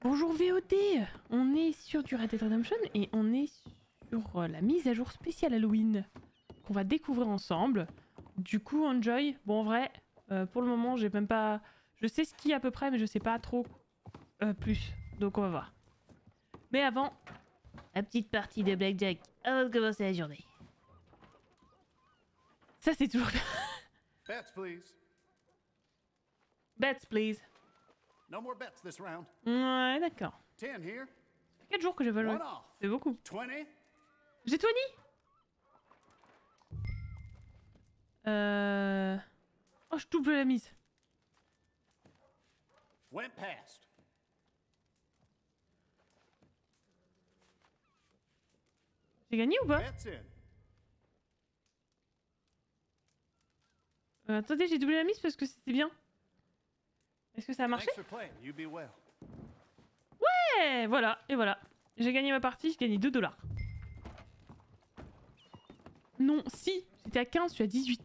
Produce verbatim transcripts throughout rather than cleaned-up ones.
Bonjour V O D. On est sur du Red Dead Redemption et on est sur la mise à jour spéciale Halloween qu'on va découvrir ensemble. Du coup, enjoy. Bon, en vrai, euh, pour le moment, j'ai même pas... Je sais ce qu'il y a à peu près, mais je sais pas trop euh, plus. Donc on va voir. Mais avant, la petite partie de Blackjack avant de commencer la journée. Ça, c'est toujours bien. Bets, please. Bets, please. No more bets this round. Ouais, d'accord. Ten here. Ça fait quatre jours que j'ai pas joué. One off. C'est beaucoup. Twenty. J'ai Tony. Euh... Oh, je double la mise. Went past. J'ai gagné ou pas? Bets in. euh, Attendez, j'ai doublé la mise parce que c'était bien. Est-ce que ça a marché? Thanks for playing. You be well. Ouais, voilà, et voilà. J'ai gagné ma partie, j'ai gagné deux dollars. Non, si, j'étais à quinze, je suis à dix-huit.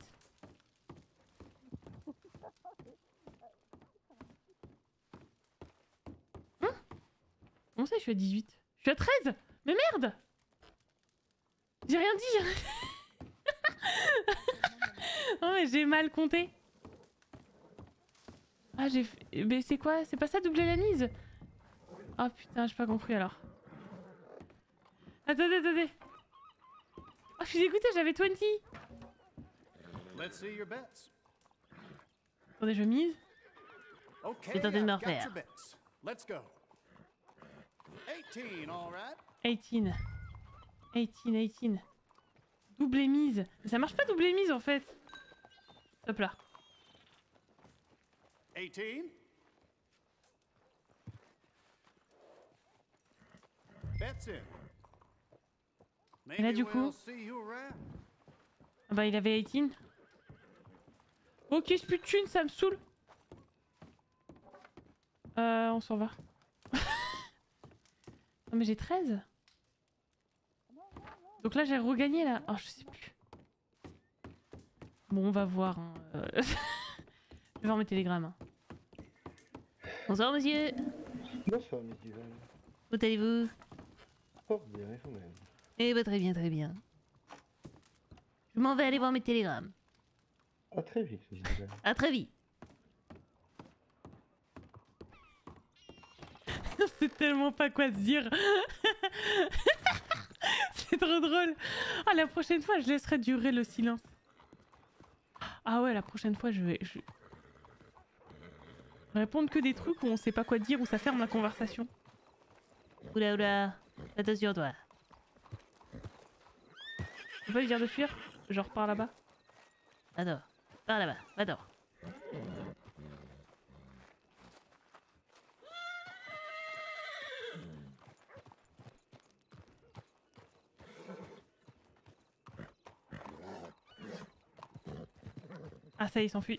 Hein? Comment ça, je suis à dix-huit? Je suis à treize. Mais merde! J'ai rien dit. Non mais j'ai mal compté. Ah j'ai fait... Mais c'est quoi? C'est pas ça doubler la mise? Oh putain, j'ai pas compris alors. Attendez, attendez. Oh, je suis dégoûtée, j'avais vingt. Let's see your bets. Attendez, je mise. Okay, J'ai tenté de me I've got refaire. your bets. Let's go. Eighteen, all right. dix-huit. dix-huit, dix-huit. Double mise. Mais ça marche pas double mise en fait. Hop là. Eighteen. Bets in. Et là, Maybe du coup- we'll see you around. Ah bah il avait dix-huit. Ok, ce plus de thunes, ça me saoule. Euh, on s'en va. Non mais j'ai treize. Donc là j'ai regagné là. Oh je sais plus. Bon on va voir. Hein. Euh... je vais voir mes télégrammes. Hein. Bonsoir monsieur. Bonsoir, Miss Duval. Où allez-vous? Fort bien, et vous-même. Eh bah très bien, très bien. Je m'en vais aller voir mes télégrammes. À très vite, Miss Duval. À très vite. C'est tellement pas quoi se dire. C'est trop drôle. Ah, la prochaine fois, je laisserai durer le silence. Ah ouais, la prochaine fois, je vais... Je... répondre que des trucs où on sait pas quoi dire, où ça ferme la conversation. Oula oula, attention toi. Tu peux pas lui dire de fuir? Genre par là-bas? Attends, par là-bas, attends. Ah ça y est, il s'enfuit.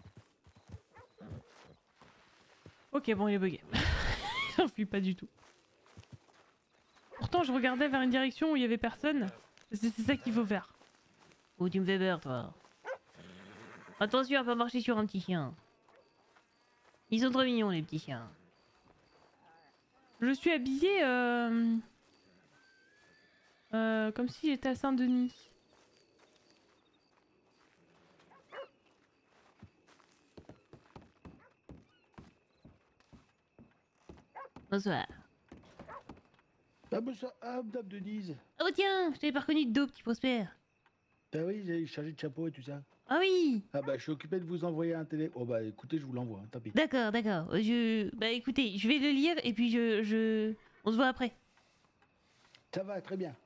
Ok, bon, il est bugué. Il s'enfuit pas du tout. Pourtant, je regardais vers une direction où il y avait personne. C'est ça qu'il faut faire. Oh, tu me fais peur, toi. Attention à pas marcher sur un petit chien. Ils sont trop mignons, les petits chiens. Je suis habillée euh... Euh, comme si j'étais à Saint-Denis. Bonsoir. Ah, bonsoir, ah, Madame Denise. Oh tiens, je t'avais pas reconnu de dos, petit prospère. Ah oui, j'ai changé de chapeau et tout ça. Ah oui. Ah bah, je suis occupé de vous envoyer un télé... Oh bah, écoutez, je vous l'envoie, hein, tant pis. D'accord, d'accord. Je... Bah écoutez, je vais le lire et puis je... je... On se voit après. Ça va, très bien.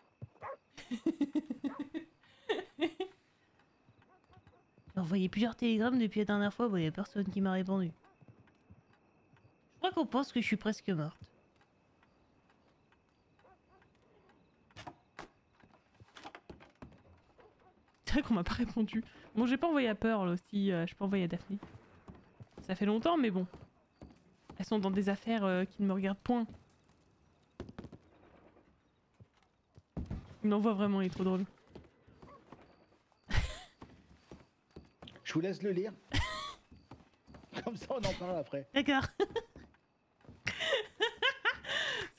J'ai envoyé plusieurs télégrammes depuis la dernière fois, il n'y a personne qui m'a répondu. Je crois qu'on pense que je suis presque morte. C'est vrai qu'on m'a pas répondu. Bon, j'ai pas envoyé à Pearl aussi, euh, je peux envoyer à Daphné. Ça fait longtemps, mais bon. Elles sont dans des affaires euh, qui ne me regardent point. Il m'envoie vraiment, il est trop drôle. Je vous laisse le lire. Comme ça, on en parle après. D'accord.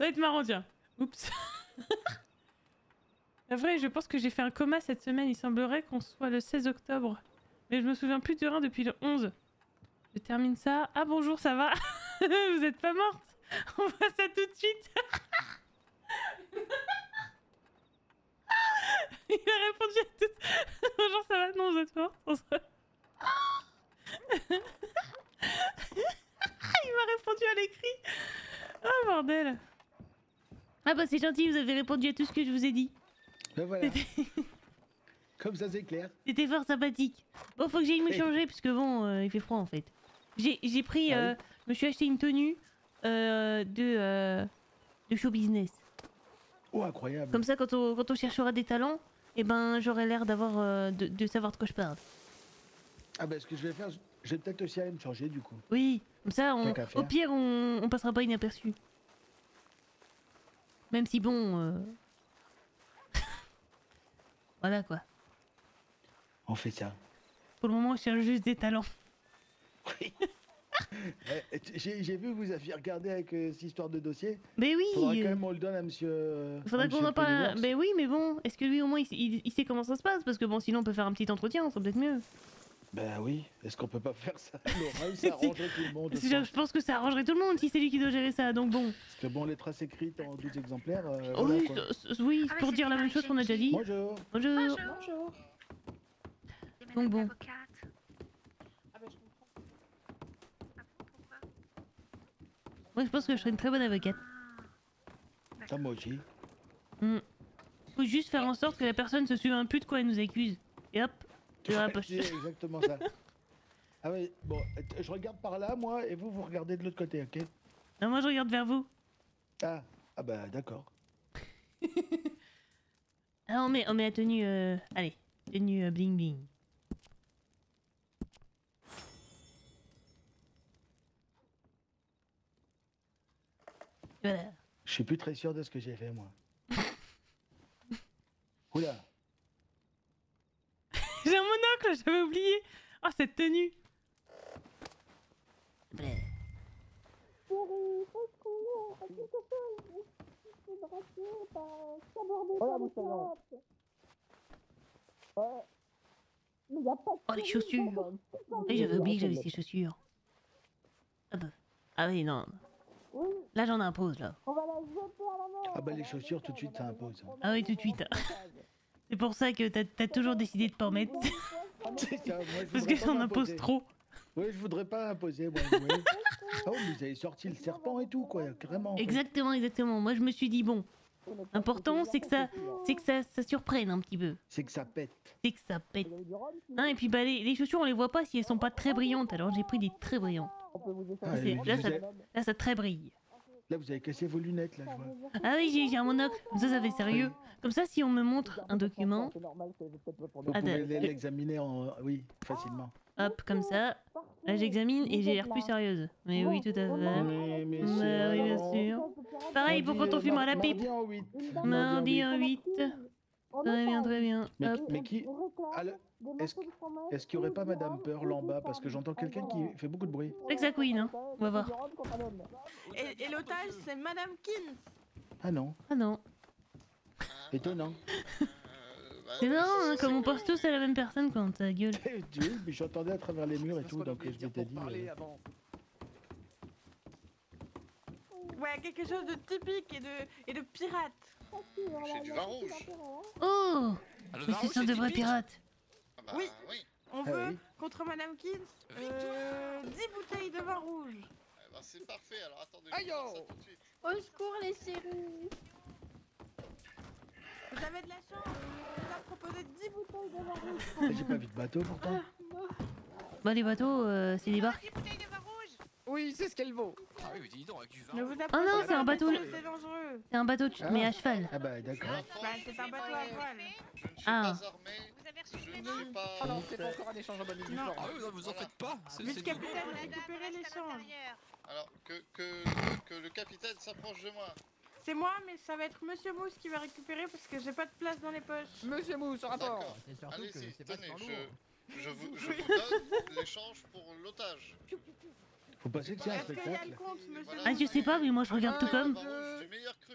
va être marrant, tiens. Oups. Après, je pense que j'ai fait un coma cette semaine. Il semblerait qu'on soit le seize octobre. Mais je me souviens plus de rien depuis le onze. Je termine ça. Ah bonjour, ça va? Vous êtes pas morte? On voit ça tout de suite. Il a répondu à tout. Bonjour, ça va? Non, vous êtes morte. Il m'a répondu à l'écrit. Oh bordel. Ah bah c'est gentil, vous avez répondu à tout ce que je vous ai dit. Ben voilà. Comme ça, c'est clair. C'était fort sympathique. Bon, faut que j'aille me Hey. changer parce que bon, euh, il fait froid en fait. J'ai j'ai pris, Ah euh, oui. je me suis acheté une tenue euh, de, euh, de show business. Oh, incroyable. Comme ça, quand on, quand on cherchera des talents, eh ben j'aurai l'air d'avoir, euh, de, de savoir de quoi je parle. Ah ben, ce que je vais faire, je vais peut-être aussi aller me changer du coup. Oui, comme ça, on, Tant qu'à faire. au pire, on, on passera pas inaperçu. Même si bon, euh... voilà quoi. On fait ça. Pour le moment, je cherche juste des talents. Oui. Eh, J'ai j'ai vu que vous aviez regardé avec euh, cette histoire de dossier. Mais oui. Faudrait euh, quand même on le donne à monsieur. euh, à Faudrait qu'on monsieur en parle. à- Pennyworth. Ben oui, mais bon, est-ce que lui au moins il, il- il sait comment ça se passe? Parce que bon, sinon on peut faire un petit entretien, c'est peut-être mieux. Ben oui. Est-ce qu'on peut pas faire ça à l'oral? Ça arrangerait tout le monde. Parce je que je, pense. je pense que ça arrangerait tout le monde si c'est lui qui doit gérer ça, donc bon. Parce que bon, les traces écrites en douze exemplaires. euh, voilà, oui, quoi. c- c- oui, Ah, mais pour dire la c'était même chose qu'on a déjà dit. Bonjour. Bonjour. Bonjour. Donc bon. Ah bah je comprends. Ah bon, pourquoi? Moi je pense que je serais une très bonne avocate. Ça, moi aussi. Hmm. Faut juste faire en sorte que la personne se souvienne plus de quoi elle nous accuse. Et hop, dans la poche. C'est exactement ça. Ah oui, bon, euh, je regarde par là, moi, et vous, vous regardez de l'autre côté, ok? Non, moi je regarde vers vous. Ah, ah bah d'accord. Ah, on met, on met la tenue. Euh... Allez, tenue euh, bling bling. Voilà. Je suis plus très sûr de ce que j'ai fait, moi. Oula. J'ai un monocle, j'avais oublié. Oh, cette tenue. Bleh. Oh, les chaussures. Oui, j'avais oublié que j'avais ces chaussures. Ah bah. Ah oui, non. Là, j'en impose, là. Ah bah les chaussures, tout de suite, ça impose. Ah oui, tout de suite. C'est pour ça que t'as t'as toujours décidé de pas en mettre. C'est ça, moi, je Parce voudrais que pas ça en m'imposer. impose trop. Oui, je voudrais pas imposer, moi. vous voyez. Ah oui, vous avez sorti le serpent et tout, quoi, carrément. quoi. Exactement, exactement. Moi, je me suis dit, bon, l'important, c'est que ça, c'est que ça, ça surprenne un petit peu. C'est que ça pète. C'est que ça pète. Hein, et puis, bah, les, les chaussures, on les voit pas si elles sont pas très brillantes. Alors, j'ai pris des très brillantes. Ah, c'est- vous là, ça- avez- Là, ça très brille. là, vous avez cassé vos lunettes, là, je vois. Ah oui, j'ai j'ai un monocle. Comme ça, ça fait sérieux. Comme ça, si on me montre un document, Vous Ah, pouvez de- l- l'examiner en... Oui, facilement. hop, comme ça, là, j'examine et j'ai l'air plus sérieuse. Mais oui, tout à fait. Mais, mais Mais c'est- oui, bien alors, sûr. Pareil pour quand on fume à la pipe. Mardi en huit. Mardi en huit. Très bien, très bien. Mais, Hop. mais qui... Ah, le- Est-ce est-ce qu'il n'y aurait pas Madame Pearl en bas? Parce que j'entends quelqu'un qui fait beaucoup de bruit. C'est que ça couine, hein. On va voir. Et, et l'otage, c'est Madame Kins. Ah non, Ah non. étonnant. C'est marrant, hein, comme on pense tous à la même personne quand ta gueule. Oui, mais j'entendais à travers les murs et tout, donc je m'étais dit... euh, Ouais, quelque chose de typique et de, et de pirate. J'ai du vin rouge. Oh Ah, le Mais vin c'est rouge, ça de vrais typique. pirates. Ah bah, Oui. oui. On Ah veut, oui. contre Madame Kins, euh, dix bouteilles de vin rouge. Eh ben, c'est parfait, alors attendez, Aïe, je vous oh. dis ça tout de suite. Au secours les chéris. Vous avez de la chance, on vous a proposé dix bouteilles de vin rouge. J'ai pas vu de bateau pourtant. Bah les bateaux, euh, c'est des barques. Oui, c'est ce qu'elle vaut. Ah oui, mais dis donc, avec du vin. Ne vous Oh non, approchez c'est un pas, bateau. C'est dangereux. C'est un bateau, de ch- Ah. mais à cheval. Ah bah d'accord. Bah, c'est un bateau à voile. Je ne suis Ah. pas armé, je ne suis pas... Ah non, c'est pas encore un échange en bonne et due Non. forme. Ah oui, non, vous en faites pas. C'est Vice c'est du capitaine, récupérez l'échange. Alors, que, que, que le capitaine s'approche de moi. C'est moi, mais ça va être Monsieur Mousse qui va récupérer parce que j'ai pas de place dans les poches. Monsieur Mousse, en rapport. D'accord. C'est surtout que Allez-y, c'est pas tenez, super je, lourd. je, vous, je vous donne l'échange pour l'otage. Faut passer que c'est un Est-ce qu'il y a spectacle. le compte, Monsieur Voilà. Ah, je sais pas, mais moi je regarde tout Ah, comme. bah, rouge, c'est meilleur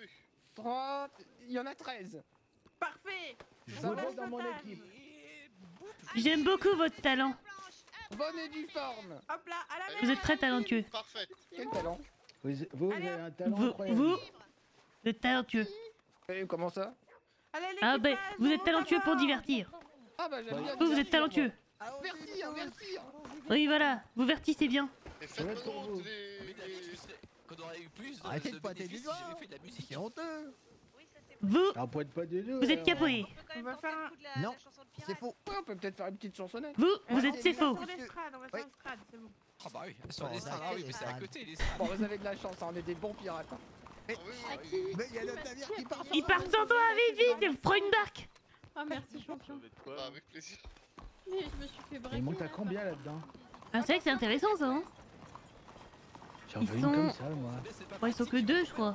trois, il y en a treize. Parfait. Je Ça vous va, mets dans mon otage. équipe. J'aime beaucoup votre talent. Bonne et due forme. Hop là, à la Vous main, Vous à êtes la très main. talentueux. Parfait. Quel talent. Vous, vous, vous Allez, avez un talent Vous, incroyable. vous, vous êtes talentueux. Et comment ça? Allez, Ah ben, l'équipage, vous on êtes monte talentueux à pour bord. divertir. Ah bah j'aime bien. Vous, vous êtes divertir, talentueux. moi. Vertir, vertir. Oui, voilà, vous vertissez bien. Et Ça va faites pour vous. honte les... Mais David, tu serais- qu'on aurait eu plus de, Arrêtez de de pointer bénéfices du doigt. si j'avais fait de la musique. C'est honteux. Oui, ça c'est vrai. Vous, Alors, pointe pas de nous. vous êtes alors. capoé. On peut quand On même va tenter faire le un- coup de la, Non, la chanson de C'est pirate. faux. Ouais, on peut peut-être faire une petite chansonnette. Vous, vous Allez, êtes on c'est va faux. Sur l'estrade, on va sur Oui. l'estrade, c'est bon. Ah bah oui, sur Bon, les bah, salles, ah oui, mais c'est à salles. côté les salles. Bon, vous avez de la chance, hein, on est des bons pirates. hein. Ah oui, oui, oui. Mais il y a notre navire qui part. Il part sans toi, vite, vite, prends une barque. Ah merci champion. Bah, avec plaisir. Mais je me suis fait braquer. Il monte à là. combien là-dedans? Ah, c'est vrai que c'est intéressant ça, hein. J'en Ils veux une sont- comme ça, moi. Mais c'est pas Ouais, ils sont que pratique, deux, je crois.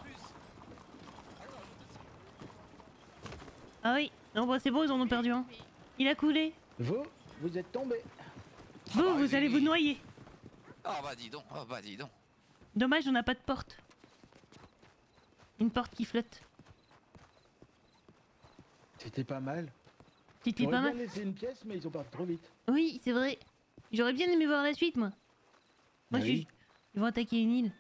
Ah oui, non, bah c'est bon, ils en ont perdu un. Il a coulé. Vous, vous êtes tombé. Vous, bah, vous allez oui. vous noyer. Ah bah dis donc, ah bah dis donc. Dommage, on n'a pas de porte. Une porte qui flotte. C'était pas mal. C'était J'aurais pas bien mal. laissé une pièce, mais ils sont partis trop vite. Oui, c'est vrai. J'aurais bien aimé voir la suite, moi. Moi, Ah je oui. suis... Ils vont attaquer une île.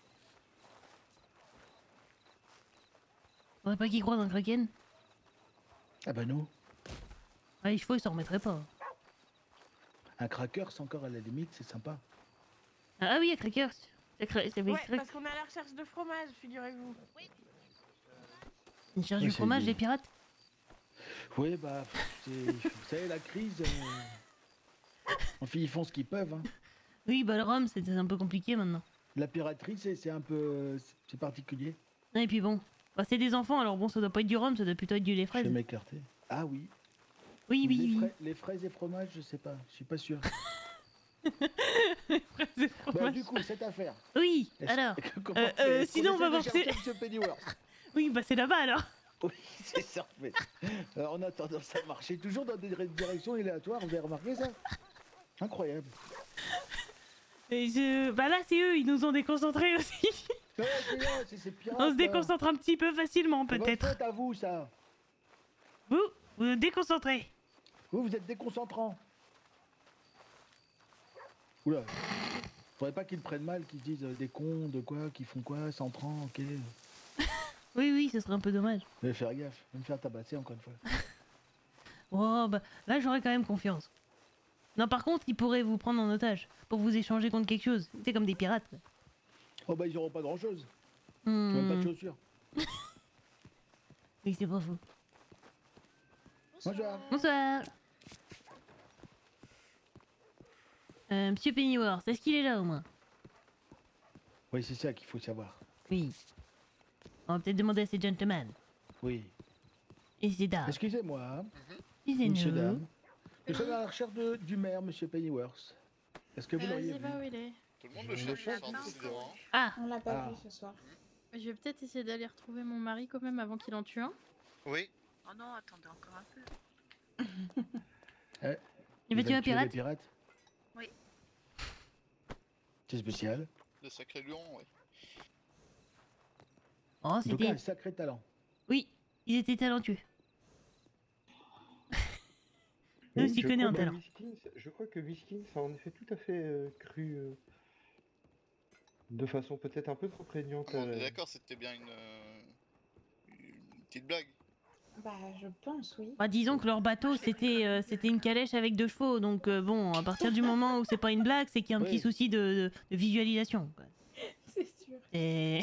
Faudrait pas qu'ils croisent un kraken. Ah bah non. Ah, les chevaux, ils s'en remettraient pas. Un cracker, c'est encore à la limite, c'est sympa. Ah, ah oui, à Crackers. Ça cra- ça fait Ouais, crack- parce qu'on est à la recherche de fromage, figurez-vous. Ils cherchent Oui, du c'est fromage, des- les pirates. Oui, bah, c'est- vous savez, la crise. euh, Enfin, ils font ce qu'ils peuvent. Hein. Oui, bah le rhum, c'est c'est un peu compliqué maintenant. La piraterie, c'est c'est un peu. C'est particulier. Ah, et puis bon, bah, c'est des enfants, alors bon, ça doit pas être du rhum, ça doit plutôt être du lait Je fraise. vais m'écarter. Ah oui. Oui, oui, les, oui. frais- les fraises et fromages, je sais pas. Je suis pas sûr. Fraises et Bah, fromage. du coup, cette affaire. Oui, Est-ce- alors. comment Euh, c'est- euh, est-ce qu'on sinon, on va essaie de voir chercher si- Monsieur Pennyworth. Oui, bah c'est là-bas alors. Oui, c'est ça en fait. Alors, en attendant, ça marchait toujours dans des dire- directions aléatoires. Vous avez remarqué ça? Incroyable. Et je... Bah là, c'est eux, ils nous ont déconcentrés aussi. Ouais, c'est là, c'est ces pirates. On se là. déconcentre un petit peu facilement, C'est votre peut-être. faute à vous, ça. Vous, vous nous déconcentrez. Vous, vous êtes déconcentrant. Oula. Faudrait pas qu'ils prennent mal, qu'ils disent euh, des cons, de quoi, qui font quoi, centrant, ok. Oui, oui, ce serait un peu dommage. Mais faire gaffe, me faire tabasser encore une fois. Oh, bah là, j'aurais quand même confiance. Non, par contre, ils pourraient vous prendre en otage pour vous échanger contre quelque chose. C'est comme des pirates. quoi. Oh bah ils auront pas grand chose. Hmm. Même pas de chaussures. Oui, c'est pas faux. Bonjour. Bonsoir. Euh, Monsieur Pennyworth, est-ce qu'il est là au moins? Oui, c'est ça qu'il faut savoir. Oui. On va peut-être demander à ces gentlemen. Oui. Et ces dames. Excusez-moi, hein, Excusez-nous. monsieur, dame. Nous sommes à la recherche de- du maire, monsieur Pennyworth. Est-ce que vous Euh, l'auriez je sais vu? pas où il est. Tout le monde le Je cherche, cherche. hein, décidément. Ah, On l'a pas Ah. vu ce soir. Je vais peut-être essayer d'aller retrouver mon mari quand même avant qu'il en tue un. Oui. Oh non, attendez encore un peu. il va Vous tuer un avez tué pirate? des pirates? Oui. C'est spécial. Le sacré lion, oui. Oh, En tout cas, c'était... un sacré talent. Oui, ils étaient talentueux. Eux Oui, aussi je connaît crois un que talent. Whiskins- je crois que Whiskins a en effet tout à fait euh, cru euh, de façon peut-être un peu trop prégnante. On est euh, d'accord, c'était bien une, euh, une petite blague. Bah, je pense, oui. Bah, disons que leur bateau, c'était euh, c'était une calèche avec deux chevaux. Donc, euh, bon, à partir du moment où c'est pas une blague, c'est qu'il y a un Oui. petit souci de, de- de visualisation. quoi. C'est sûr. Et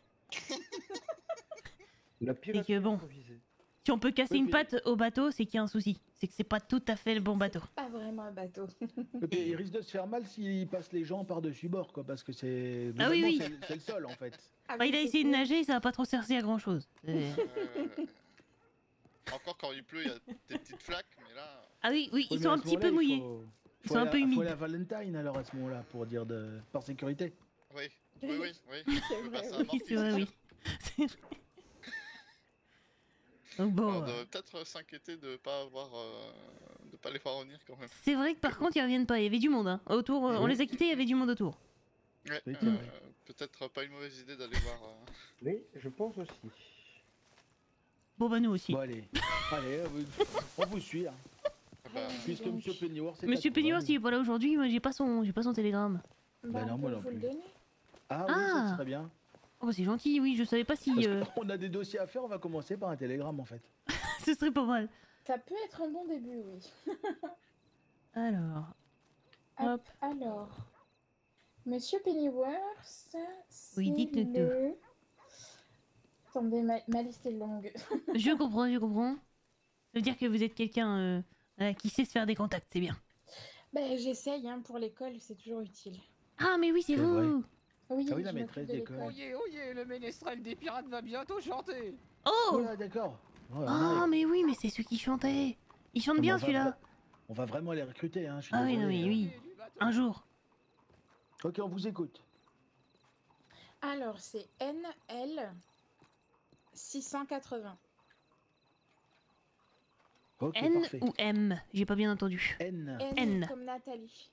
La piraterie que bon. improvisée. si on peut casser Oui, une mais- patte au bateau, c'est qu'il y a un souci. C'est que c'est pas tout à fait le bon bateau. Pas vraiment un bateau. Et puis, il risque de se faire mal s'il passe les gens par-dessus bord, quoi, parce que c'est. Ah oui, globalement, oui. c'est- C'est le sol, en fait. Ah Bah, oui, il a c'est essayé de sûr. nager, ça va pas trop servir à grand chose. Euh, Encore quand il pleut, il y a des petites flaques, mais là. Ah oui, oui, Oui, ils mais sont à un ce petit peu moment-là, il mouillés. faut- Ils faut sont un aller peu à- humides. faut aller à Valentine alors à ce moment-là pour dire de par sécurité. Oui, oui, oui, oui. C'est Je peux vrai, passer oui. un Oui, mortier, c'est vrai, oui. C'est vrai. Donc bon, Alors, on euh, devrait peut-être s'inquiéter de pas avoir, euh, de pas les voir revenir quand même. c'est vrai que par contre, ils reviennent pas. Il y avait du monde. Hein. Autour, euh, on Oui. les a quittés, il y avait du monde autour. Ouais, Oui, c'est euh, vrai. peut-être pas une mauvaise idée d'aller voir. euh, Oui, je pense aussi. Bon bah nous aussi. Bon, allez. Allez, euh, vous- on vous suit. Hein. Ah bah, Puisque Monsieur Pennyworth est Monsieur à Pennyworth, il Tourelle. est pas là aujourd'hui, moi j'ai pas son, j'ai pas son télégramme. Bah non, on moi peut non vous le plus. donner. Ah oui, ça Ah. serait bien. Oh bah c'est gentil, oui, je savais pas si Parce euh, qu'on a des dossiers à faire, on va commencer par un télégramme en fait. ce serait pas mal. Ça peut être un bon début, oui. Alors, hop. Alors, Monsieur Pennyworth, Oui, c'est dites-le tout. le... Attendez, ma, ma liste est longue. Je comprends, je comprends. Ça veut dire que vous êtes quelqu'un euh, euh, qui sait se faire des contacts, c'est bien. Ben, j'essaye, hein, pour l'école, c'est toujours utile. Ah mais oui, c'est C'est vous. vrai. Oui, Ah oui, la je maîtresse m'occupe de d'école. l'école. Oyez, oyez, le ménestrel des pirates va bientôt chanter. Oh Oh, là, d'accord. Ouais, on oh arrive. mais oui, mais c'est ceux qui chantaient. Il chante Non, mais bien on va celui-là. vra- On va vraiment les recruter, hein. Je suis Ah oui, non désolé, mais hein. oui, Oyez, du bateau. un jour. Ok, on vous écoute. Alors, c'est N L six cent quatre-vingts. Ok, N parfait. ou M? J'ai pas bien entendu. N. N, N. comme Nathalie.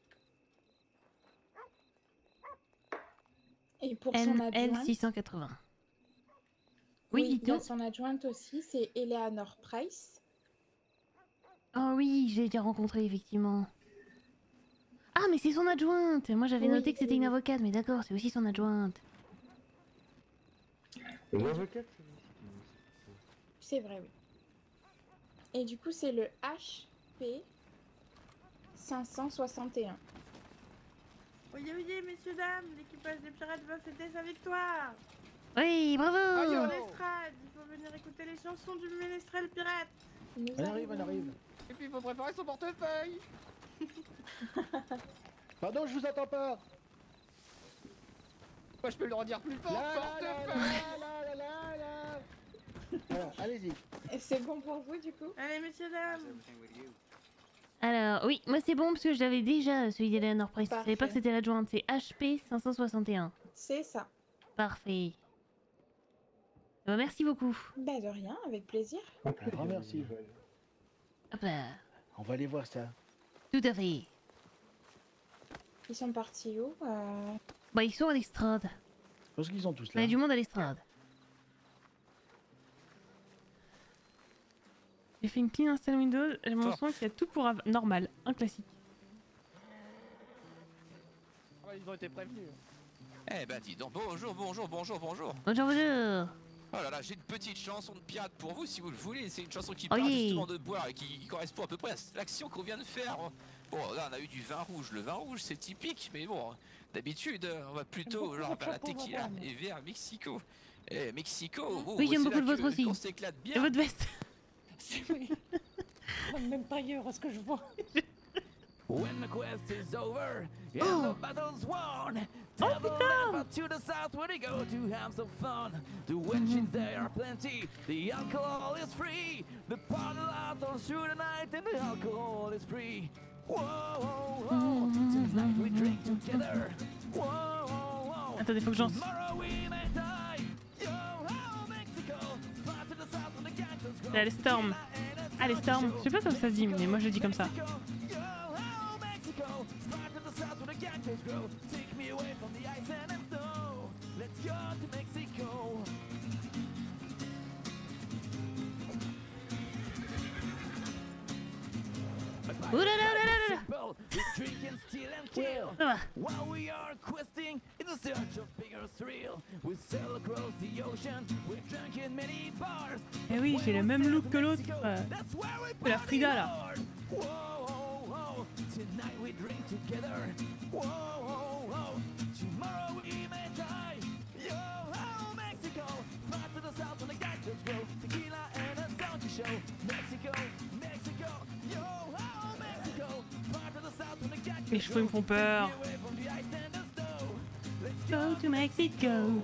Et pour son N L adjointe, six cent quatre-vingts. Oui, oui, il y a dites-nous. son adjointe aussi, c'est Eleanor Price. Oh oui, j'ai déjà rencontré effectivement. Ah mais c'est son adjointe. Moi j'avais Oui, noté que c'était oui, une oui. avocate, mais d'accord, c'est aussi son adjointe. Une avocate, c'est Whisky. C'est vrai, oui. Et du coup, c'est le H P cinq cent soixante et un. Oyez, oyez, messieurs, dames, l'équipage des pirates va fêter sa victoire. Oui, bravo. Aïe, Sur oh. l'estrade, il faut venir écouter les chansons du ménestrel pirate. Nous On arrive, on arrivons. arrive. Et puis il faut préparer son portefeuille. Pardon, je vous entends pas. Moi je peux le redire plus fort, Là, là, là, portefeuille. là, là, là, là. Alors, allez-y. Et c'est bon pour vous, du coup? Allez, messieurs, dames. Alors oui, moi c'est bon parce que je l'avais déjà celui d'Eleanor Price. Je savais pas que Parfait. c'était l'adjointe, c'est H P cinq cent soixante et un. C'est ça. Parfait. Bah, merci beaucoup. Bah, de rien, avec plaisir. Un grand merci. Hop là. On va aller voir ça. Tout à fait. Ils sont partis où? Euh, Bah ils sont à l'estrade. Je pense qu'ils sont tous On là. a du monde à l'estrade. J'ai fait une clean install Windows, j'ai mon Fort. son qu'il y a tout pour av- normal, un classique. Ah bah, ils ont été prévenus. Eh bah dis donc, bonjour, bonjour, bonjour, bonjour. Bonjour, bonjour. Oh là là, j'ai une petite chanson de pirate pour vous si vous le voulez. C'est une chanson qui Oh parle yeah. justement de boire et qui correspond à peu près à l'action qu'on vient de faire. Bon, là on a eu du vin rouge. Le vin rouge c'est typique, mais bon, d'habitude on va plutôt genre vers la tequila et vers Mexico. Eh, Mexico, oh, Oui, j'aime c'est beaucoup là le vôtre que- aussi. qu'on s'éclate Et bien. votre veste. Même pas ailleurs à ce que je vois. When the quest is over and Oh. the battle's won, Oh, travel putain. ever to the south where they go to have some fun. The wenches there are plenty, the alcohol is free. The party lasts all through the night and the alcohol is free. Whoa, whoa, whoa, tonight we drink together. Whoa, whoa, whoa. Attendez, faut que j'en... Tomorrow we may die. Yo, ho, Mexico, fly to the south where the gangsters grow. Allez, Storm. Allez, Storm. Je sais pas comment ça se dit, mais moi je le dis comme ça. Yo, ho, Mexico, fly to the south where the gangsters grow. Take me away from the ice and snow. Let's go to Mexico. Ouh là là là là là. Simple, we drink and steal and kill. Ça va. While we are questing in the search of bigger thrill, we sail across the ocean. We're drunk in many bars. Eh oui, j'ai le même look que l'autre. euh, That's where we que la party Frida là. hard. Whoa, whoa, whoa. Tonight we drink together. Whoa, whoa, whoa. Tomorrow we may die. Yo, ho, Mexico. Fly to the south when the gangsters grow. Tequila and a donkey show. Mexico, Mexico. Yo, ho, Mexico. Fly to the south when the gangsters Mes cheveux me font peur. away from the ice and the snow. Let's Go to Mexico.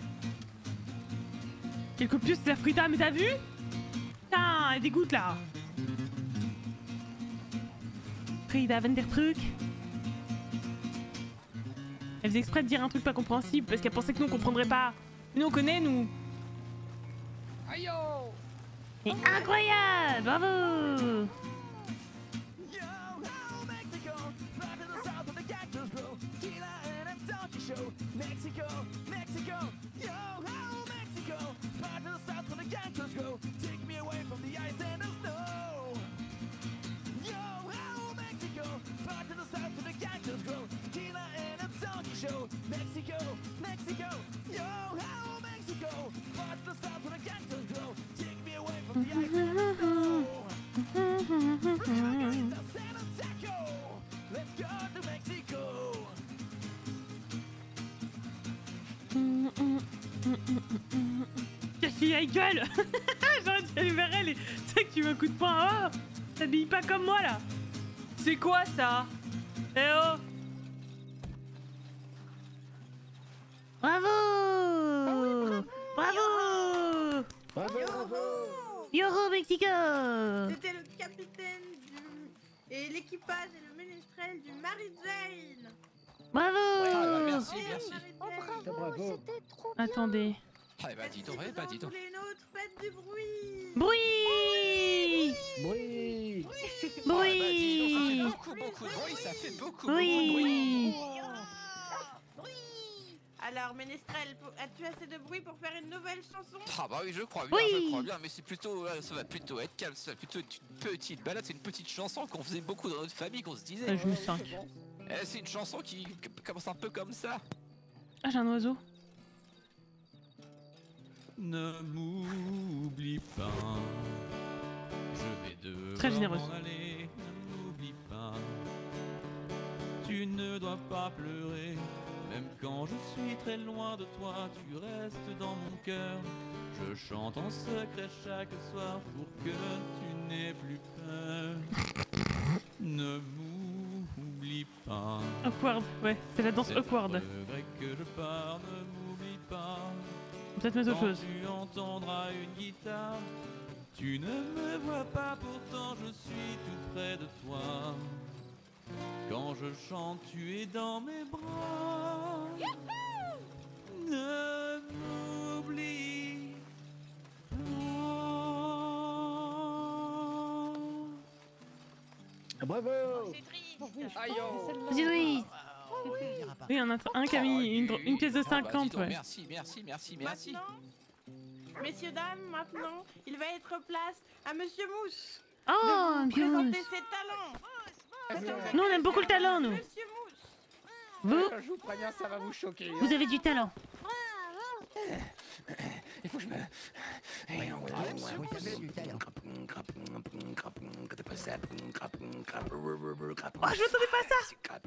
Quelle copieuse c'est la Frida, mais t'as vu? Putain, elle dégoûte là. Frida vend des trucs. Elle faisait exprès de dire un truc pas compréhensible parce qu'elle pensait que nous on comprendrait pas. Nous on connaît, nous. Aïe oh. C'est incroyable, bravo. Yo, ho, Mexico, fly to the south where the gangsters grow. Tequila and a donkey show. Mexico, Mexico. Yo, ho, Mexico, fly to the south where the gangsters grow. Take the Eiffel Tower. San Antonio, let's go to Mexico. Qu'est-ce qu'il y a, gueule? J'aurais dû aller vers elle et tu sais que tu me un coup de poing. Oh, t'habilles pas comme moi là. C'est quoi ça? Eh oh. Bravo! Bravo! Bravo, bravo. Yoho Mexico! C'était le capitaine du... et l'équipage et le ménestrel du Mary Jane. Bravo! Ah, bah, merci, merci. Putain, bravo. Attendez. Ah, bah dis donc, Si ouais, vous bah en dis donc. voulez une autre, faites du bruit. Bruit! Oui. Ah, bah dis donc, ça fait Bruit! beaucoup, beaucoup de bruit, ça fait beaucoup, beaucoup de bruit. Oui! Alors, ménestrel, pour- as-tu assez de bruit pour faire une nouvelle chanson? Ah bah oui, je crois bien, Oui. je crois bien, mais c'est plutôt, euh, ça va plutôt être calme, ça va plutôt être une petite balade, c'est une petite chanson qu'on faisait beaucoup dans notre famille, qu'on se disait. Euh, je me sens. Eh, c'est une chanson qui qui commence un peu comme ça. Ah, j'ai un oiseau. Ne m'oublie pas. Je vais devoir Très généreuse. m'en aller. Ne m'oublie pas. Tu ne dois pas pleurer. Même quand je suis très loin de toi, tu restes dans mon cœur. Je chante en secret chaque soir pour que tu n'aies plus peur. Ne m'oublie pas. Awkward, ouais, c'est la danse C'est awkward. un regret que je pars, ne m'oublie pas. Peut-être mettre autre Quand chose. tu entendras une guitare, tu ne me vois pas, pourtant je suis tout près de toi. Quand je chante, tu es dans mes bras. Ne m'oublie pas. Bravo. Aïe oh. Zidouis! Oui, on a un qui a mis une, Oh, une pièce de ah, bah, dis cinquante, donc, ouais. Merci, merci, merci, merci. Maintenant, messieurs, dames, maintenant, il va être place à Monsieur Mousse Oh, de vous bien! présenter ses talents. Nous, on aime beaucoup le talent, nous! Monsieur Mousse. Vous, Je vous préviens, ça va vous choquer. vous avez du talent! Il faut que je me... Oh, je m'attendais pas à ça!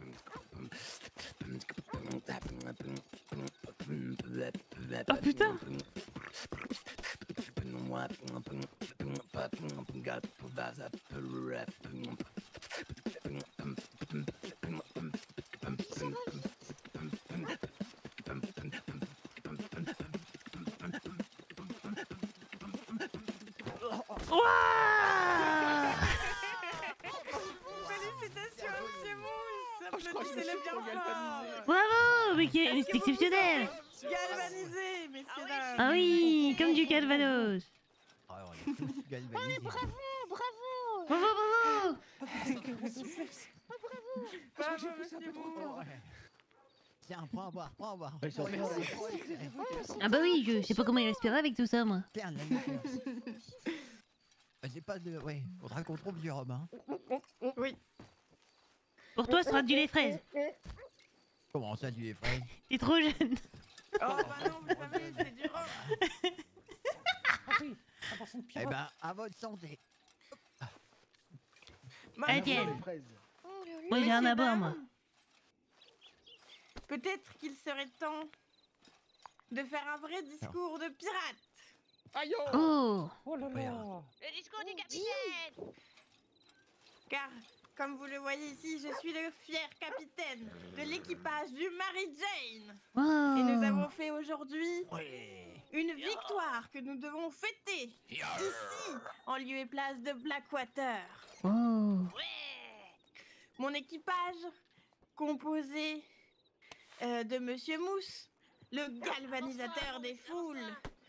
Oh putain! Ouah! Félicitations, Monsieur Mousse. Oh, je crois que je me suis Applaudissez-le bien trop fort. galvanisé. Bravo! Mais qui- mais c'est exceptionnel! Galvanisé, messieurs, dames. Ah oui, comme du Calvados! Alors, on est tous galvanisés. Bravo, bravo! Bravo, Monsieur Mousse. Tiens, prends à boire, prends à boire. Ouais, ça Prends à va. boire. Ah bah oui, je sais pas comment il respirait avec tout ça, moi. Tiens, la liqueur. J'ai pas de... Ouais, faudra qu'on trouve du rhum, hein. Oui. Pour toi, ce sera du lait fraise. Comment ça, du lait frais? T'es trop jeune. Oh bah non, vous savez, c'est du rhum. Eh ben, à votre santé. Allez, tiens. Les fraises. Moi, j'ai un Messieurs, à boire, dames, moi. Peut-être qu'il serait temps de faire un vrai discours de pirate. Aïe oh. Oh! Oh là là. Le discours du capitaine. Car, comme vous le voyez ici, je suis le fier capitaine de l'équipage du Mary Jane. Oh! Et nous avons fait aujourd'hui une victoire que nous devons fêter ici, en lieu et place de Blackwater. Oh! Mon équipage, composé euh, de Monsieur Mousse, le galvanisateur des foules,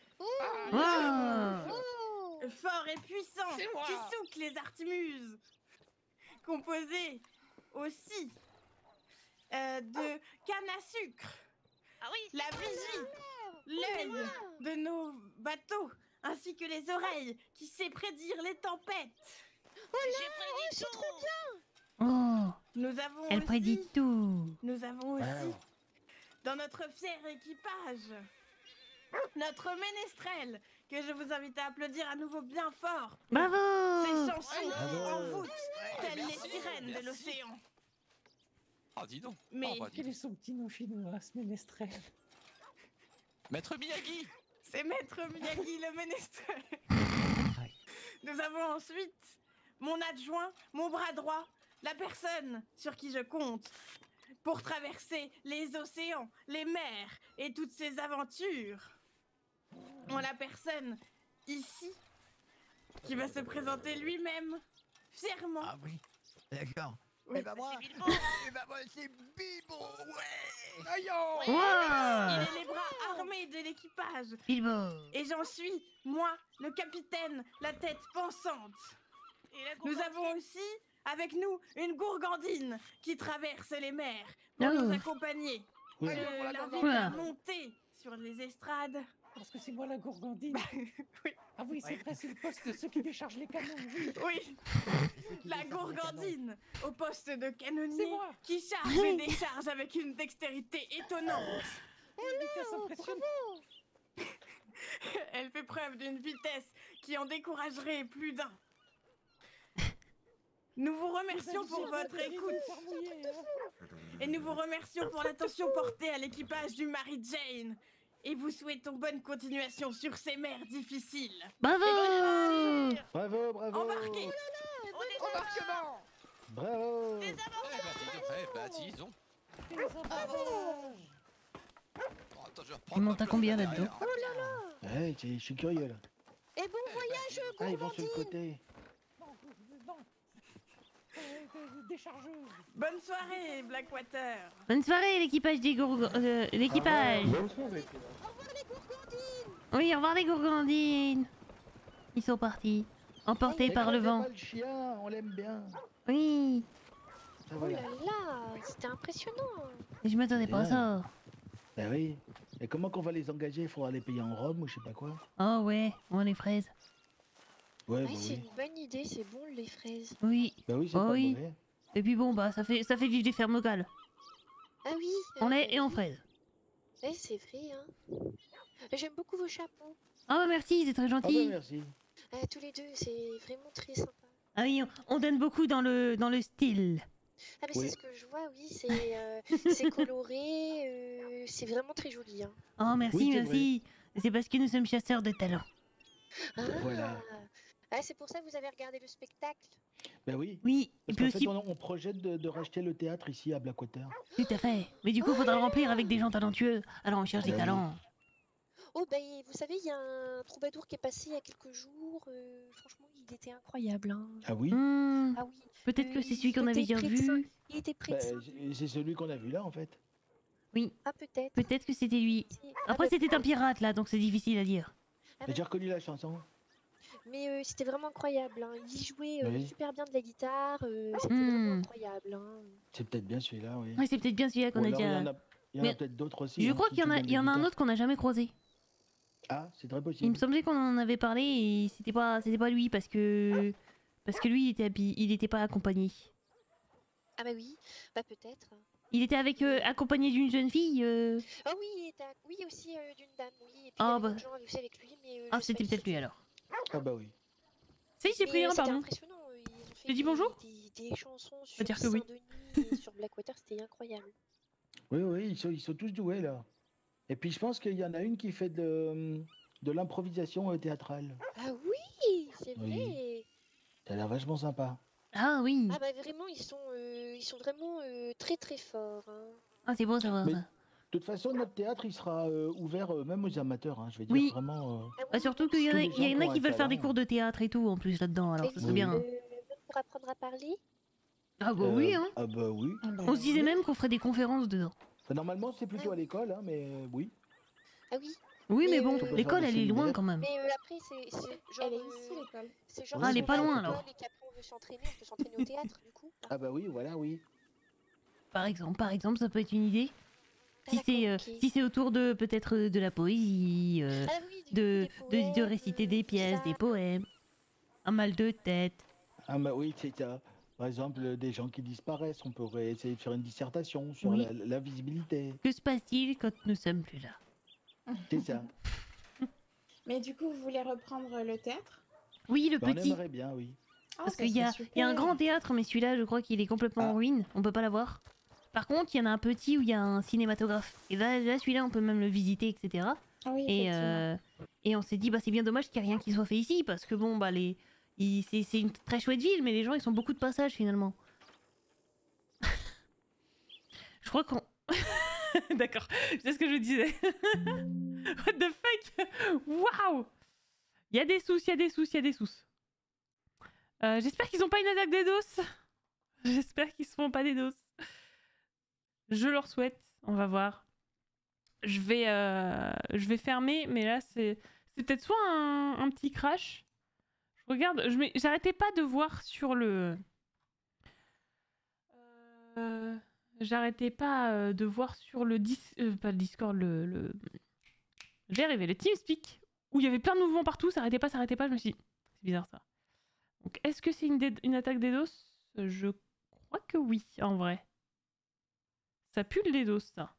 Wow! fort et puissant, C'est moi. qui souque les artimuses, composé aussi euh, de canne à sucre, la vigie, l'œil de nos bateaux, ainsi que les oreilles qui sait prédire les tempêtes. C'est trop bien! Oh! Nous avons Elle aussi, prédit tout! nous avons aussi, Wow. dans notre fier équipage, notre ménestrel, que je vous invite à applaudir à nouveau bien fort. Bravo. Ces chansons Bravo. qui envoûtent, telles les Bravo, sirènes de merci. l'océan. Ah, dis donc. Mais Oh, bah, dis Quel est donc. son petit nom chinois, ce ménestrel? Maître Miyagi. c'est Maître Miyagi le ménestrel. Nous avons ensuite mon adjoint, mon bras droit, la personne sur qui je compte pour traverser les océans, les mers et toutes ces aventures. On a la personne ici qui va se présenter lui-même fièrement. Ah oui, d'accord. Oui. Et bah moi, et bah moi c'est Bilbo, ouais. Aïe Il Wow. est les bras armés de l'équipage. Bilbo. Et j'en suis, moi, le capitaine, la tête pensante. Nous avons aussi, avec nous, une gourgandine qui traverse les mers pour Oh. nous accompagner. Oui. Je pour la l'invite gourgandine. à monter sur les estrades. Parce que c'est moi la gourgandine. Ah oui, c'est vrai, c'est le poste de ceux qui déchargent les canons. Oui. Oui, la gourgandine au poste de C'est canonnier moi. qui charge et décharge avec une dextérité étonnante. Une vitesse impressionnante. Elle fait preuve d'une vitesse qui en découragerait plus d'un. Nous vous remercions pour votre écoute et nous vous remercions pour l'attention portée à l'équipage du Mary Jane et vous souhaitons bonne continuation sur ces mers difficiles. Bravo. Bravo, bravo. Embarquez. Embarquement. Bravo. Eh bah, dis donc. Eh bah, dis donc. Oh, attends, je vais reprendre Il ma monte à place combien derrière. là-dedans? Ouais, je suis curieux là. Et bon voyage, Ah, ils vont sur le côté. Non, non. Euh, Déchargeuse. Bonne soirée, Blackwater. Bonne soirée l'équipage des gourg... euh, l'équipage. Bonsoir, mec. Oui, au revoir les gourgandines. Ils sont partis, emportés par le vent. Pas le chien, on l'aime bien. Oui. Ça, voilà. là, c'était impressionnant. Je m'attendais pas à ça. Bah oui. Et comment qu'on va les engager? Il faudra les payer en rhum ou je sais pas quoi. Oh ouais, on les fraises. Ouais, bah Ouais, c'est oui. une bonne idée, c'est bon les fraises. Oui. Bah oui, c'est Oh pas oui. mauvais. Et puis bon, bah ça fait ça fait vivre des fermes locales. Ah oui. En euh, lait et en fraises. Ouais, c'est vrai, hein. J'aime beaucoup vos chapeaux. Ah bah merci, c'est très Ah bah gentil. merci. Ah, tous les deux, c'est vraiment très sympa. Ah oui, on, on donne beaucoup dans le dans le style. Ah mais Oui. c'est ce que je vois, oui, c'est euh, c'est coloré, euh, c'est vraiment très joli. Hein. Oh merci, Oui, c'est merci. C'est parce que nous sommes chasseurs de talent. Ah, Voilà. ah c'est pour ça que vous avez regardé le spectacle. Bah oui. Oui, et Parce puis qu'en fait, aussi, on, on projette de, de racheter le théâtre ici à Blackwater. tout à fait. Mais du coup, faudra le remplir avec des gens talentueux. Alors on cherche des Ah oui. talents. Oh bah et vous savez, il y a un troubadour qui est passé il y a quelques jours. euh, franchement, il était incroyable. Hein. Ah oui. Hmm, Ah oui. Peut-être que Euh, c'est celui il qu'on avait était déjà près de Saint- vu. Il était près Bah, de Saint- c'est c'est celui qu'on a vu là en fait. Oui, Ah peut-être. peut-être que c'était lui. Si. Ah, Après, bah, c'était un pirate là, donc c'est difficile à dire. ah, J'ai bah, reconnu la chanson. Mais euh, c'était vraiment incroyable. Hein. Il jouait euh, Oui. super bien de la guitare. euh, c'était Hmm. vraiment incroyable. Hein. C'est peut-être bien celui-là, oui. Ouais, c'est peut-être bien celui-là qu'on Ou a alors, il y déjà. en a, il y en a Mais- peut-être d'autres aussi. Je hein, crois qui qu'il y en a, jouent il y en a de la un guitare. autre qu'on n'a jamais croisé. Ah, c'est très Il me possible. semblait qu'on en avait parlé et c'était pas, c'était pas lui parce que, parce que lui, il était, habi- il était pas accompagné. Ah bah oui, bah peut-être. Il était avec, euh, accompagné d'une jeune fille. euh, Ah oui, il était à- oui aussi euh, d'une dame, oui. Et puis Ah, il y avait bah. d'autres gens aussi avec lui, mais euh, Ah, je sais pas c'était qui peut-être lui c'était. alors. Ah bah oui. Si, j'ai Mais, pris euh, un, c'était pardon. impressionnant. euh, Ils ont fait J'ai dit des- bonjour des, des chansons Faut sur dire que oui. Saint-Denis et sur Blackwater, c'était incroyable. Oui, oui, ils sont, ils sont tous doués là. Et puis je pense qu'il y en a une qui fait de, de l'improvisation euh, théâtrale. Ah oui, c'est Oui. vrai. Ça a l'air vachement sympa. Ah oui. Ah bah vraiment, ils sont, euh, ils sont vraiment euh, très très forts. Hein. Ah, c'est beau ça va. Mais- De toute façon, notre théâtre, il sera euh, ouvert euh, même aux amateurs. Hein, je vais dire Oui. vraiment. euh, Ah Bah, surtout qu'il y en Tous a, les il y gens en a qui ont qui un veulent faire des talent. cours de théâtre et tout en plus là-dedans. Alors Mais ça serait oui. bien. Euh, même pour apprendre à parler. Ah bah euh, oui, hein. Ah bah oui. On se disait même qu'on ferait des conférences dedans. Enfin, normalement, c'est plutôt à l'école, hein, mais euh, oui. Ah oui. Oui, mais Mais, bon, euh, On peut faire l'école des elle est loin séminaires. quand même. Mais euh, après, c'est c'est genre. Elle est euh, ici l'école. C'est genre. Ah, elle si est on pas va à loin, l'école alors. Et qu'après on veut s'entraîner, on peut s'entraîner au théâtre, du coup. Ah bah oui, voilà, oui. Par exemple, par exemple, ça peut être une idée. Ah, Si c'est, euh, d'accord, ok. si c'est autour de peut-être euh, de la poésie, euh, Ah oui, du de, coup, de, des de poèmes, réciter euh, des tout pièces, ça. des poèmes, un mal de tête. Ah bah oui, c'est ça. Par exemple, euh, des gens qui disparaissent, on pourrait essayer de faire une dissertation sur Oui. la, la visibilité. Que se passe-t-il quand nous sommes plus là? C'est ça. Mais du coup, vous voulez reprendre le théâtre? Oui, le Bah, on petit. aimerait bien, oui. Ah, Parce ça qu'il y, a- serait il y a un super. grand théâtre, mais celui-là, je crois qu'il est complètement en ruine. On peut pas l'avoir. Par contre, il y en a un petit où il y a un cinématographe. Et là, là celui-là, on peut même le visiter, et cetera. Ah oui, et, effectivement. euh, et on s'est dit, bah, c'est bien dommage qu'il n'y ait rien qui soit fait ici. Parce que bon, bah, les... il- c'est c'est une très chouette ville, mais les gens, ils sont beaucoup de passage finalement. Je crois qu'on. D'accord, c'est ce que je disais. What the fuck? Waouh! Il y a des sous, il y a des sous, il y a des sous. Euh, J'espère qu'ils ont pas une attaque des dos. J'espère qu'ils se font pas des dos. Je leur souhaite. On va voir. Je vais, euh, je vais fermer, mais là c'est, c'est peut-être soit un, un petit crash. Je regarde. Je mets- J'arrêtais pas de voir sur le. Euh, J'arrêtais pas euh, de voir sur le dis... euh, pas le Discord, le, le... Je vais arriver, le TeamSpeak, où il y avait plein de mouvements partout, ça arrêtait pas, ça arrêtait pas, je me suis dit, c'est bizarre ça. Donc est-ce que c'est une, dé- une attaque DDoS? Je crois que oui, en vrai. Ça pue le DDoS, ça.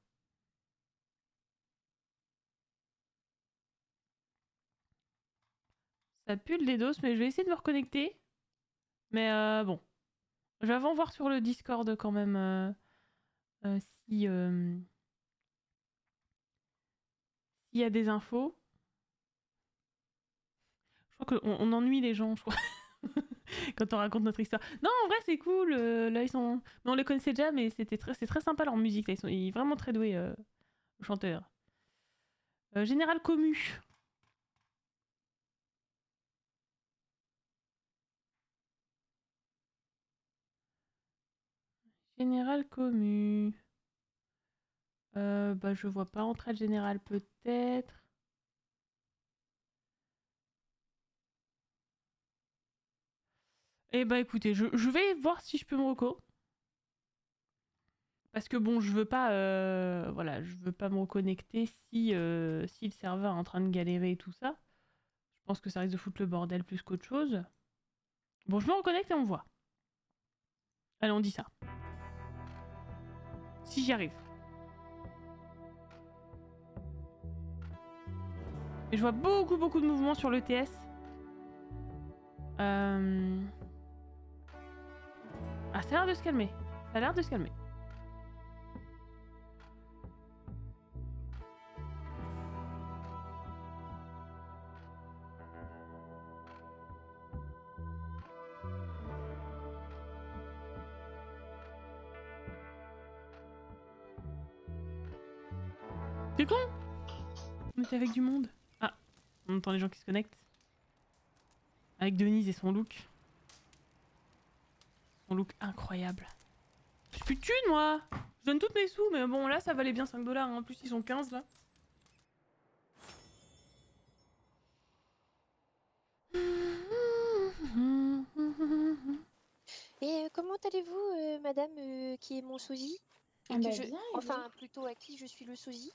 Ça pue le DDoS, mais je vais essayer de me reconnecter. Mais euh, bon. Je vais avant voir sur le Discord quand même euh, euh, si... euh, s'il y a des infos. Je crois qu'on on ennuie les gens, je crois, quand on raconte notre histoire. Non, en vrai, c'est cool. euh, là, ils sont. Mais on les connaissait déjà, mais c'était très, c'est très sympa leur musique. Là. Ils sont ils sont vraiment très doués, euh, le chanteur. Euh, Général Commu. Général Commu. Euh, bah, je vois pas entrée de général, peut-être. Eh bah écoutez, je, je vais voir si je peux me reco. Parce que bon, je veux pas, euh, voilà, je veux pas me reconnecter si, euh, si le serveur est en train de galérer et tout ça. Je pense que ça risque de foutre le bordel plus qu'autre chose. Bon, je me reconnecte et on voit. Allez, on dit ça. Si j'y arrive. Et je vois beaucoup, beaucoup de mouvements sur l'E T S. Euh... Ah, ça a l'air de se calmer. Ça a l'air de se calmer. C'est con. On était avec du monde. Ah, on entend les gens qui se connectent. Avec Denise et son look. Son look incroyable. J'ai plus de thunes, moi. Je donne toutes mes sous, mais bon, là, ça valait bien cinq dollars. En plus, ils sont quinze, là. Et euh, comment allez-vous, euh, madame, euh, qui est mon sosie? Ah Et que bah je- bien, et Enfin, plutôt à qui je suis le sosie?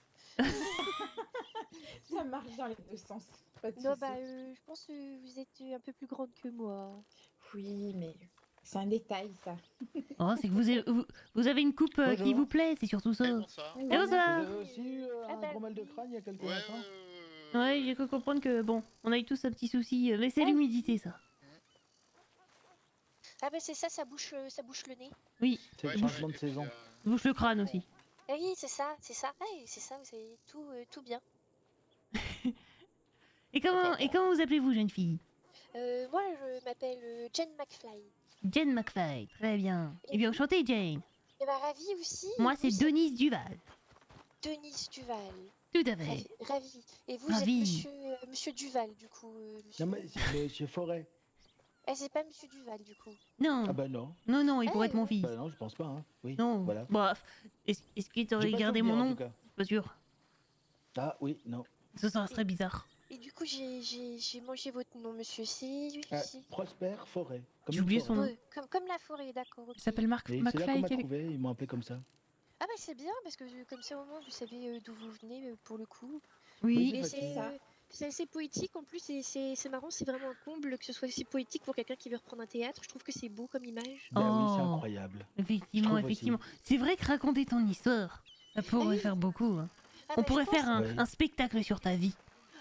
Ça marche dans les deux sens. Pas de Non, soucis. bah, euh, je pense que vous êtes euh, un peu plus grande que moi. Oui, mais c'est un détail, ça. Oh, c'est que vous avez, vous, vous avez une coupe euh, qui Bonjour. vous plaît, c'est surtout ça. bonsoir. Et bonsoir. Vous avez aussi eu euh, un gros mal de crâne il y a quelques instants? Ouais, j'ai cru comprendre que, bon, on a eu tous un petit souci, euh, mais c'est l'humidité, ça. Ah bah c'est ça, ça bouche, euh, ça bouche le nez. Oui, C'est le changement de saison. ça bouche le crâne aussi. Ah oui, c'est ça, c'est ça. Ah, et c'est ça, vous avez tout, euh, tout bien. Et comment, et comment vous appelez-vous, jeune fille? Euh, moi, je m'appelle euh, Jen McFly. Jane McFly, très bien. Eh bien, enchantée, Jane. Et bah ravie aussi. Moi, Et c'est vous, Denise Duval. Denise Duval. Tout à fait. Ravi. Ravi. Et vous Ravi. êtes monsieur, euh, monsieur Duval, du coup. euh, monsieur... Non, mais c'est Monsieur Forêt. Ah, c'est pas monsieur Duval, du coup. Non. Ah bah non. Non, non, il Ah, pourrait être mon fils. Bah non, je pense pas. Hein. Oui. Non. Voilà. Bah, est-ce est-ce qu'il t'aurait J'ai pas gardé mon souvenir, en nom? tout cas. Pas sûr. Ah oui, non. Ça serait très bizarre. Et du coup, j'ai j'ai- j'ai mangé votre nom, monsieur. C'est lui, Ah, c'est- Prosper Forêt. Comme J'ai une oublié forêt. son nom. Ouais, comme, comme la forêt, d'accord. ok. Il s'appelle Marc Et c'est là qu'on McFly. m'a quel- trouvé, ils m'ont appelé comme ça. Ah bah c'est bien, parce que euh, comme ça, au moins, vous savez euh, d'où vous venez, euh, pour le coup. Oui. Et c'est c'est facile. euh, c'est assez poétique en plus, et c'est c'est marrant, c'est vraiment un comble que ce soit aussi poétique pour quelqu'un qui veut reprendre un théâtre. Je trouve que c'est beau comme image. Bah oui, c'est Oh. incroyable. Effectivement, Je trouve effectivement. C'est vrai que raconter ton histoire, ça pourrait Oui. faire beaucoup. hein. Ah On bah, pourrait je faire pense- un, Ouais. un spectacle sur ta vie.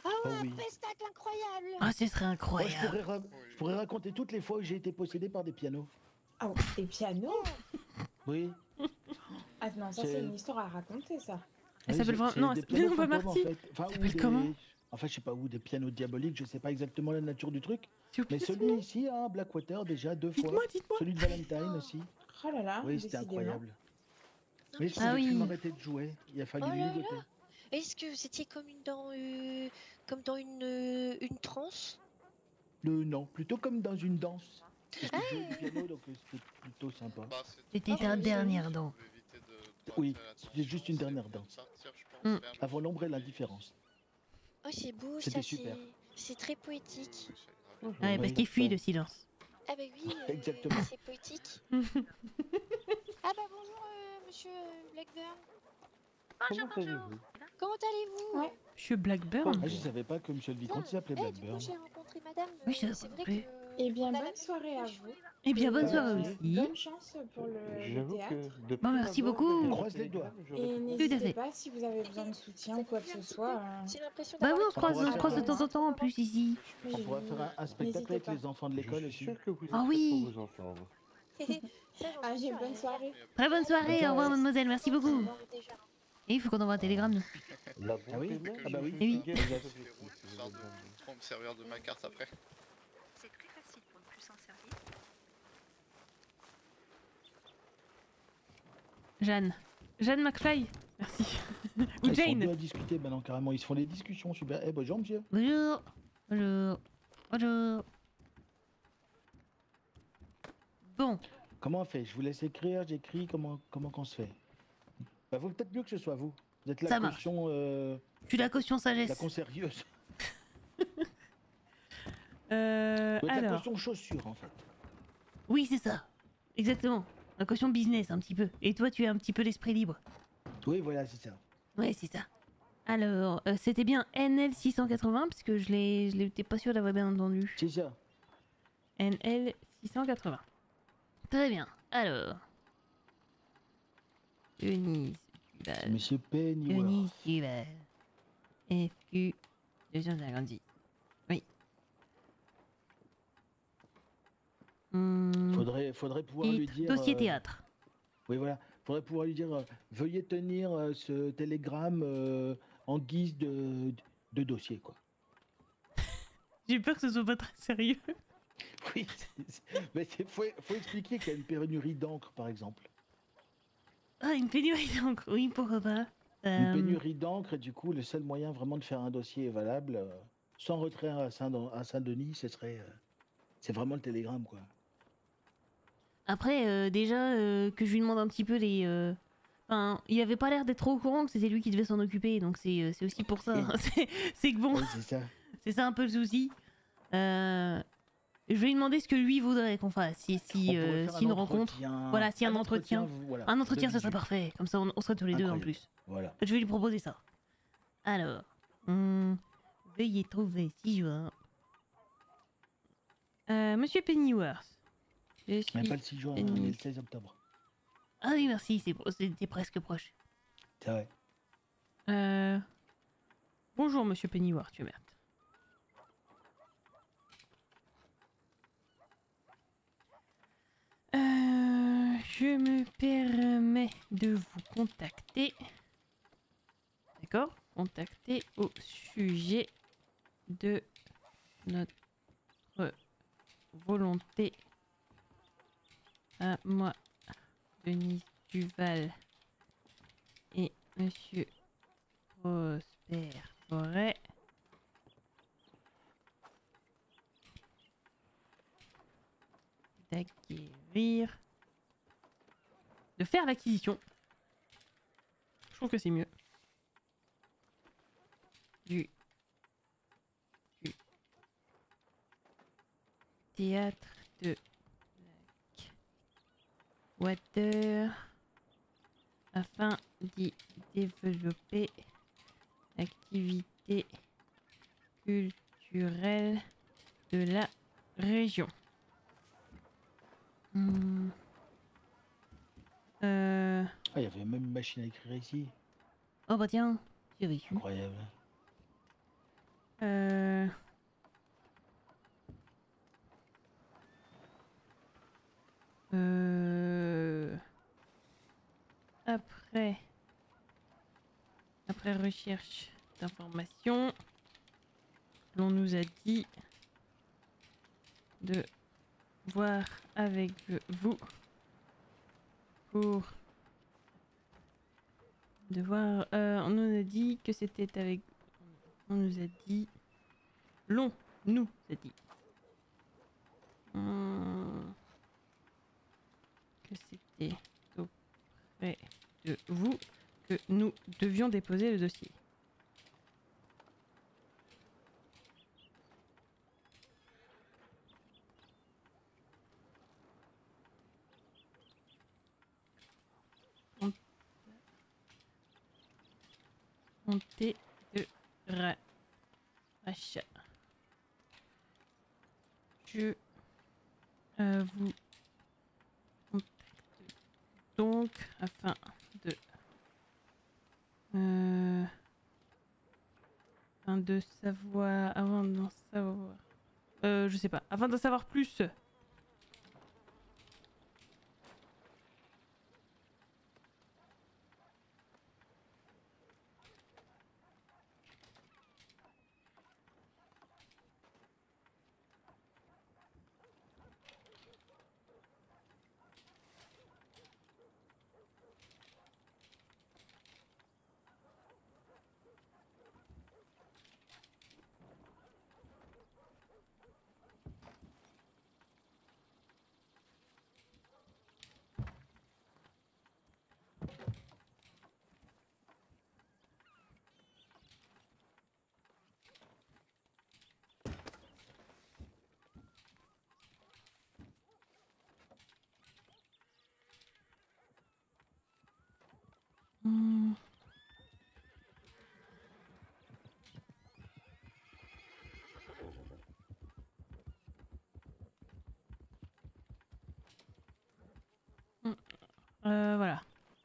Ah Oh ouais, oui. un pestacle incroyable. Ah, ce serait Moi, je, incroyable. pourrais ra- je pourrais raconter toutes les fois où j'ai été possédé par des pianos. Ah, des pianos? Oui. Ah non, ça C'est- c'est une histoire à raconter, ça. Elle Oui, s'appelle j'ai- vraiment- c'est non, des elle- pianos non, pas fantômes, en Marty. fait. Enfin, Elle ou s'appelle des- comment Enfin, je sais pas où, des pianos diaboliques, je sais pas exactement la nature du truc. J'ai oublié Mais son celui nom. ici, hein, Blackwater, déjà deux fois. Dites-moi, dites-moi. Celui de Valentine aussi. Oh là là, Oui, c'était décidément. incroyable. Mais je Ah pouvais oui. plus m'arrêter de jouer. Il a fallu Oh là là. ligoter. Est-ce que vous étiez comme une dans, euh, comme dans une, euh, une transe? Le non, plutôt comme dans une danse. Parce que je jouais du piano, donc euh, c'était plutôt sympa. Bah, c'est- C'était Ah, ta oui, dernière dent. Pour éviter de- de Oui, rater l'attention, c'était juste une c'est dernière de danse. sortir, je pense, Mm. vers le- Avant l'ombre et l'indifférence. Oh, c'est beau, C'était ça, super. c'est- c'est très poétique. Oui, c'est grave. Ah, ouais, parce Oui, qu'il fuit parfait. le silence. Ah bah oui, euh, Exactement. c'est poétique. Ah bah bonjour, euh, monsieur Blackburn. Comment allez-vous? Comment allez-vous? Ouais. Monsieur Blackburn. Ah, je savais pas que Monsieur le Vicomte s'appelait Eh, du coup, Blackburn. j'ai rencontré madame. Oui, je euh, savais c'est pas vrai non plus. que... Eh bien, on a la bonne même soirée à coupe de vous. cheveux. Eh bien, bonne Euh, soirée Merci. aussi. Bonne chance pour le, le J'avoue théâtre. que depuis Bon, merci l'abord beaucoup. de- Croise les doigts. j'aurais Et pu- Tout à n'hésitez fait. pas si vous avez besoin de soutien ou quoi que ce soit. euh, J'ai l'impression Bah oui, d'avoir on se une croise, pourra on se faire croise de un- temps en temps en plus ici. oui, On pourrait faire un, un spectacle n'hésitez avec pas. les enfants de Je l'école suis aussi. sûr que vous êtes Ah faite oui. pour vos enfants. Ça, j'en Ah, suis j'ai sûre, bonne hein. soirée. Très bonne soirée, au revoir mademoiselle, merci beaucoup. Bon, déjà. Et il faut qu'on envoie un télégramme, nous. La Ah oui bonté même, Ah bah oui. je Eh oui. suis Que je gay, fasse vous des avez- routes, histoire de trop me servir de ma carte après. C'est très facile pour ne plus s'en servir. Jeanne. Jeanne McFly. Merci. Ou Ils sont Jane. deux à discuter maintenant carrément. Ils se font des discussions super. Eh bonjour monsieur. Bonjour. Bonjour. Bonjour. Bon. Comment on fait? Je vous laisse écrire, j'écris. Comment comment qu'on se fait? Bah vaut peut-être mieux que ce soit vous. Vous êtes la Ça marche. caution. Euh, Je suis la caution la sagesse. consérieuse. Euh, Vous êtes la alors. caution chaussure en fait. Oui, c'est ça. Exactement. La caution business, un petit peu. Et toi, tu es un petit peu l'esprit libre. Oui voilà c'est ça. Ouais, c'est ça. Alors, euh, c'était bien N L six cent quatre-vingts, parce que je l'ai, je l'étais pas sûr d'avoir bien entendu. C'est ça. N L six cent quatre-vingts. Très bien. Alors. Denise C'est Duval. monsieur Pennyworth. Denise Duval. F Q deux cent cinquante-six. Oui. Hmm. Faudrait faudrait pouvoir lui Titre, dire. dossier euh, théâtre. Oui voilà. Faudrait pouvoir lui dire euh, veuillez tenir euh, ce télégramme euh, en guise de, de dossier quoi. J'ai peur que ce soit pas très sérieux. Oui. c'est- c'est- Mais il faut, faut expliquer qu'il y a une pénurie d'encre par exemple. Ah, une pénurie d'encre. Oui, pourquoi pas. Une Euh, pénurie d'encre et du coup le seul moyen vraiment de faire un dossier valable euh, sans retrait à Saint à Saint-Denis ce serait euh, c'est vraiment le télégramme quoi. Après, euh, déjà, euh, que je lui demande un petit peu les... euh, Enfin, il avait pas l'air d'être trop au courant que c'était lui qui devait s'en occuper, donc c'est euh, c'est aussi pour ça. hein. C'est- C'est que bon, Oui, c'est ça. c'est ça un peu le souci. Euh, Je vais lui demander ce que lui voudrait qu'on fasse, si, si, On pourrait euh, faire si un une rencontre. entretien- Voilà, si un, un entretien. entretien, voilà, un entretien, de ça serait visu. parfait. Comme ça, on, on serait tous les deux en Incroyable. plus. Voilà. Je vais lui proposer ça. Alors, hum, veuillez trouver six juin. Euh, Monsieur Pennyworth. Je Mais suis pas le six juin, hein, Penny- mais le seize octobre. Ah oui, merci, c'est pro- c'était presque proche. C'est vrai. Euh... Bonjour, Monsieur Pennyworth, tu merde. Euh, je me permets de vous contacter. D'accord? Contacter au sujet de notre volonté à moi, Denise Duval et Monsieur Prosper Forêt. D'acquérir. De faire l'acquisition. Je trouve que c'est mieux. Du, du théâtre de Blackwater afin d'y développer l'activité culturelle de la région. Hmm. Euh... Ah, il y avait même une machine à écrire ici. Oh bah tiens, j'ai vécu. Incroyable. Euh... Euh... Après... Après recherche d'informations, l'on nous a dit de voir avec vous pour... De voir... Euh, on nous a dit que c'était avec... On nous a dit... L'on nous a dit... Hum, que c'était auprès de vous que nous devions déposer le dossier. Montée de rachat. Je euh, vous contacte donc afin de euh, afin de savoir avant d'en savoir euh, je sais pas afin d'en savoir plus. Hmm. Hmm. Euh, voilà.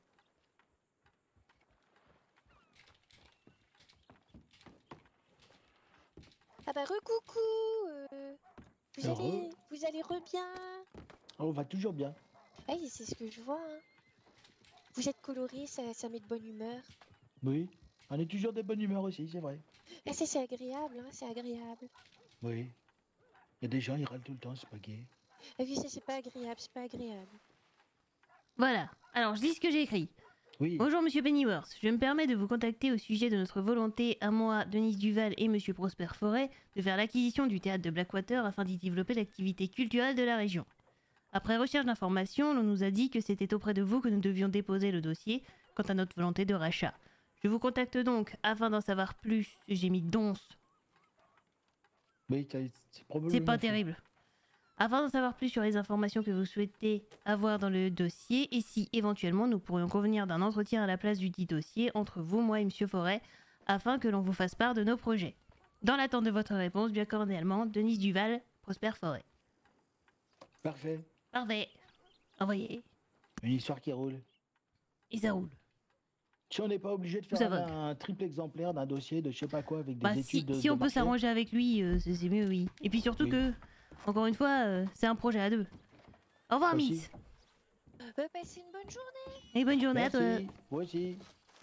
Ah bah recoucou euh, vous, Heureux. allez, vous allez re bien. Oh, on va toujours bien. Ah oui, c'est ce que je vois. Hein. Vous êtes coloré, ça, ça met de bonne humeur. Oui, on est toujours de bonne humeur aussi, c'est vrai. Ah ça c'est agréable, hein, c'est agréable. Oui. Il y a des gens, ils râlent tout le temps, c'est pas gay. Ah oui, ça c'est pas agréable, c'est pas agréable. Voilà. Alors, je lis ce que j'ai écrit. Oui. Bonjour Monsieur Pennyworth, je me permets de vous contacter au sujet de notre volonté, à moi, Denise Duval et Monsieur Prosper Forêt, de faire l'acquisition du théâtre de Blackwater afin d'y développer l'activité culturelle de la région. Après recherche d'informations, l'on nous a dit que c'était auprès de vous que nous devions déposer le dossier quant à notre volonté de rachat. Je vous contacte donc afin d'en savoir plus. J'ai mis donce. Oui, t'as- c'est probablement. C'est pas faux. terrible. Afin d'en savoir plus sur les informations que vous souhaitez avoir dans le dossier et si éventuellement nous pourrions convenir d'un entretien à la place du dit dossier entre vous, moi et Monsieur Forêt afin que l'on vous fasse part de nos projets. Dans l'attente de votre réponse, bien cordialement, Denise Duval, Prosper Forêt. Parfait. Parfait. Envoyé. Une histoire qui roule. Et ça roule. Si on n'est pas obligé de Vous faire savez. un, un triple exemplaire d'un dossier de je sais pas quoi avec des Bah, si, études de, si de on peut marché. s'arranger avec lui, euh, c'est c'est mieux, oui. Et puis surtout Oui. que, encore une fois, euh, c'est un projet à deux. Au revoir, Aussi. Miss. Euh, passez une bonne journée. Et bonne journée Merci. à toi. Moi aussi.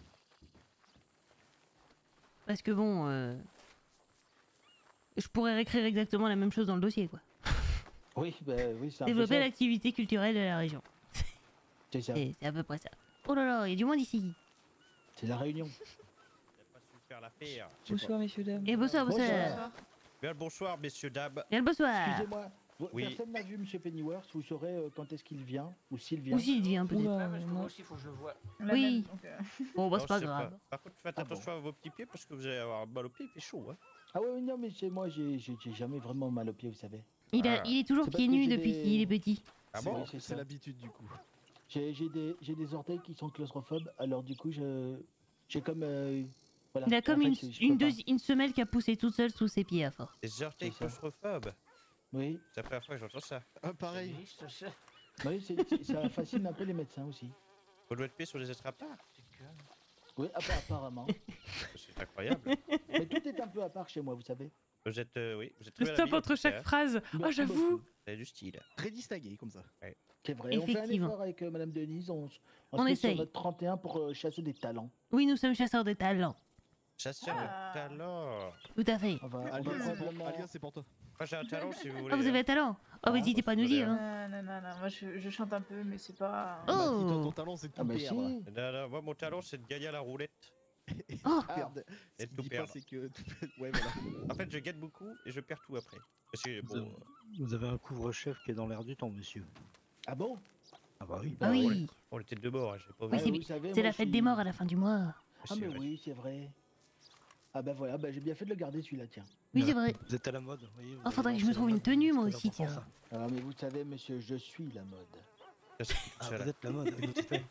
Parce que bon, euh, je pourrais réécrire exactement la même chose dans le dossier, quoi. Oui, bah, oui, c'est un peu Développer ça. l'activité culturelle de la région. C'est ça. C'est c'est à peu près ça. Oh là là, il y a du monde ici. C'est la réunion. Faire l'affaire. Bonsoir, messieurs, dames. Et bonsoir, bonsoir. Bonsoir. Bien le bonsoir, messieurs, dames. Bien le bonsoir. Excusez-moi, vous- Oui. personne n'a vu Monsieur Pennyworth, vous saurez euh, quand est-ce qu'il vient, ou s'il vient. Ou s'il vient, peut-être. Ah, parce que moi aussi, il faut que je vois. Oui. Bon, bah, Non, c'est pas je sais grave. Par contre, faites Ah attention à vos petits pieds parce que vous allez avoir mal aux pieds, il fait chaud. Hein. Ah ouais, non, mais c'est moi, j'ai j'ai- j'ai jamais vraiment mal aux pieds, vous savez. Il, a, Ah. il est toujours C'est parce pieds que nus j'ai depuis des- qu'il est petit. Ah C'est- bon c'est C'est ça. l'habitude du coup. J'ai j'ai des, j'ai des orteils qui sont claustrophobes, alors du coup, je j'ai comme... euh, voilà. Il a comme En fait, une, je- je une, peux pas. deux- une semelle qui a poussé toute seule sous ses pieds à force. Les orteils C'est ça. claustrophobes. Oui. C'est la première fois que j'entends ça. Ah, pareil. Oui, c'est- c'est- ça fascine un peu les médecins aussi. Vos doigts de pied sur les estrapes. Oui, appa- apparemment. C'est incroyable. Mais tout est un peu à part chez moi, vous savez. Vous êtes, euh, oui, vous êtes Le très stop habillé, entre chaque hein. phrase. Oh, Merci j'avoue. beaucoup. C'est du style. Très distingué comme ça. Ouais. C'est vrai, on fait un Effectivement. effort avec euh, Madame Denise, on, s- On on, se met essaye. sur notre trente et un pour euh, chasser des talents. Oui, nous sommes chasseurs de talent. Chasseur Ah. de talent. Tout à fait. On va, on va Alias, c'est pour- probablement- Alias, c'est pour toi. Moi j'ai un talent si vous voulez. Ah, vous avez un talent. Oh, n'hésitez pas à nous Voilà. dire. Hein. Non, non, non, non, moi je, je chante un peu, mais c'est pas. Bah, dis-toi, ton Oh. talent, c'est de Ah tout bah perdre. si. Non, non, moi mon talent c'est de gagner à la roulette. Oh. Ah. Perdre. Ce Et qu'il tout dit pas, perdre. c'est que... Ouais, voilà. En fait je gagne beaucoup et je perds tout après. Parce que Vous bon, avez- Vous avez un couvre-chef qui est dans l'air du temps, monsieur. Ah bon? Ah bah oui. Ah oui. on était deux morts, hein, j'ai pas Oui, vu. c'est vous savez, c'est moi, la je fête suis- des morts à la fin du mois. Ah C'est mais vrai. oui, c'est vrai. Ah bah voilà, bah j'ai bien fait de le garder celui-là, tiens. Oui, c'est vrai. Vous êtes à la mode, vous voyez. vous Oh, faudrait avez que je me lancé trouve la une mode, tenue, moi c'est aussi, important, tiens. ça. Alors mais vous savez, monsieur, je suis la mode. Ça, c'est tout Ah, seul, vous hein. êtes la mode, tout à fait.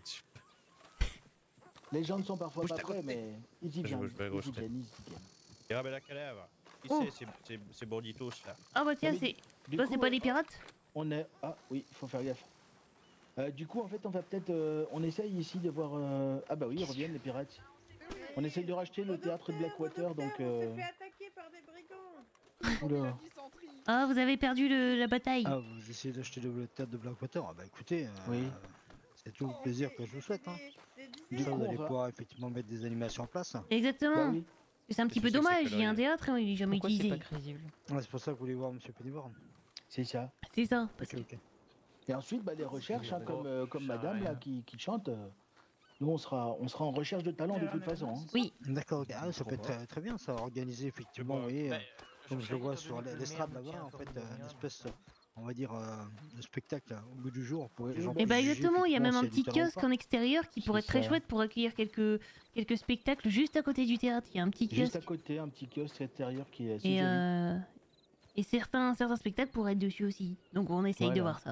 Les gens ne sont parfois Bouge pas ta prêts, côté. mais ils y Je viennent, bouge pas, ils gauche y tête. viennent, ils y viennent. Et ramène la cadavre. Qui Oh. c'est ces- ces- ces banditos là? Ah bah tiens, Mais c'est. du Toi, coup, c'est pas euh, les pirates? On est... Ah oui, faut faire gaffe. Euh, du coup, en fait, on va peut-être... euh, on essaye ici de voir... euh, Ah bah oui, ils reviennent, les pirates. On essaye de racheter le théâtre de Blackwater, donc... On euh, s'est fait attaquer par des brigands. Oula. Ah, vous avez perdu le- la bataille. Ah, vous essayez d'acheter le théâtre de Blackwater. Ah bah écoutez, euh, Oui. c'est tout le plaisir que je vous souhaite. Hein. Du Comme ça, coup, vous on allez va- pouvoir effectivement mettre des animations en place. Exactement. Bah oui. C'est un petit Qu'est-ce peu que c'est que ces dommage, il y a un conneries théâtre et il est jamais Pourquoi c'est utilisé. pas crédible? Ouais, c'est pour ça que vous voulez voir Monsieur Pennyworth. C'est ça. C'est ça. Parce Ok, que... ok. Et ensuite, bah, les recherches, hein, comme, euh, comme Ça madame, là, rien. qui, qui chante... euh, Nous, on sera, on sera en recherche de talent de toute façon. hein. Oui. D'accord, ok. Ah, ça peut être très, très bien, ça, organiser effectivement, vous voyez, euh, comme je le vois sur la- l'estrade là-bas, en fait, euh, une espèce, on va dire, euh, de spectacle euh, au bout du jour pour que les gens Et bah puissent juger exactement, il y a même effectivement un s'il y petit a du talent ou kiosque pas. en extérieur qui pourrait être très ça. chouette pour accueillir quelques, quelques spectacles juste à côté du théâtre. Il y a un petit Juste kiosque. à côté, un petit kiosque extérieur qui est assez Et, joli. euh, et certains, certains spectacles pourraient être dessus aussi. Donc on essaye de Voilà. voir ça.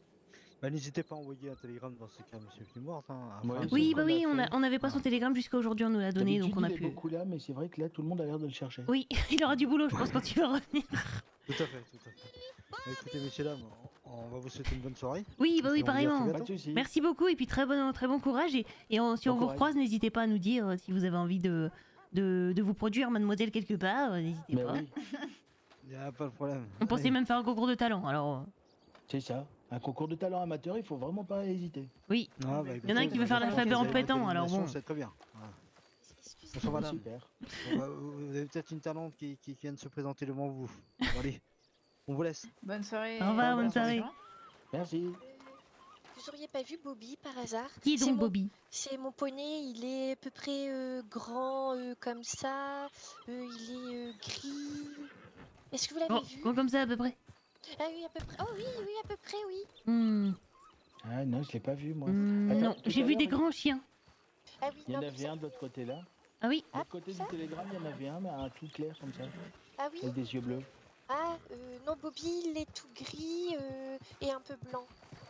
Bah, n'hésitez pas à envoyer un télégramme dans ce cas, Monsieur Pennyworth. Hein, afin Ouais, de- Oui, ce bah qu'on oui, a on a- fait. on n'avait pas son télégramme jusqu'à aujourd'hui, on nous l'a donné, donc D'habitude, on a il est pu. beaucoup là, mais c'est vrai que là, tout le monde a l'air de le chercher. Oui, il aura du boulot, je pense, quand tu vas revenir. Tout à fait, tout à fait. Bah, écoutez, messieurs, dames, on on va vous souhaiter une bonne soirée. Oui, bah Et oui, puis on vous dit à très pareillement. bientôt. Pas de soucis. Merci beaucoup et puis très bon, très bon courage. Et, et on- si Bon on vous courage. recroise, n'hésitez pas à nous dire euh, si vous avez envie de, de, de vous produire, mademoiselle, quelque part. euh, N'hésitez Mais pas. oui, Il n'y a pas de problème. On pensait Allez. même faire un concours de talent, alors. euh, c'est ça. Un concours de talent amateur, il faut vraiment pas hésiter. Oui. Ah, bah, Il y en a un qui veut faire l'alphabet en pétant, alors bon. C'est très bien. Voilà. Excusez-moi. Bonsoir, madame. Super. Bon, bah, vous vous avez peut-être une talente qui, qui, qui vient de se présenter devant vous. Bon, allez, on vous laisse. Bonne soirée. Au revoir, bonne soirée. Merci. Vous auriez pas vu Bobby par hasard? Qui est C'est donc mon- Bobby? C'est mon poney, il est à peu près euh, grand euh, comme ça, euh, il est euh, gris. Est-ce que vous l'avez Oh, vu? oh, comme ça à peu près. Ah oui, à peu près. Oh oui, oui, à peu près, oui. Hmm, Ah non, je l'ai pas vu, moi. hmm, Attends, non, tout j'ai à vu l'heure, des grands chiens. Ah oui, Il y en non, avait un de l'autre côté là. Ah oui? De l'autre côté du télégramme, il y en avait un, mais un tout clair comme ça, Ah oui. avec des yeux bleus. Ah euh, non, Bobby, il est tout gris euh, et un peu blanc.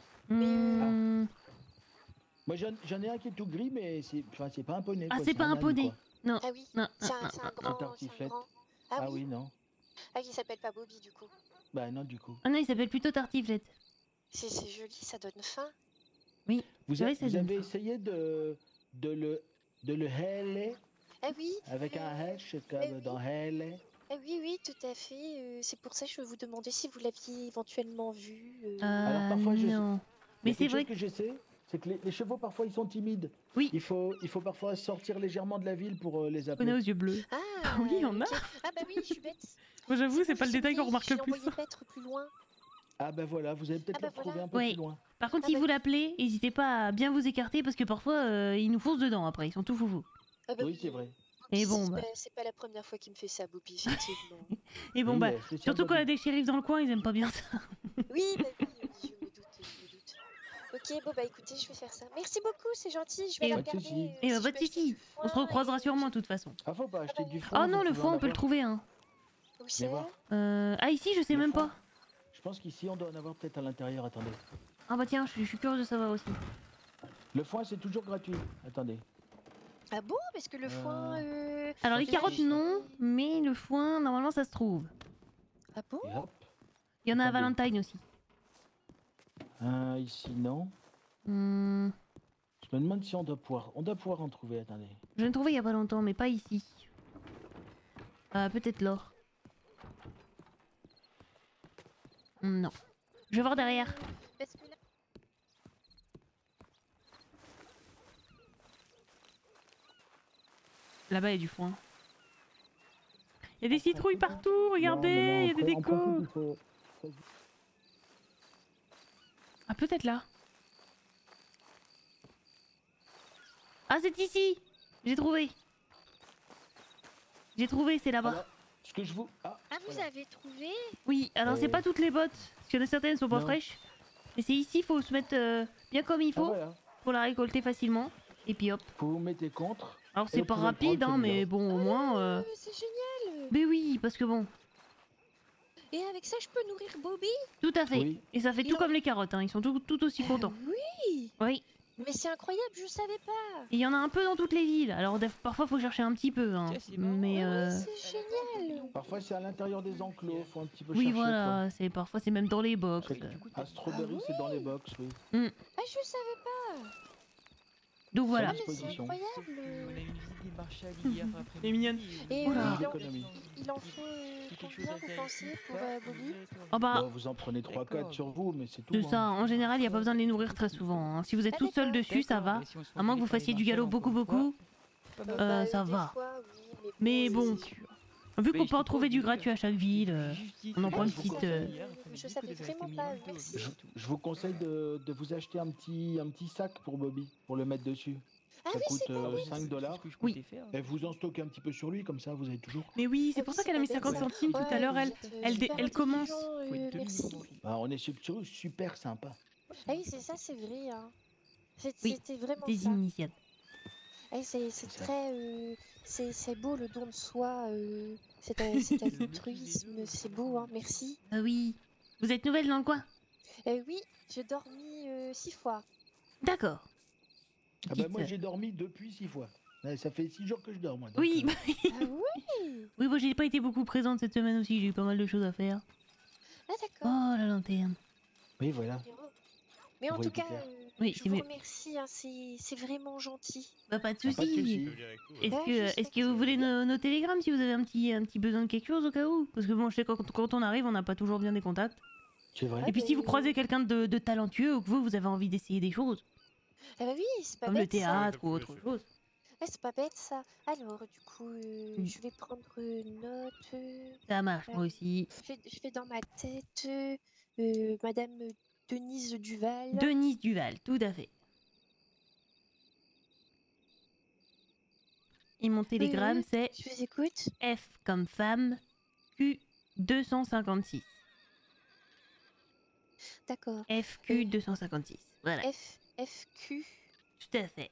Hmm, Moi, j'en j'en ai un qui est tout gris, mais c'est enfin, c'est pas un poney. Ah, quoi, c'est pas un âne, poney. quoi. Non. Ah oui. Non, C'est non, un, non, c'est un non. grand. Un c'est un tartiflette. grand. Ah, Ah, oui, oui. non. Ah, il s'appelle pas Bobby du coup. Bah non, du coup. Ah non, il s'appelle plutôt Tartiflette. C'est c'est joli, ça donne faim. Oui. Vous, c'est a- vrai, ça vous donne avez faim. essayé de, de le de le héler Ah oui. avec un H Eh comme oui. dans héler. Ah oui, oui, tout à fait. euh, c'est pour ça que je vous demandais si vous l'aviez éventuellement vu. euh. Ah parfois, je sais- non. Mais Mais c'est vrai que je sais, c'est que les, les chevaux parfois ils sont timides. Oui. Il faut il faut parfois sortir légèrement de la ville pour euh, les qu'on a appeler. aux yeux bleus. Ah, Ah oui, on a. ok. Ah bah oui, je suis bête. Moi j'avoue, c'est bon, pas le j'ai détail qu'on oublié, remarque je le l'ai plus. envoyé paître plus loin. Ah bah voilà, vous allez peut-être Ah bah le retrouver voilà. un peu Ouais. plus loin. Par contre, Ah si bah- vous l'appelez, n'hésitez pas à bien vous écarter parce que parfois euh, ils nous foncent dedans après, ils sont tout foufous. Ah bah Oui, c'est vrai. Et C'est bon, pas- bah. C'est pas la première fois qu'il me fait ça, Bobby, effectivement. Et bon, Oui, bah, euh, spécial surtout quand il y a Bobby. des shérifs dans le coin, ils aiment pas bien ça. oui, bah oui, oui, je me doute, je me doute. Ok, bon bah écoutez, je vais faire ça. Merci beaucoup, c'est gentil, je vais Et la pas de regarder. soucis. euh, Et si bah, je pas peux de acheter soucis. du On se foin recroisera et- sûrement de toute façon. Ah faut pas acheter du foin. Oh non, vous le pouvez foin, en on peut le avoir. trouver, hein. Où Viens c'est? voir. Euh... Ah, ici, je sais Le même foin. pas. Je pense qu'ici on doit en avoir peut-être à l'intérieur, attendez. Ah bah tiens, je suis, je suis curieuse de savoir aussi. Le foin c'est toujours gratuit. Attendez. Ah bon? Parce que le foin. euh, Alors les c'est carottes vrai. non, mais le foin, normalement ça se trouve. Ah bon? Et hop. Il y en a à Attendez. Valentine aussi. Euh, ici non. Hmm, Je Je me demande si on doit pouvoir, on doit pouvoir en trouver, attendez. Je l'ai trouvé il y a pas longtemps, mais pas ici. Euh, peut-être là. Non. Je vais voir derrière. Parce que là... Là-bas, il y a du foin. Il y a des citrouilles partout, regardez, il y a des décos. Faut... Ah, peut-être là. Ah, c'est ici. J'ai trouvé. J'ai trouvé, c'est là-bas. Alors, ce que je vous... Ah, Ah, vous voilà. avez trouvé? Oui, alors c'est Euh. pas toutes les bottes, parce qu'il y en a certaines qui sont pas Non. fraîches. Mais c'est ici, faut se mettre euh, bien comme il Ah, faut, voilà. pour la récolter facilement. Et puis hop. Vous vous mettez contre. Alors et c'est vous pas pouvez le rapide, prendre, hein, mais celui-là. bon, au moins... euh, Euh, c'est génial! Mais oui, parce que bon, Et avec ça, je peux nourrir Bobby? tout à fait. Oui. Et ça fait Il tout en- comme les carottes, hein, ils sont tout, tout aussi contents. Oui! Oui. Mais c'est incroyable, je savais pas! Et il y en a un peu dans toutes les villes, alors des- parfois faut chercher un petit peu, hein. Mais euh... C'est génial! Parfois c'est à l'intérieur des enclos, faut un petit peu oui, chercher. voilà, c'est parfois c'est même dans les box. quoi. À Strawberry, c'est dans les box, oui. Mm. Ah, je savais pas! Donc voilà. Ah, mais c'est disposition. incroyable! On a eu une visite des marchés à hier après. C'est mignonne. Et Oula. euh, il, en, D'économie. il en faut euh, combien, vous pensez, pour euh, Bobby? Oh bah, Bon, vous en prenez trois quatre sur vous, mais c'est tout. c'est hein. ça, en général, il n'y a pas besoin de les nourrir très souvent, hein. Si vous êtes Ah, toute seule d'accord. dessus, ça va. À moins que vous fassiez du galop beaucoup beaucoup, Euh, euh, bah, ça des va. fois, oui, Mais c'est- bon, c'est sûr. vu qu'on peut en trouver du gratuit à chaque ville, euh, on en prend une je vous petite... euh, Je savais vraiment pas, merci. Je, je vous conseille de, de vous acheter un petit, un petit sac pour Bobby, pour le mettre dessus. Ah Ça oui, coûte c'est pas euh, oui. cinq dollars. Oui. Et vous en stockez un petit peu sur lui, comme ça vous avez toujours. Mais oui, c'est Ah pour oui, ça qu'elle a mis pas bête, cinquante ça. centimes tout à Ouais, l'heure, vous elle, êtes, euh, elle, dé- super elle commence. intelligent, euh, merci. Bah, on est sur sur- super sympa. Ah oui, c'est ça, c'est vrai. Hein. C'est- Oui, C'était vraiment Des ça. initiales. Ah, c'est c'est ça. très... euh, c'est c'est beau le don de soi, euh, cet, a- cet altruisme, c'est beau, hein, merci. Ah oui. Vous êtes nouvelle dans le coin? Euh, oui, j'ai dormi euh, six fois. D'accord. Ah bah, Petite, moi euh, j'ai dormi depuis six fois. Ouais, ça fait six jours que je dors moi. donc, Oui, euh, bah oui. Ah oui. Oui, moi j'ai pas été beaucoup présente cette semaine aussi, j'ai eu pas mal de choses à faire. Ah d'accord. Oh la lanterne. Oui voilà. Mais en Vous tout voyez cas, plus clair. euh, Oui, je c'est vous mieux. remercie, hein, c'est c'est vraiment gentil. Bah pas de Ah, pas de soucis. soucis. Est-ce Ouais, que, je sais est-ce que vous que- voulez nos, nos télégrammes si vous avez un petit, un petit besoin de quelque chose au cas où? Parce que bon, je sais que quand, quand on arrive, on n'a pas toujours bien des contacts. C'est vrai. Et puis bah, si vous euh, croisez quelqu'un de, de talentueux ou que vous, vous avez envie d'essayer des choses, Ah bah oui, c'est pas comme le bête ça. théâtre ou autre chose. Ouais, c'est pas bête ça. Alors, du coup, euh, Mm. je vais prendre euh, note. euh, Ça marche, moi aussi. Je fais, je fais dans ma tête euh, euh, Madame Denise Duval. Denise Duval, tout à fait. Et mon télégramme, oui. c'est Je vous écoute. F comme femme, Q deux cent cinquante-six. D'accord. F Q deux cent cinquante-six. Voilà, F, F, Q. tout à fait.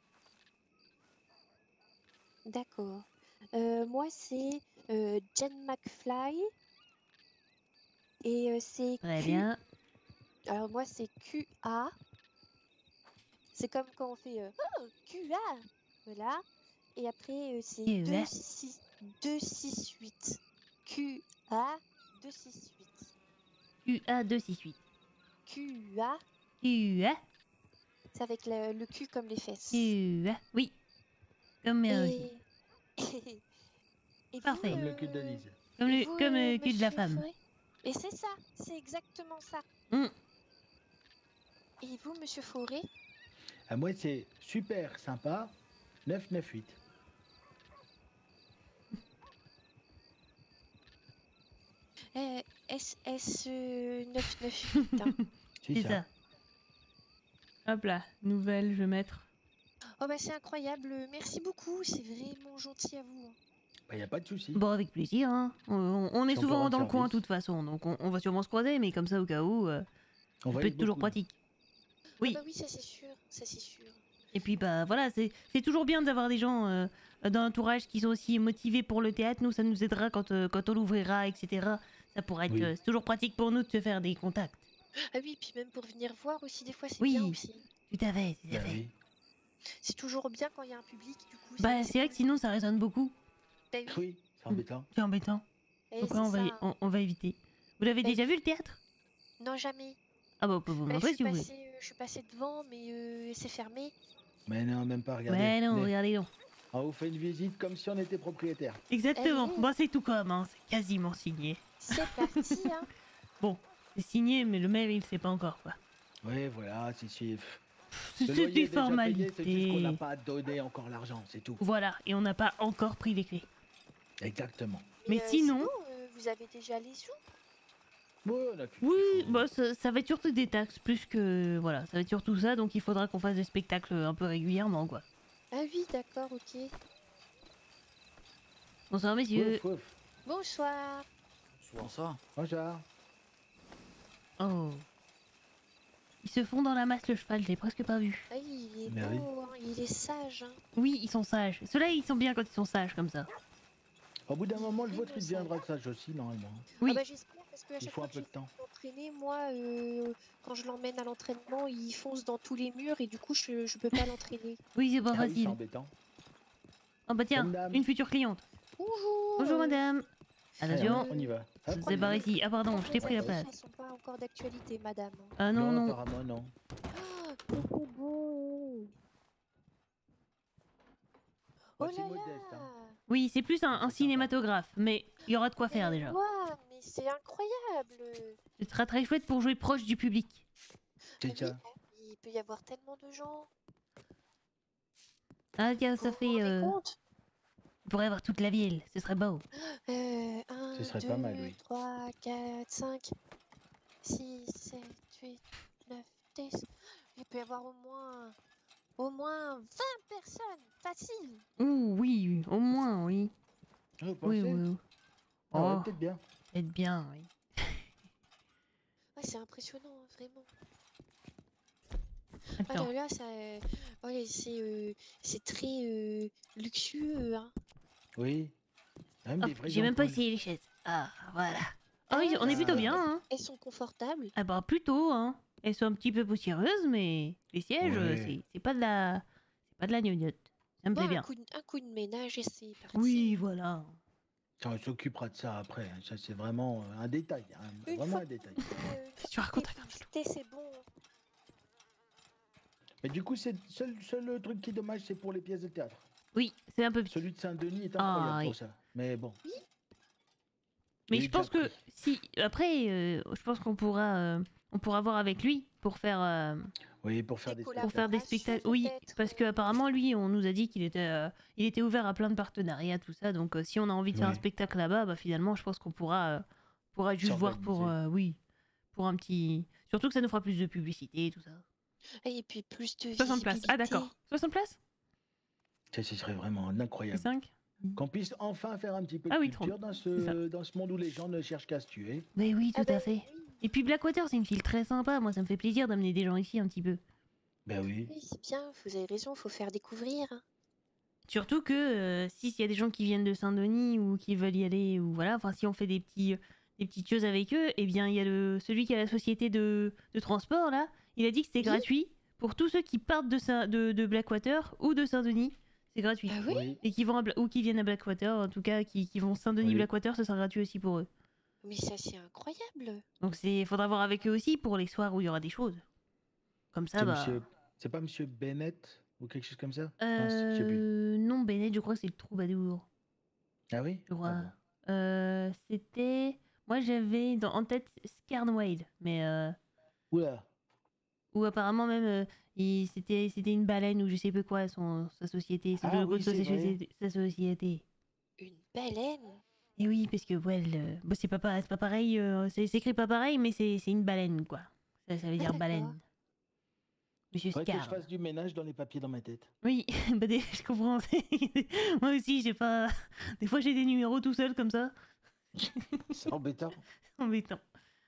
D'accord. Euh, moi, c'est euh, Jen McFly. Et euh, c'est Très Q- bien. Alors, moi, c'est Q A. C'est comme quand on fait euh, oh, Q A. Voilà. Et après, euh, c'est Q A. deux six huit. Q A deux six huit. Q A deux six huit. Q A, Q A. c'est avec le, le cul comme les fesses. Q A. Oui. Comme mien aussi. Et... Et Parfait. vous, Comme le euh, cul d'Alice. Comme et le, vous, comme euh, le cul de la monsieur femme. Forêt Et c'est ça, c'est exactement ça. Mm. Et vous, monsieur Forêt Ah, moi c'est super sympa. neuf neuf huit. euh, S S neuf neuf huit. Hein. C'est ça. Hop là, nouvelle, je vais mettre. Oh bah c'est incroyable, merci beaucoup, c'est vraiment gentil à vous. hein. Bah y a pas de souci. Bon, avec plaisir. Hein. On, on- on est Si on peut souvent rendre dans le coin de service. toute façon, donc on, on va sûrement se croiser, mais comme ça, au cas où, euh, On ça va peut être être toujours beaucoup. pratique. Ah Oui. bah oui, ça c'est sûr, ça c'est sûr. Et puis, bah voilà, c'est c'est toujours bien d'avoir des gens euh, dans l'entourage qui sont aussi motivés pour le théâtre. Nous, ça nous aidera quand, euh, quand on l'ouvrira, et cetera. Ça pourra être. Oui. euh, c'est toujours pratique pour nous de se faire des contacts. Ah oui, puis même pour venir voir aussi, des fois c'est Oui. bien aussi. Tout à fait, tout à Bah fait. oui. C'est toujours bien quand il y a un public, du coup. Bah, c'est vrai que sinon, ça résonne beaucoup. Bah oui. Oui, c'est embêtant. C'est embêtant. Eh, Donc, c'est là, on va, ça. on, on va éviter. Vous l'avez Bah déjà oui. vu le théâtre? Non, jamais. Ah bah, on peut vous le Bah, je montrer suis si vous voulez. passée, je suis passée devant, mais euh, c'est fermé. Mais non, même pas, regardez. Ouais, non, Venez. regardez donc. On vous fait une visite comme si on était propriétaire. Exactement. Allez. Bon, c'est tout comme, hein. C'est quasiment signé. C'est parti, hein. Bon, c'est signé, mais le mail, il sait pas encore, quoi. Ouais, voilà, si, si. C'est Le c'est loyer des est déjà payé, C'est juste qu'on formalités. n'a pas donné encore l'argent, c'est tout. Voilà, et on n'a pas encore pris les clés. Exactement. Mais euh, sinon... euh, vous avez déjà les sous? Ouais, on a pu- Oui, bah, ça, ça va être surtout des taxes, plus que... Voilà, ça va être surtout ça, donc il faudra qu'on fasse des spectacles un peu régulièrement, quoi. Ah oui, d'accord, ok. Bonsoir, messieurs. Ouf, ouf. Bonsoir. Bonsoir. Bonsoir. Oh. Ils se font dans la masse, le cheval, je l'ai presque pas vu. Ah, il est Mais beau, oui. hein, il est sage. Hein. Oui, ils sont sages. Ceux-là, ils sont bien quand ils sont sages, comme ça. Au bout d'un moment, le vôtre, il deviendra sage aussi, normalement. Oui. Ah bah j'espère, parce que à Il chaque faut fois un que peu de je temps. l'entraîner, moi, euh, quand je l'emmène à l'entraînement, il fonce dans tous les murs et du coup, je, je peux pas l'entraîner. Oui, c'est pas Ah oui, c'est facile. embêtant. Oh bah tiens, Bonne dame. une future cliente. Bonjour. Bonjour, madame. Allez, Attention. on y va. Hop. C'est par ici. Ah pardon, je t'ai pris la Les place. affiches sont pas encore d'actualité, madame. Ah non, non. apparemment, non. Ah, c'est beau. Oh Bah, c'est là modeste, là. hein. Oui, c'est plus un, un cinématographe, mais il y aura de quoi faire déjà. Waouh, mais c'est incroyable. Ce sera très chouette pour jouer proche du public. C'est Oui, ça. il peut y avoir tellement de gens. Ah tiens, ça Vous vous fait... rendez Euh... compte On pourrait avoir toute la ville, ce serait beau. Euh, un, Ce serait deux, pas mal, oui. trois, quatre, cinq, six, sept, huit, neuf, dix. Il peut y avoir au moins, au moins vingt personnes, facile. Ouh, oui, au moins, oui. Ah, vous Oui, pensez oui. oui. Ah ouais, Oh, peut-être bien. peut-être bien, oui. Ouais, c'est impressionnant, hein, vraiment. Oh Attends. là là, ça, euh, oh là, c'est, euh, c'est très euh, luxueux, hein. Oui. Même Hop, des vrais j'ai même pas ampoules. essayé les chaises. Ah, voilà. Ah oui, on est plutôt Ah. bien, hein. Elles sont confortables. Ah bah plutôt, hein. Elles sont un petit peu poussiéreuses, mais les sièges, Ouais. c'est c'est pas de la... C'est pas de la gnognotte. Ça me Bon, plaît un, bien. coup de, un coup de ménage et c'est parti. Oui, voilà. Ça, on s'occupera de ça après. hein. Ça, c'est vraiment euh, un détail. hein. Une Vraiment fois un détail. Euh, Qu'est-ce que tu racontes? visiter, c'est bon. Mais du coup, c'est seul, seul truc qui est dommage, c'est pour les pièces de théâtre. Oui, c'est un peu petit. Celui de Saint-Denis est Ah, incroyable oui. pour ça. Mais bon. Mais Il je est déjà pense que pris. si... Après, euh, je pense qu'on pourra... euh, on pourra voir avec lui pour faire... euh, Oui, pour faire Des des pour faire des collaborations, spectacles. Oui, peut-être, parce que apparemment lui, on nous a dit qu'il était, euh, il était ouvert à plein de partenariats, tout ça. Donc, euh, si on a envie de faire un Oui. spectacle là-bas, bah finalement, je pense qu'on pourra, euh, pourra juste voir pour, S'organiser. euh, oui, pour un petit. Surtout que ça nous fera plus de publicité et tout ça. Et puis plus de soixante places. Ah visibilité. d'accord. soixante places. Ça, ce serait vraiment C'est incroyable. cinq. Qu'on puisse enfin faire un petit peu de Ah oui, culture trente. dans C'est ça. ce, dans ce monde où les gens ne cherchent qu'à se tuer. Mais oui, tout Ah à ben fait. oui. Et puis Blackwater, c'est une ville très sympa. Moi, ça me fait plaisir d'amener des gens ici un petit peu. Ben oui. Oui, c'est bien, vous avez raison, faut faire découvrir. hein. Surtout que euh, si s'il y a des gens qui viennent de Saint-Denis ou qui veulent y aller ou voilà, enfin si on fait des petits des petites choses avec eux, eh bien il y a le celui qui a la société de, de transport là, il a dit que c'était Oui. gratuit pour tous ceux qui partent de, Saint- de, de Blackwater ou de Saint-Denis, c'est gratuit. Ah oui, Oui. Et qui vont à Bla- ou qui viennent à Blackwater, en tout cas qui, qui vont Saint-Denis Oui. Blackwater, ce sera gratuit aussi pour eux. mais ça c'est incroyable. Donc c'est faudra voir avec eux aussi pour les soirs où il y aura des choses. Comme ça C'est bah monsieur- c'est pas monsieur Bennett ou quelque chose comme ça Non, c'est- je sais plus. euh, non Bennett, je crois que c'est le troubadour. Ah oui Je crois. Ah bon. Euh, c'était. Moi j'avais dans... en tête Scarnwade, mais. Euh... Oula. Ou apparemment même. euh, il... c'était... c'était une baleine ou je sais plus quoi, son... sa société. C'est Ah le logo oui, de sa c'est vrai. société. Sa société. Une baleine. Et oui, parce que, ouais, le- bon, c'est pas, pa- c'est pas pareil. euh, C'est c'est écrit pas pareil, mais c'est c'est une baleine, quoi. Ça, ça veut Ah, dire d'accord. baleine. Monsieur Faudrait que je Scar. fasse du ménage dans les papiers dans ma tête. Oui, bah, des- je comprends. Moi aussi, j'ai pas. Des fois, j'ai des numéros tout seul comme ça. C'est embêtant. Embêtant.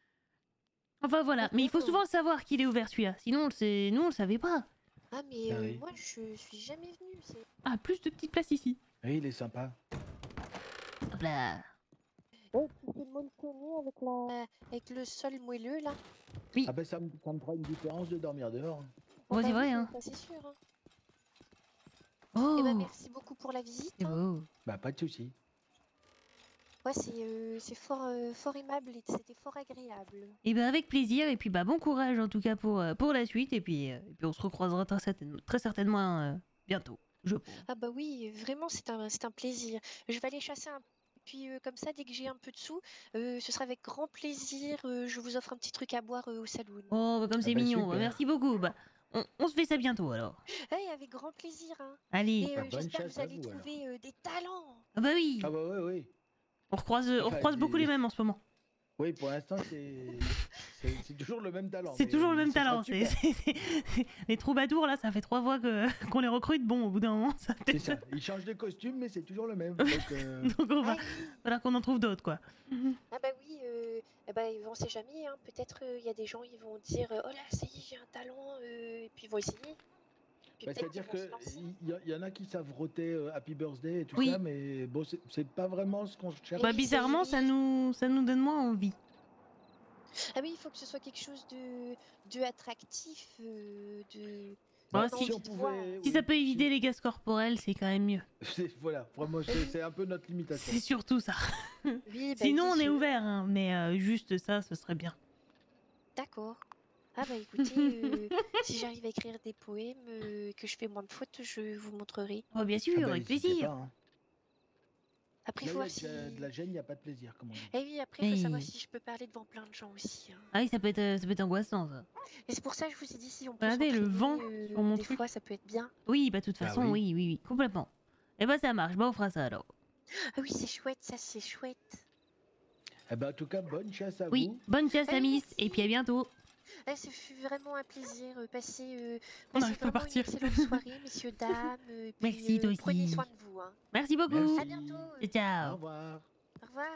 Enfin voilà, mais il faut souvent le savoir qu'il est ouvert celui-là. Sinon, on le sait... nous on le savait pas. Ah mais Ah euh, oui. moi je suis jamais venue. c'est- Ah, plus de petites places ici. Oui, il est sympa. Hop là. Ouais, puis c'est molletonné avec la... euh, avec le sol moelleux là. Ah ben ça me, ça me fera une différence de dormir dehors. Oh, c'est bah vrai, oui, hein. ça, c'est sûr. Hein. Oh, Eh ben, merci beaucoup pour la visite. c'est hein. beau. Bah pas de soucis. Ouais, c'est euh, c'est fort, euh, fort aimable et c'était fort agréable. Et ben avec plaisir, et puis bah bon courage en tout cas pour, euh, pour la suite, et puis, euh, et puis on se recroisera très, certaine- très certainement euh, bientôt, je pense. Ah bah oui, vraiment, c'est un, c'est un plaisir. Je vais aller chasser un... Puis euh, comme ça, dès que j'ai un peu de sous, euh, ce sera avec grand plaisir. euh, je vous offre un petit truc à boire euh, au saloon. Oh, bah comme c'est bah, mignon, bah, super. merci beaucoup. Bah, on, on se fait ça bientôt alors. Hey, avec grand plaisir. Hein. Allez. Et euh, Bah, bonne j'espère que chasse vous à allez vous, alors. trouver euh, des talents. Ah bah oui, Ah bah ouais, oui. on recroise, on Enfin, recroise beaucoup des- les mêmes en ce moment. Oui, pour l'instant, c'est c'est c'est toujours le même talent. C'est mais toujours le même ça sera talent. c'est- super. c'est- c'est- Les troubadours là, ça fait trois fois que qu'on les recrute. Bon, au bout d'un moment, ça C'est ça. Ils changent de costume, mais c'est toujours le même. Donc, euh, Donc on va, voilà qu'on en trouve d'autres quoi. Ah bah oui, euh, eh bah, on sait jamais. Hein. Peut-être il y a des gens, ils vont dire, euh, oh là, ça y est, j'ai un talent, euh, et puis ils vont essayer. Puis bah, peut-être qu'ils c'est-à-dire vont se que lancer. il y, y en a qui savent roter euh, Happy Birthday et tout Oui. ça, mais bon, c'est- c'est pas vraiment ce qu'on cherche. Bah bizarrement, ça nous, ça nous donne moins envie. Ah oui, il faut que ce soit quelque chose de, de attractif, euh, de. Bon, on a si, envie de voir. si ça peut éviter les gaz corporels, c'est quand même mieux. C'est- Voilà, vraiment, c'est c'est un peu notre limitation. C'est surtout ça. Oui, bah Sinon, oui, on est je- ouvert, hein, mais euh, juste ça, ce serait bien. D'accord. Ah bah écoutez, euh, si j'arrive à écrire des poèmes, euh, que je fais moins de fautes, je vous montrerai. Oh, bien sûr, Ah bah, avec n'hésitez plaisir. pas, hein. Après, Là, il faut il y voir a si. de, de la gêne, il n'y a pas de plaisir, comme on dit. Eh oui, après, il faut Oui. savoir si je peux parler devant plein de gens aussi. hein. Ah oui, ça peut être, euh, ça peut être angoissant ça. Et c'est pour ça que je vous ai dit, si on peut Regardez le s'entraîner, vent euh, sur mon des truc. fois, ça peut être bien. Oui, bah de toute Ah façon, oui. oui, oui, complètement. Et bah ça marche, bah on fera ça alors. Ah oui, c'est chouette, ça, c'est chouette. Eh ben, en tout cas, bonne chasse à Oui, vous. bonne chasse Eh, à Miss, et puis à bientôt. Eh, ce fut vraiment un plaisir. euh, Passez, euh, On passez n'arrive pas à vraiment partir. une excellente soirée, messieurs, dames. euh, et puis, Merci, toi euh, aussi. Prenez soin de vous. Hein. Merci beaucoup. Merci. À bientôt. Au Ciao. revoir. Au revoir.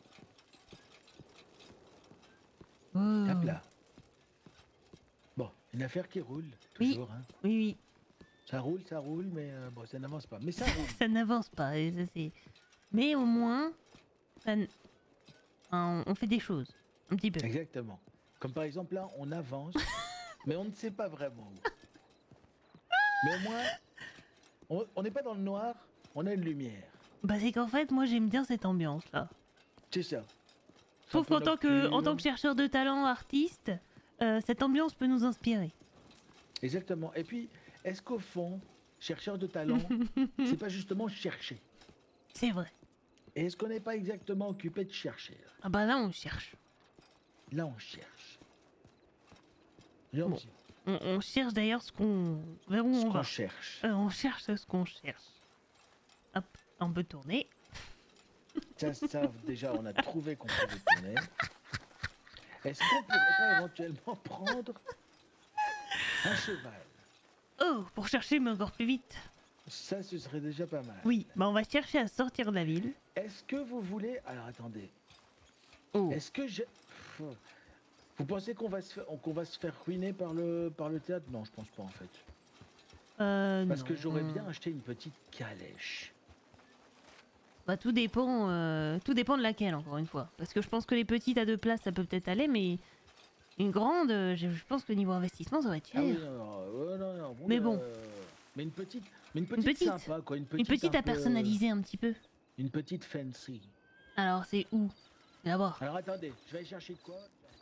Oh. Hop là. Bon, une affaire qui roule, Oui. toujours. Hein. Oui, oui. Ça roule, ça roule, mais euh, bon, ça n'avance pas. Mais ça roule. Ça n'avance pas, et ça c'est. Mais au moins, ça n- on on fait des choses, un petit peu. Exactement. Comme par exemple là, on avance, mais on ne sait pas vraiment où. Mais au moins, on- on n'est pas dans le noir, on a une lumière. Bah c'est qu'en fait, moi j'aime bien cette ambiance là. C'est ça. Je trouve C'est un qu'en peu tant que, en nocturne. tant que chercheur de talent, artiste, euh, cette ambiance peut nous inspirer. Exactement. Et puis, est-ce qu'au fond, chercheur de talent, c'est pas justement chercher? C'est vrai. Et est-ce qu'on n'est pas exactement occupé de chercher là? Ah bah là on cherche. Là, on cherche. Gentil. Bon. On, on cherche d'ailleurs ce qu'on... vers où Ce on qu'on va. cherche. Euh, on cherche ce qu'on cherche. Hop, on peut tourner. Ça, ça, déjà, on a trouvé qu'on pouvait tourner. Est-ce qu'on pourrait pas éventuellement prendre un cheval? Oh, pour chercher mais encore plus vite. Ça, ce serait déjà pas mal. Oui, bah on va chercher à sortir de la ville. Est-ce que vous voulez... Alors, attendez. Oh. Est-ce que je... Pff, vous pensez qu'on va se faire, qu'on va se faire ruiner par le, par le théâtre? Non, je pense pas en fait. Euh, Parce non. que j'aurais bien acheté une petite calèche. Bah tout dépend, euh, tout dépend de laquelle encore une fois. Parce que je pense que les petites à deux places ça peut peut-être aller, mais une grande, euh, je, je pense que niveau investissement ça va être cher. Ah oui, non, non, ouais, non, non, Mais euh, bon. Mais une petite, mais une petite, petite. sympa quoi, une petite, Une petite un à peu- personnaliser un petit peu. Une petite fancy. Alors c'est où? D'abord, Alors attendez, je vais aller chercher de quoi?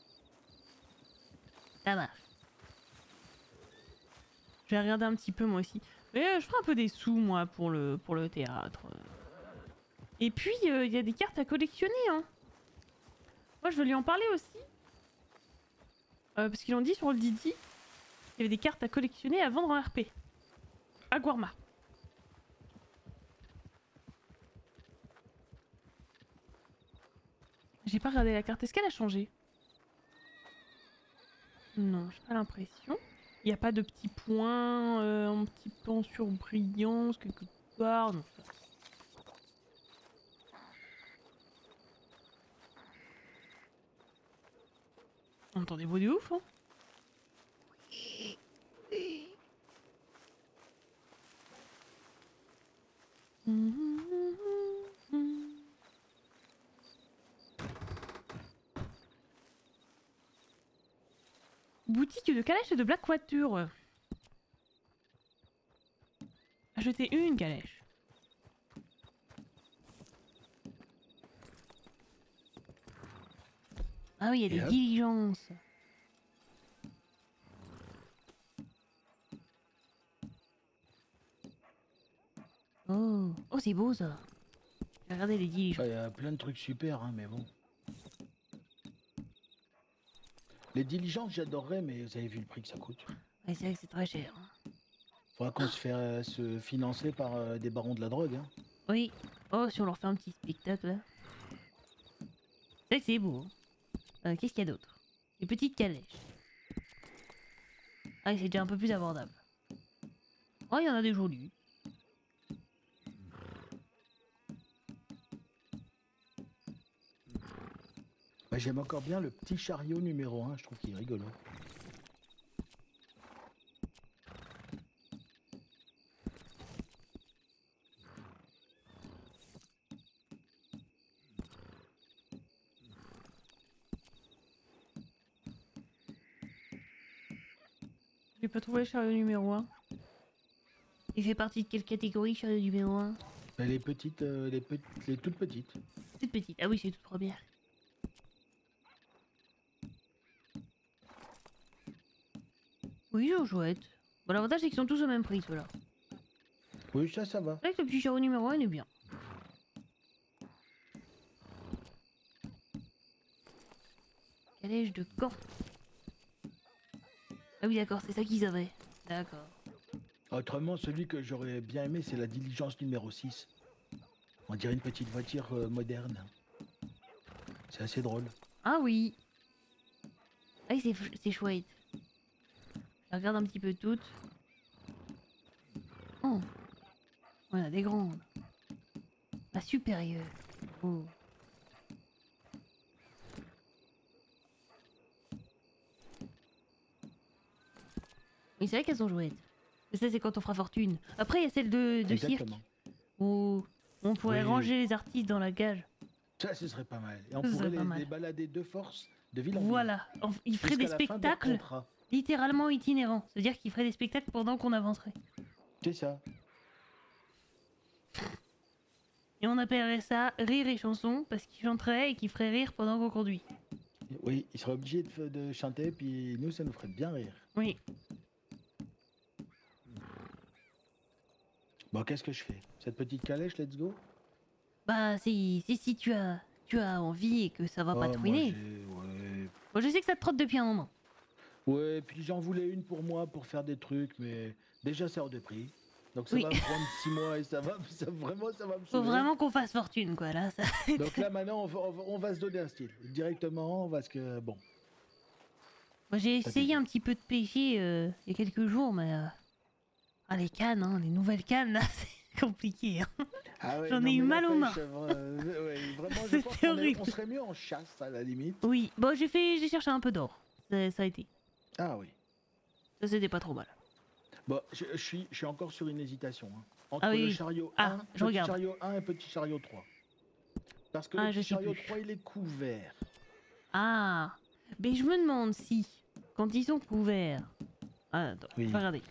ça marche. Je vais regarder un petit peu moi aussi. Mais euh, je ferai un peu des sous moi pour le, pour le théâtre. Et puis il y a des cartes à collectionner hein. Moi je veux lui en parler aussi. Euh, parce qu'ils l'ont dit sur le Didi. Il y avait des cartes à collectionner à vendre en R P. À Guarma. J'ai pas regardé la carte. Est-ce qu'elle a changé? Non, j'ai pas l'impression. Il n'y a pas de petits points, euh, un petit peu en surbrillance, quelque part. Non. On entend des bruits de ouf, hein. Boutique de calèche et de Blackwater. Acheter une calèche. Ah oui, il y a Et des hop. diligences. Oh, oh c'est beau ça. Regardez les diligences. Il y a plein de trucs super, hein, mais bon. Les diligences, j'adorerais, mais vous avez vu le prix que ça coûte. Ouais, c'est vrai que c'est très cher. hein. Faudra qu'on se fait se financer par euh, des barons de la drogue. Hein. Oui. Oh, si on leur fait un petit spectacle là. C'est vrai que c'est beau. hein. Euh, Qu'est-ce qu'il y a d'autre? Des petites calèches. Ah, c'est déjà un peu plus abordable. Oh, il y en a des jolis. Bah, j'aime encore bien le petit chariot numéro un, je trouve qu'il est rigolo. J'ai pas trouvé le chariot numéro un. Il fait partie de quelle catégorie, chariot numéro un? Bah, les petites, euh, les, pe- les toutes petites. Toute petite. Ah oui, c'est toute première. Oui, c'est chouette. Bon, l'avantage, c'est qu'ils sont tous au même prix, ceux-là. Oui, ça, ça va. C'est vrai que le petit chariot numéro un, il est bien. Calèche de Caen. Ah oui, d'accord, c'est ça qu'ils avaient. D'accord. Autrement, celui que j'aurais bien aimé, c'est la diligence numéro six. On dirait une petite voiture euh, moderne. C'est assez drôle. Ah oui. Ah oui, c'est ch- c'est chouette. Je regarde un petit peu toutes. Oh. On a des grandes. La supérieure. Oh. Oui, c'est vrai qu'elles sont chouettes. Mais ça, c'est quand on fera fortune. Après, il y a celle de, de cirque. Exactement. Où on pourrait Oui. ranger les artistes dans la cage. Ça, ce serait pas mal. Et on Ça, ce pourrait serait pas les, mal. les balader de force de ville en ville. Voilà. En- Ils feraient des Jusqu'à la fin de leur spectacles contrat. littéralement itinérants. C'est-à-dire qu'ils feraient des spectacles pendant qu'on avancerait. C'est ça. Et on appellerait ça rire et chanson parce qu'ils chanteraient et qu'ils feraient rire pendant qu'on conduit. Oui, il serait obligé de, de chanter, puis nous, ça nous ferait bien rire. Oui. Bon, qu'est-ce que je fais? Cette petite calèche, let's go? Bah si, si, si tu as, tu as envie et que ça va Oh, pas moi, te ruiner. j'ai- ouais. Bon, je sais que ça te trotte depuis un moment. Ouais, puis j'en voulais une pour moi pour faire des trucs, mais déjà c'est hors de prix. Donc ça Oui. va me prendre six mois et ça va, ça, vraiment, ça va me Faut saouler. vraiment qu'on fasse fortune, quoi, là. Ça... Donc là maintenant, on va, on va- on va se donner un style. Directement, parce que bon. Moi, j'ai Ça, essayé c'est- un petit peu de pêcher euh, il y a quelques jours, mais... euh, Ah, les cannes, hein, les nouvelles cannes, là, c'est compliqué. hein. Ah ouais, J'en non, ai eu mais mal la aux mains. pêche, euh, ouais, vraiment, je C'était pense qu'on est- horrible. on serait mieux en chasse à la limite. Oui, bon, j'ai fait, j'ai cherché un peu d'or. Ça, ça a été. Ah oui. Ça, c'était pas trop mal. Bon, je, je suis, je suis encore sur une hésitation. hein. Entre Ah oui, le oui. chariot Ah, un, je petit regarde. chariot un et petit chariot trois. Parce que Ah, le je petit sais chariot plus. trois, il est couvert. Ah, mais je me demande si, quand ils sont couverts... Ah, attends, Oui. regardez.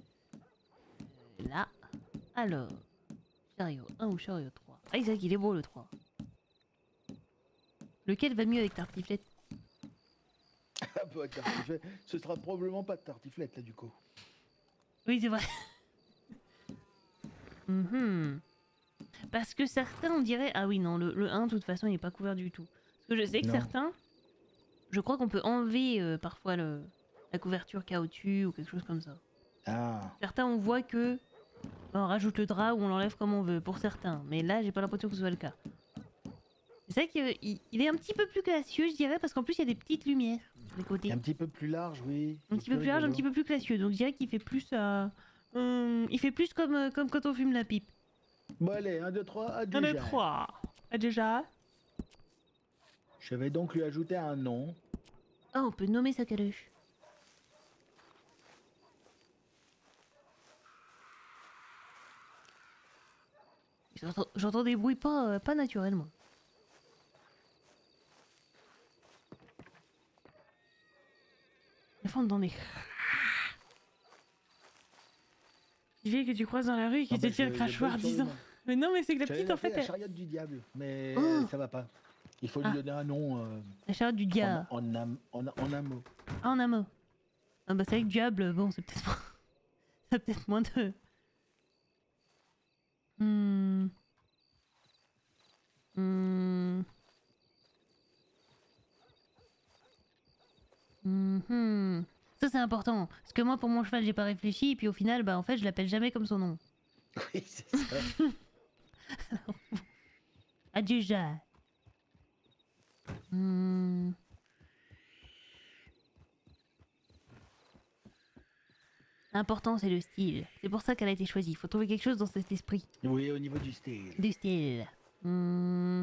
Là, alors, chariot un ou chariot trois. Ah, c'est vrai qu'il est beau le trois. Lequel va mieux avec tartiflette? Ah bah, tartiflette. Ce sera probablement pas de tartiflette là du coup. Oui, c'est vrai. Mhm. Parce que certains, on dirait... Ah oui, non, le, le un, de toute façon, il n'est pas couvert du tout. Parce que je sais que Non. certains, je crois qu'on peut enlever euh, parfois le, la couverture caoutchouc ou quelque chose comme ça. Ah. Certains, on voit que on rajoute le drap ou on l'enlève comme on veut, pour certains. Mais là, j'ai pas l'impression que ce soit le cas. C'est vrai qu'il il est un petit peu plus classieux, je dirais, parce qu'en plus, il y a des petites lumières sur les côtés. Un petit peu plus large, oui. Un petit peu plus large, un petit peu plus classieux. Donc, je dirais qu'il fait plus... euh, hum, il fait plus comme, euh, comme quand on fume la pipe. Bon allez, un, deux, trois, à Un, déjà. deux, trois. Ah, déjà. Je vais donc lui ajouter un nom. Ah, on peut nommer sa calèche. J'entends- J'entends des bruits pas, euh, pas naturellement. Les fois, on entend des... Il fait que tu croises dans la rue et qu'il Non, te bah, tire je- le je crachoir bosse sur le disant... nom. Mais non, mais c'est que la J'avais petite, en appelé fait... la elle- chariote du diable, mais Oh. ça va pas. Il faut Ah. lui donner un nom. Euh, La charrette du diable. en, en, am- en, en un mot. Ah, en un mot. Ah bah c'est avec diable, bon, c'est peut-être moins... ça peut-être moins de... Hmm. Hmm. Mhm. Ça c'est important, parce que moi pour mon cheval j'ai pas réfléchi, et puis au final bah en fait je l'appelle jamais comme son nom. Oui c'est ça. Adieu ja. Hmm. L'important c'est le style, c'est pour ça qu'elle a été choisie, faut trouver quelque chose dans cet esprit. Oui, au niveau du style. Du style. Hmm.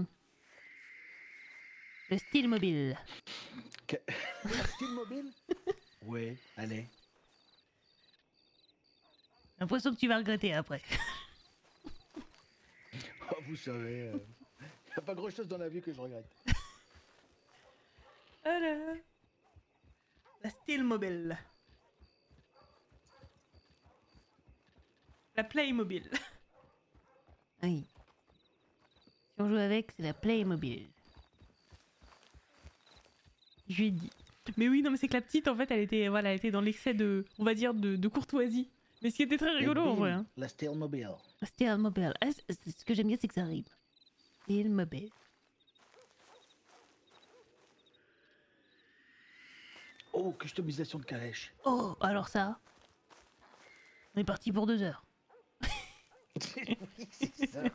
Le style mobile. Que- style mobile. Ouais, allez. L'impression que tu vas regretter après. Oh, vous savez, il n'y a pas grand chose dans la vie que je regrette. Voilà. La style mobile. La Playmobil. Oui. Si on joue avec, c'est la Playmobil. Je lui ai dit. Mais oui, non, mais c'est que la petite, en fait, elle était, voilà, elle était dans l'excès de, on va dire, de, de courtoisie. Mais ce qui était très rigolo, en vrai. Hein. La style mobile. La style mobile. Ah, c- c- ce que j'aime bien, c'est que ça rime. Style mobile. Oh, customisation de calèche. Oh, alors ça. On est parti pour deux heures. Oui, c'est ça.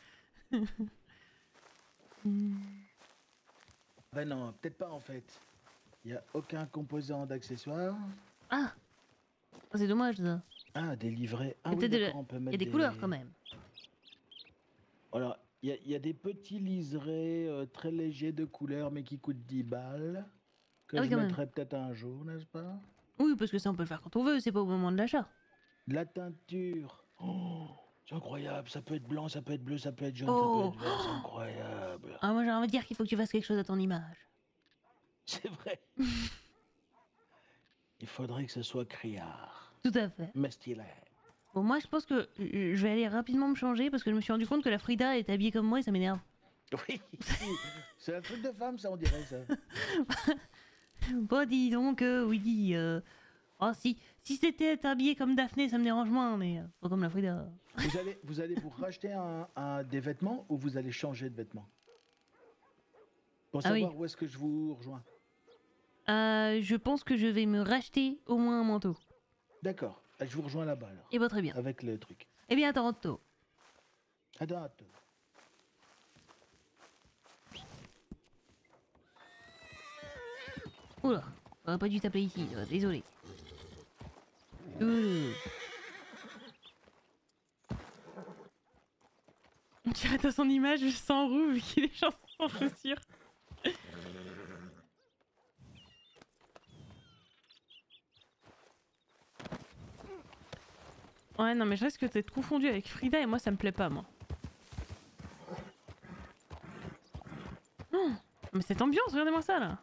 Ben non, peut-être pas en fait. Il n'y a aucun composant d'accessoires. Ah, oh, c'est dommage ça. Ah, des livrets. Ah Il y a oui, peut-être de la- d'accord, on peut il y mettre a des couleurs quand même. Alors, il y, a- il y a des petits liserés euh, très légers de couleur mais qui coûtent dix balles. Que Ah oui, je quand même. mettrai peut-être un jour, n'est-ce pas? Oui, parce que ça on peut le faire quand on veut, c'est pas au moment de l'achat. De la teinture. Oh, c'est incroyable. Ça peut être blanc, ça peut être bleu, ça peut être jaune, Oh. ça peut être vert. C'est incroyable. Ah, moi j'ai envie de dire qu'il faut que tu fasses quelque chose à ton image. C'est vrai. Il faudrait que ce soit criard. Tout à fait. Mais stylé. Bon, moi je pense que euh, je vais aller rapidement me changer parce que je me suis rendu compte que la Frida est habillée comme moi et ça m'énerve. Oui, c'est un truc de femme, ça, on dirait ça. Bon, dis donc, euh, oui, dis. Euh... Oh, si, si c'était être habillée comme Daphné, ça me dérange moins, mais euh, pas comme la Frida. Vous allez, vous allez vous racheter un, un- des vêtements ou vous allez changer de vêtements? Pour Ah oui. savoir où est-ce que je vous rejoins. Euh, je pense que je vais me racheter au moins un manteau. D'accord, je vous rejoins là-bas alors. Et bah, très bien. Avec le truc. Eh bien, attends, Otto. Attends, attends. Oula, j'aurais pas dû taper ici, euh, désolé. Ouh. On dirait à son image sans roue vu qu'il est sans sans chaussures. Ouais, non, mais je risque d'être confondu avec Frida et moi ça me plaît pas, moi. Non, mais cette ambiance, regardez-moi ça là.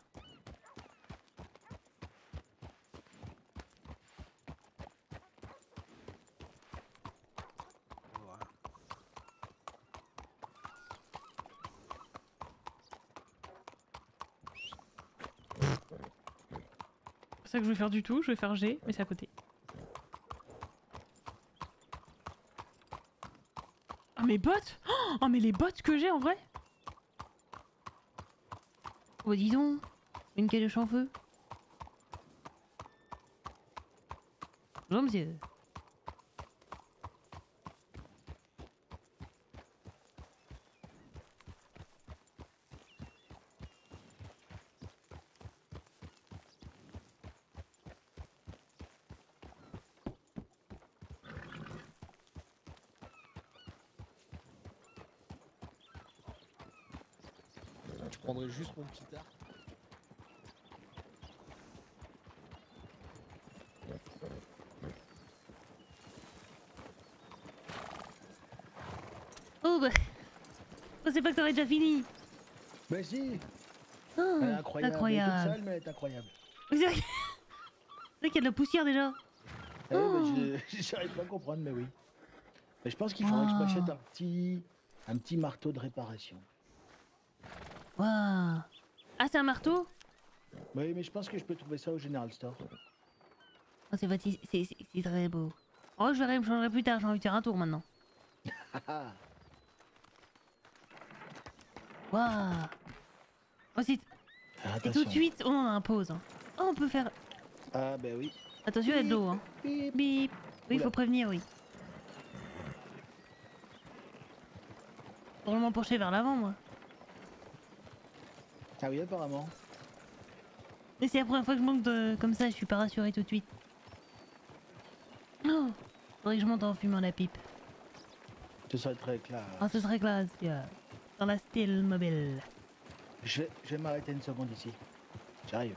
C'est ça que je vais faire du tout, je vais faire G, mais c'est à côté. Ah mes bottes! Oh mais les bottes que j'ai en vrai! Oh dis donc! Une calèche en feu! Bonjour monsieur! Je prendrais juste mon petit arc. Oh bah! Je pensais pas que t'aurais déjà fini! Mais si! Oh, Elle est incroyable. incroyable. Elle est toute seule, mais elle est incroyable. C'est vrai c'est vrai qu'il y a de la poussière déjà! Eh oui, Oh. mais je- j'arrive pas à comprendre, mais oui. Mais je pense qu'il faudrait que je m'achète un petit, un petit marteau de réparation. Waouh. Ah, c'est un marteau? Oui, mais je pense que je peux trouver ça au General Store. Oh, c'est c'est- c'est- c'est très beau. Oh, je verrai, me changerai plus tard, j'ai envie de faire un tour maintenant. Waouh. Oh, c'est... Ah, Et tout de suite, on en impose. Hein. Oh, on peut faire... Ah, bah oui. Attention, il y a de l'eau. Hein. Bip. Bip. Oui, il faut Oula. prévenir, oui. Vraiment pencher vers l'avant, moi. Ah oui, apparemment. Mais c'est la première fois que je monte de... comme ça, je suis pas rassurée tout de suite. Oh, faudrait que je monte en fumant la pipe. Ce serait très clair. Ah, ce serait classe, yeah. Dans la style mobile. Je vais, je vais m'arrêter une seconde ici. J'arrive.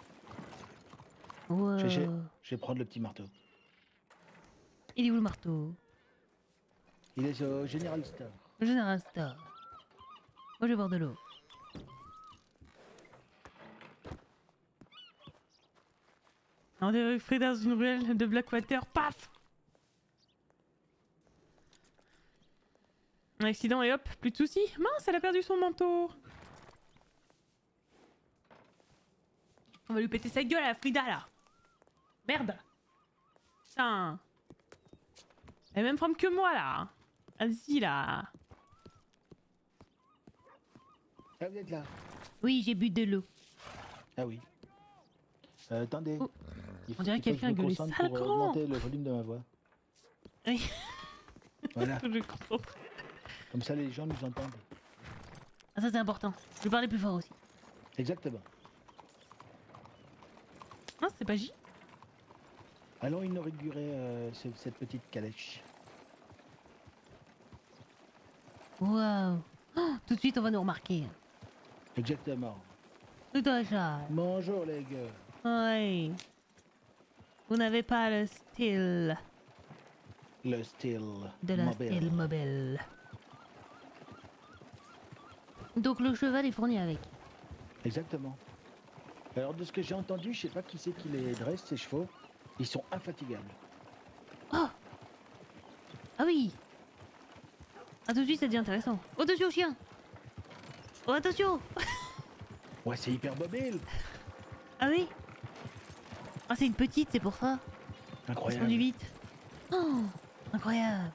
Wow. Je, vais- je vais- je vais prendre le petit marteau. Il est où le marteau? Il est au General Store. Le General Store. Moi, je vais boire de l'eau. On est frais dans une ruelle de Blackwater. Paf! Un accident et hop, plus de soucis. Mince, elle a perdu son manteau. On va lui péter sa gueule à la Frida là. Merde. Putain. Elle est même femme que moi là. Vas-y là. Ah, vous êtes là? Oui, j'ai bu de l'eau. Ah oui. Euh, attendez. Oh. Il On dirait il que je quelqu'un me gueulait concentre sale pour con. augmenter le volume de ma voix. Oui. Voilà. Je me concentre. Comme ça, les gens nous entendent. Ah, ça c'est important. Je vais parler plus fort aussi. Exactement. Non, c'est pas J. Allons inaugurer euh, ce- cette petite calèche. Waouh. Oh, tout de suite, on va nous remarquer. Exactement. Tout à fait. Bonjour les gars. Oui. Vous n'avez pas le style Le style de la mobile. style mobile. Donc le cheval est fourni avec. Exactement. Alors de ce que j'ai entendu, je sais pas qui c'est qui les dresse, ces chevaux. Ils sont infatigables. Oh. Ah oui. Ah, tout de suite, ça devient intéressant. Oh, attention, chien. Oh, attention. Ouais, c'est hyper mobile. Ah oui. Ah, c'est une petite, c'est pour ça. Ça se Incroyable. conduit vite. Oh, incroyable.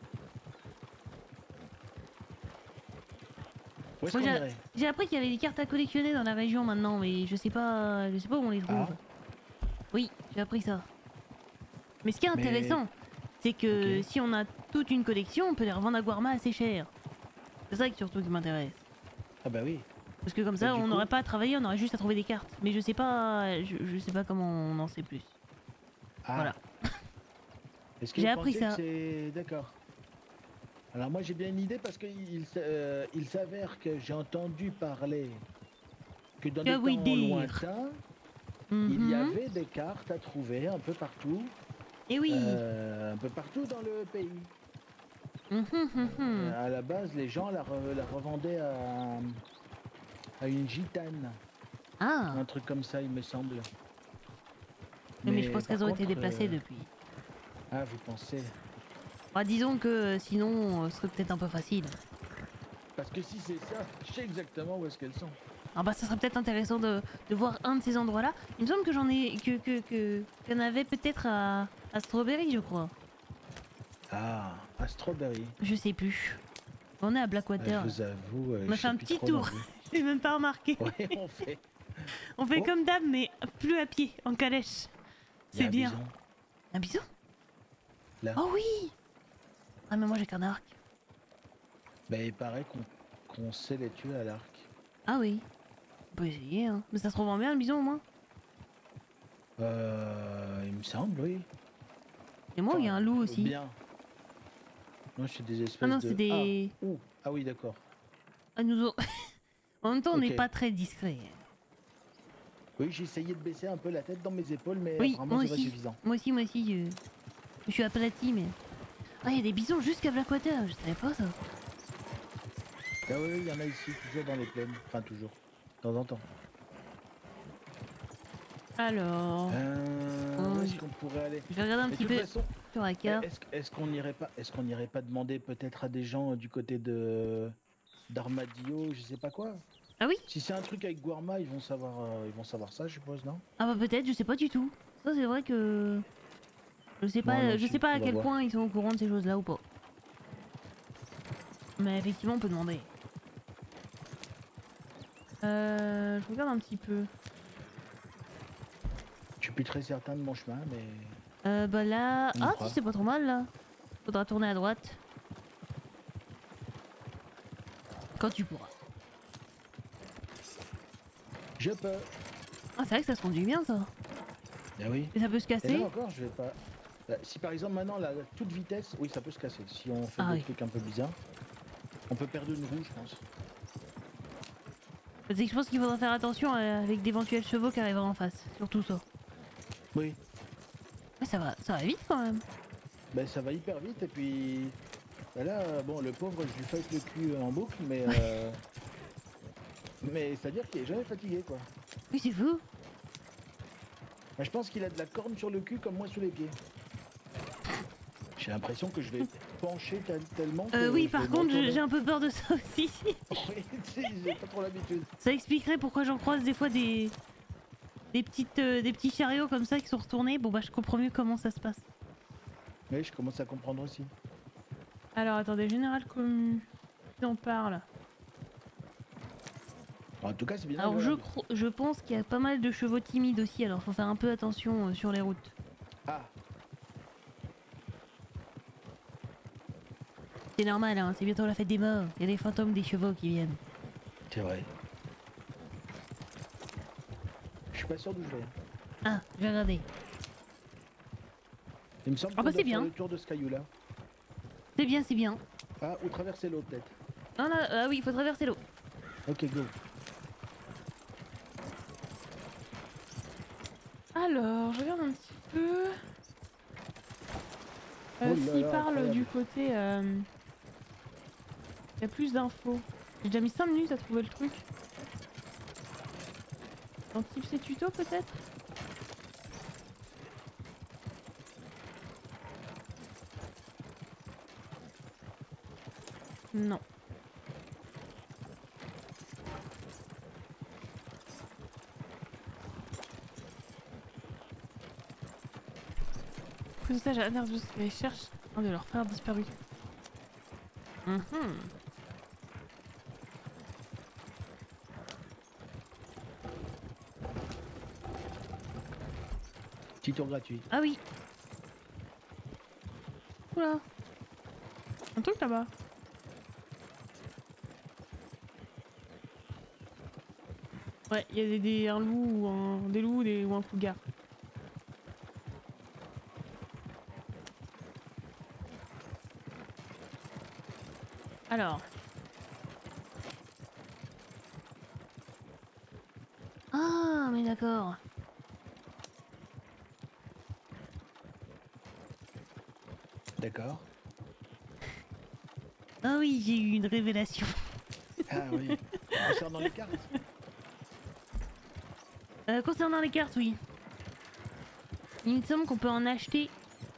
Où est-ce Moi, qu'on j'ai- irait? J'ai appris qu'il y avait des cartes à collectionner dans la région maintenant, mais je sais pas, je sais pas où on les trouve. Ah. Oui, j'ai appris ça. Mais ce qui est Mais- intéressant, c'est que Ok. si on a toute une collection, on peut les revendre à Guarma assez cher. C'est ça qui surtout qui m'intéresse. Ah bah oui. Parce que comme Et ça, du on coup- n'aurait pas à travailler, on aurait juste à trouver des cartes. Mais je sais pas, je, je sais pas comment on en sait plus. Ah. Voilà. Est-ce que J'ai vous appris pensez que ça. c'est d'accord. Alors moi j'ai bien une idée parce qu'il il, s- euh, il s'avère que j'ai entendu parler que dans Que des oui temps dire. lointains, il y Mhm. avait des cartes à trouver un peu partout. Et oui. euh, un peu partout dans le pays. Mhm, mhm. Euh, à la base, les gens la, re- la revendaient à, à une gitane. Ah. Un truc comme ça, il me semble. Mais, mais je pense par qu'elles ont été contre, déplacées euh, depuis. Ah, vous pensez? Bah, disons que euh, sinon, euh, ce serait peut-être un peu facile. Parce que si c'est ça, je sais exactement où est-ce qu'elles sont. Alors bah ça serait peut-être intéressant de, de voir un de ces endroits-là. Il me semble que j'en ai que que que qu'il y en avait peut-être à, à Strawberry, je crois. Ah, à Strawberry. Je sais plus. On est à Blackwater. Euh, je vous avoue, euh, On a je fait sais un plus petit trop tour. non plus. J'ai même pas remarqué. Ouais, on fait. On fait Oh. comme d'hab, mais plus à pied, en calèche. Il y a C'est un bien. bison. Un bison? Là. Oh oui. Ah mais moi j'ai qu'un arc. Ben, il paraît qu'on qu'on sait les tuer à l'arc. Ah oui. On peut essayer, hein. Mais ça se revend bien le bison au moins. Euh, il me semble, oui. Et moi il y a un loup aussi. Bien. Non, c'est des espèces Ah non, de... c'est des. Ah, ouh. Ah oui, d'accord. Ah, nous ont- en même temps, on n'est Ok. pas très discret. Oui, j'ai essayé de baisser un peu la tête dans mes épaules, mais Oui, apparemment moi c'est pas aussi. suffisant. Moi aussi, moi aussi. Je, je suis aplati, mais. Ah, il y a des bisons jusqu'à Blackwater, je savais pas ça. Ah oui, oui, il y en a ici, toujours dans les plaines. Enfin, toujours. De temps en temps. Alors. Euh, où est-ce qu'on pourrait aller? Je vais regarder un Mais petit de toute peu façon, sur la carte. Est-ce est-ce qu'on n'irait pas, est-ce qu'on n'irait pas demander peut-être à des gens euh, du côté de d'Armadillo, je sais pas quoi? Ah oui? Si c'est un truc avec Guarma, ils vont savoir, euh, ils vont savoir ça, je suppose, non? Ah bah peut-être, je sais pas du tout. Ça c'est vrai que... Je sais pas, Bon, non, je si, sais pas on à va quel voir. point ils sont au courant de ces choses-là ou pas. Mais effectivement, on peut demander. Euh, je regarde un petit peu. Je suis plus très certain de mon chemin, mais... Euh, bah là... On y Ah croit. si, c'est pas trop mal là. Faudra tourner à droite. Quand tu pourras. Je peux. Ah c'est vrai que ça se conduit bien ça. Ah oui. Et ça peut se Et casser? là encore, je vais pas... Bah, si par exemple maintenant, la toute vitesse, oui, ça peut se casser. Si on fait Ah des oui. trucs un peu bizarres, on peut perdre une roue, je pense. C'est que je pense qu'il faudra faire attention euh, avec d'éventuels chevaux qui arriveront en face. Surtout ça. Oui. Mais ça va, ça va vite quand même. Ben ça va hyper vite et puis... bah là, euh, bon, le pauvre, je lui fais le cul en boucle, mais... Euh... mais c'est-à-dire qu'il est jamais fatigué, quoi. Oui, c'est fou. Bah, je pense qu'il a de la corne sur le cul comme moi sous les pieds. J'ai l'impression que je vais pencher tel- tellement que... Euh, oui, je par vais me contre, retourner. j'ai un peu peur de ça aussi. Oui, tu sais, j'ai pas trop l'habitude. Ça expliquerait pourquoi j'en croise des fois des... Des, petites, euh, des petits chariots comme ça qui sont retournés. Bon bah je comprends mieux comment ça se passe. Oui, je commence à comprendre aussi. Alors attendez, Général Commu... Qui en parle? En tout cas, c'est bien. Alors je, agréable. cro- je pense qu'il y a pas mal de chevaux timides aussi, alors faut faire un peu attention euh, sur les routes. Ah, C'est normal, hein, c'est bientôt la fête des morts. Il y a des fantômes des chevaux qui viennent. c'est vrai. Je suis pas sûr d'où je vais. Ah, je vais regarder. Il me semble Ah qu'on bah, doit c'est faire bien. le tour de ce caillou-là. C'est bien, c'est bien. Ah, ou traverser l'eau, peut-être. Ah, là, ah oui, il faut traverser l'eau. Ok, go. Alors, je regarde un petit peu. Euh, Oh là S'il là, parle incroyable. du côté... euh, Il y a plus d'infos. J'ai déjà mis cinq minutes à trouver le truc. Dans Tips et tutos peut-être? Non. Présentage à l'interview sur les recherches un de leurs frères disparus. Mhm. Petit tour gratuit. Ah oui. Oula. Un truc là-bas. Ouais, il y a des, des- un loup ou un, des loups des, ou un cougar. Alors, Ah, mais d'accord. D'accord. Ah oui, j'ai eu une révélation. Ah oui. Concernant les cartes. Euh, concernant les cartes, oui. Il me semble qu'on peut en acheter.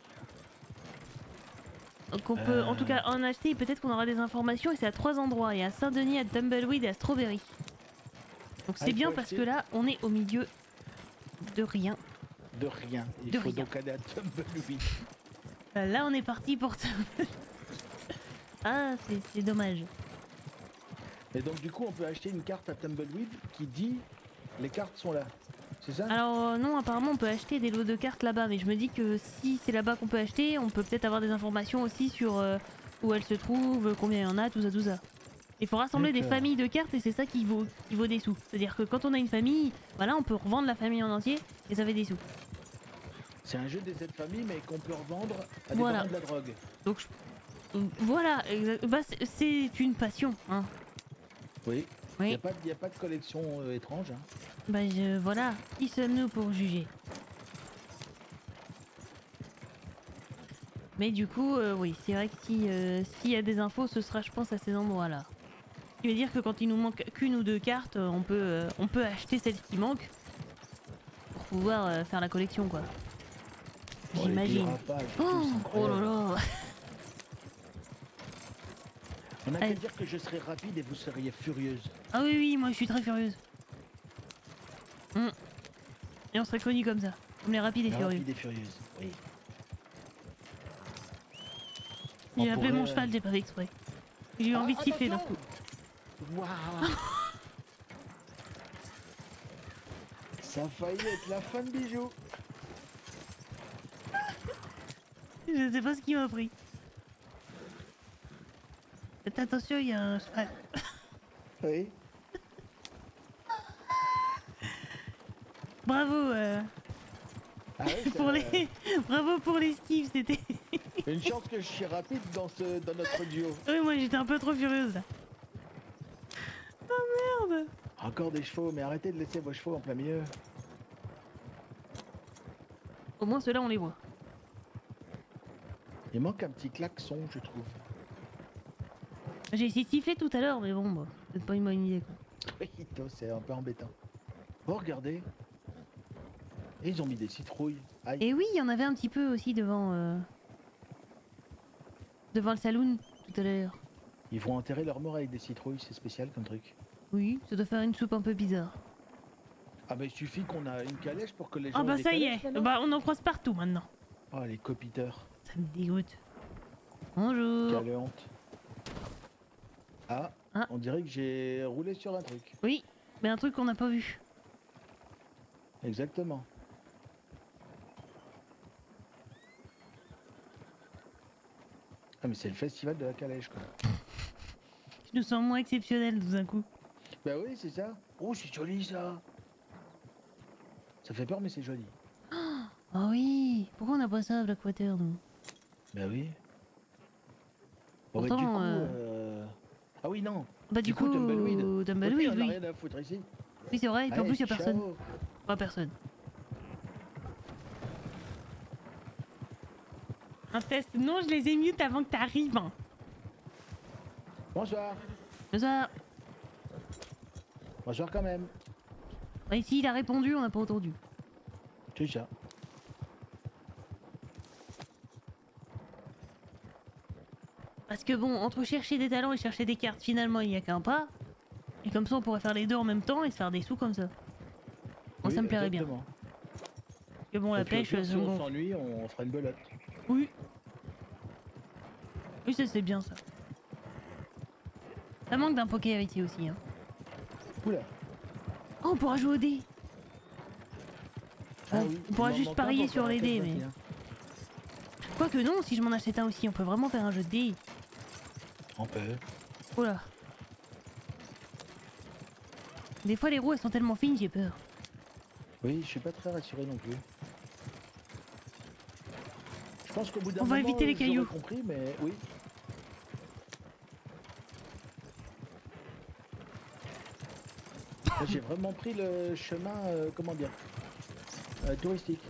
Qu'on peut en tout cas en acheter et peut-être qu'on aura des informations et c'est à trois endroits. Il y a Saint-Denis, à Tumbleweed et à Strawberry. Donc Ah, c'est il bien faut parce acheter. que là on est au milieu de rien. De rien. Il De faut rien. donc aller à Tumbleweed. Euh, Là on est parti pour Tumbleweed. Ah c'est c'est dommage. Et donc du coup, on peut acheter une carte à Tumbleweed qui dit les cartes sont là. C'est ça? Alors euh, non, apparemment on peut acheter des lots de cartes là-bas, mais je me dis que si c'est là-bas qu'on peut acheter, on peut peut-être avoir des informations aussi sur euh, où elles se trouvent, combien il y en a, tout ça, tout ça. Il faut rassembler des D'accord. familles de cartes et c'est ça qui vaut, qui vaut des sous. C'est-à-dire que quand on a une famille, voilà, on peut revendre la famille en entier et ça fait des sous. C'est un jeu des sept familles, mais qu'on peut revendre à des Voilà. parents de la drogue. Donc je- euh, voilà, exact- bah, c'est- c'est une passion. Hein. Oui. Il Oui. n'y a, pas de- y a pas de collection euh, étrange. Hein. Bah je, voilà, qui sommes-nous pour juger? Mais du coup, euh, oui, c'est vrai que si, euh, s'il y a des infos, ce sera je pense à ces endroits-là. Ce qui veut dire que quand il nous manque qu'une ou deux cartes, euh, on peut, euh, on peut acheter celles qui manquent pour pouvoir euh, faire la collection quoi. Bon, les J'imagine. pyrapages et tout, Oh, c'est oh là incroyable. là. On a qu'à Allez. dire que je serai rapide et vous seriez furieuse. Ah oui, oui, moi je suis très furieuse. Hmm. Et on serait connus comme ça. Comme les rapides et furieux. Rapide et furieuse, oui. Il On a appelé pourrait, mon euh, cheval, j'ai pas fait exprès. J'ai eu Ah, envie de siffler d'un attention. coup. Waouh. Ça a failli être la fin de Bijou. Je sais pas ce qui m'a pris. Faites attention, il y a un cheval. Oui. Bravo, euh, Ah ouais, ça- pour les... Bravo pour l'esquive, c'était... Une chance que je suis rapide dans, ce... dans notre duo. Oui, moi j'étais un peu trop furieuse là. Oh merde. Encore des chevaux, mais arrêtez de laisser vos chevaux en plein milieu. Au moins ceux-là on les voit. Il manque un petit klaxon, je trouve. J'ai essayé de siffler tout à l'heure, mais bon, bah, c'est pas une bonne idée quoi. Oui, toi, c'est un peu embêtant. Oh, regardez. Et ils ont mis des citrouilles. Aïe. Et oui, il y en avait un petit peu aussi devant... euh, devant le saloon tout à l'heure. Ils vont enterrer leur mort avec des citrouilles, c'est spécial comme truc. Oui, ça doit faire une soupe un peu bizarre. Ah bah il suffit qu'on a une calèche pour que les gens... Ah bah aient des ça y calèches, est, maintenant. bah on en croise partout maintenant. Oh, les copiteurs. Ça me dégoûte. Bonjour. Quelle honte. Ah, Ah. on dirait que j'ai roulé sur un truc. Oui, mais un truc qu'on n'a pas vu. Exactement. Ah mais c'est le festival de la calèche quoi. Je nous sens moins exceptionnel tout d'un coup. Bah oui, c'est ça. Oh, c'est joli ça. Ça fait peur mais c'est joli. Ah oui, pourquoi on n'a pas ça à Blackwater nous? Bah oui. Bon, bah, Pourtant, du coup, euh, euh, ah oui, non. Bah du, coup, Tumbleweed. Tumbleweed, Ok, on a oui. rien à foutre ici. Oui c'est vrai, et puis en Allez, plus il y a personne. ciao. Pas personne. Un test. Non, je les ai mute avant que t'arrives. Hein. Bonsoir. Bonsoir. Bonsoir quand même. Bah ici il a répondu, on n'a pas entendu. C'est ça. Parce que bon, entre chercher des talents et chercher des cartes, finalement il n'y a qu'un pas. Et comme ça on pourrait faire les deux en même temps et se faire des sous comme ça. Moi Oui, ça me plairait exactement. bien. Parce que bon, la Et puis, au pêche, pire, ça si me on gonfle. s'ennuie, on fera une belote. Oui. Oui, ça c'est bien ça. Ça manque d'un poké avec aussi. Hein. Oula. Oh, on pourra jouer aux dés. Ah Bon, oui, on pourra il m'en juste manque un parier pour sur faire les un dés, quatre mais... vingt et un. Quoique non, si je m'en achète un aussi, on peut vraiment faire un jeu de dés. On peut. Oh là. Des fois les roues elles sont tellement fines, j'ai peur. Oui, je suis pas très rassuré non plus. Je pense qu'au bout d'un On moment, va éviter les j'aurais cailloux. compris, mais oui. Là, j'ai vraiment pris le chemin, euh, comment dire, euh, touristique.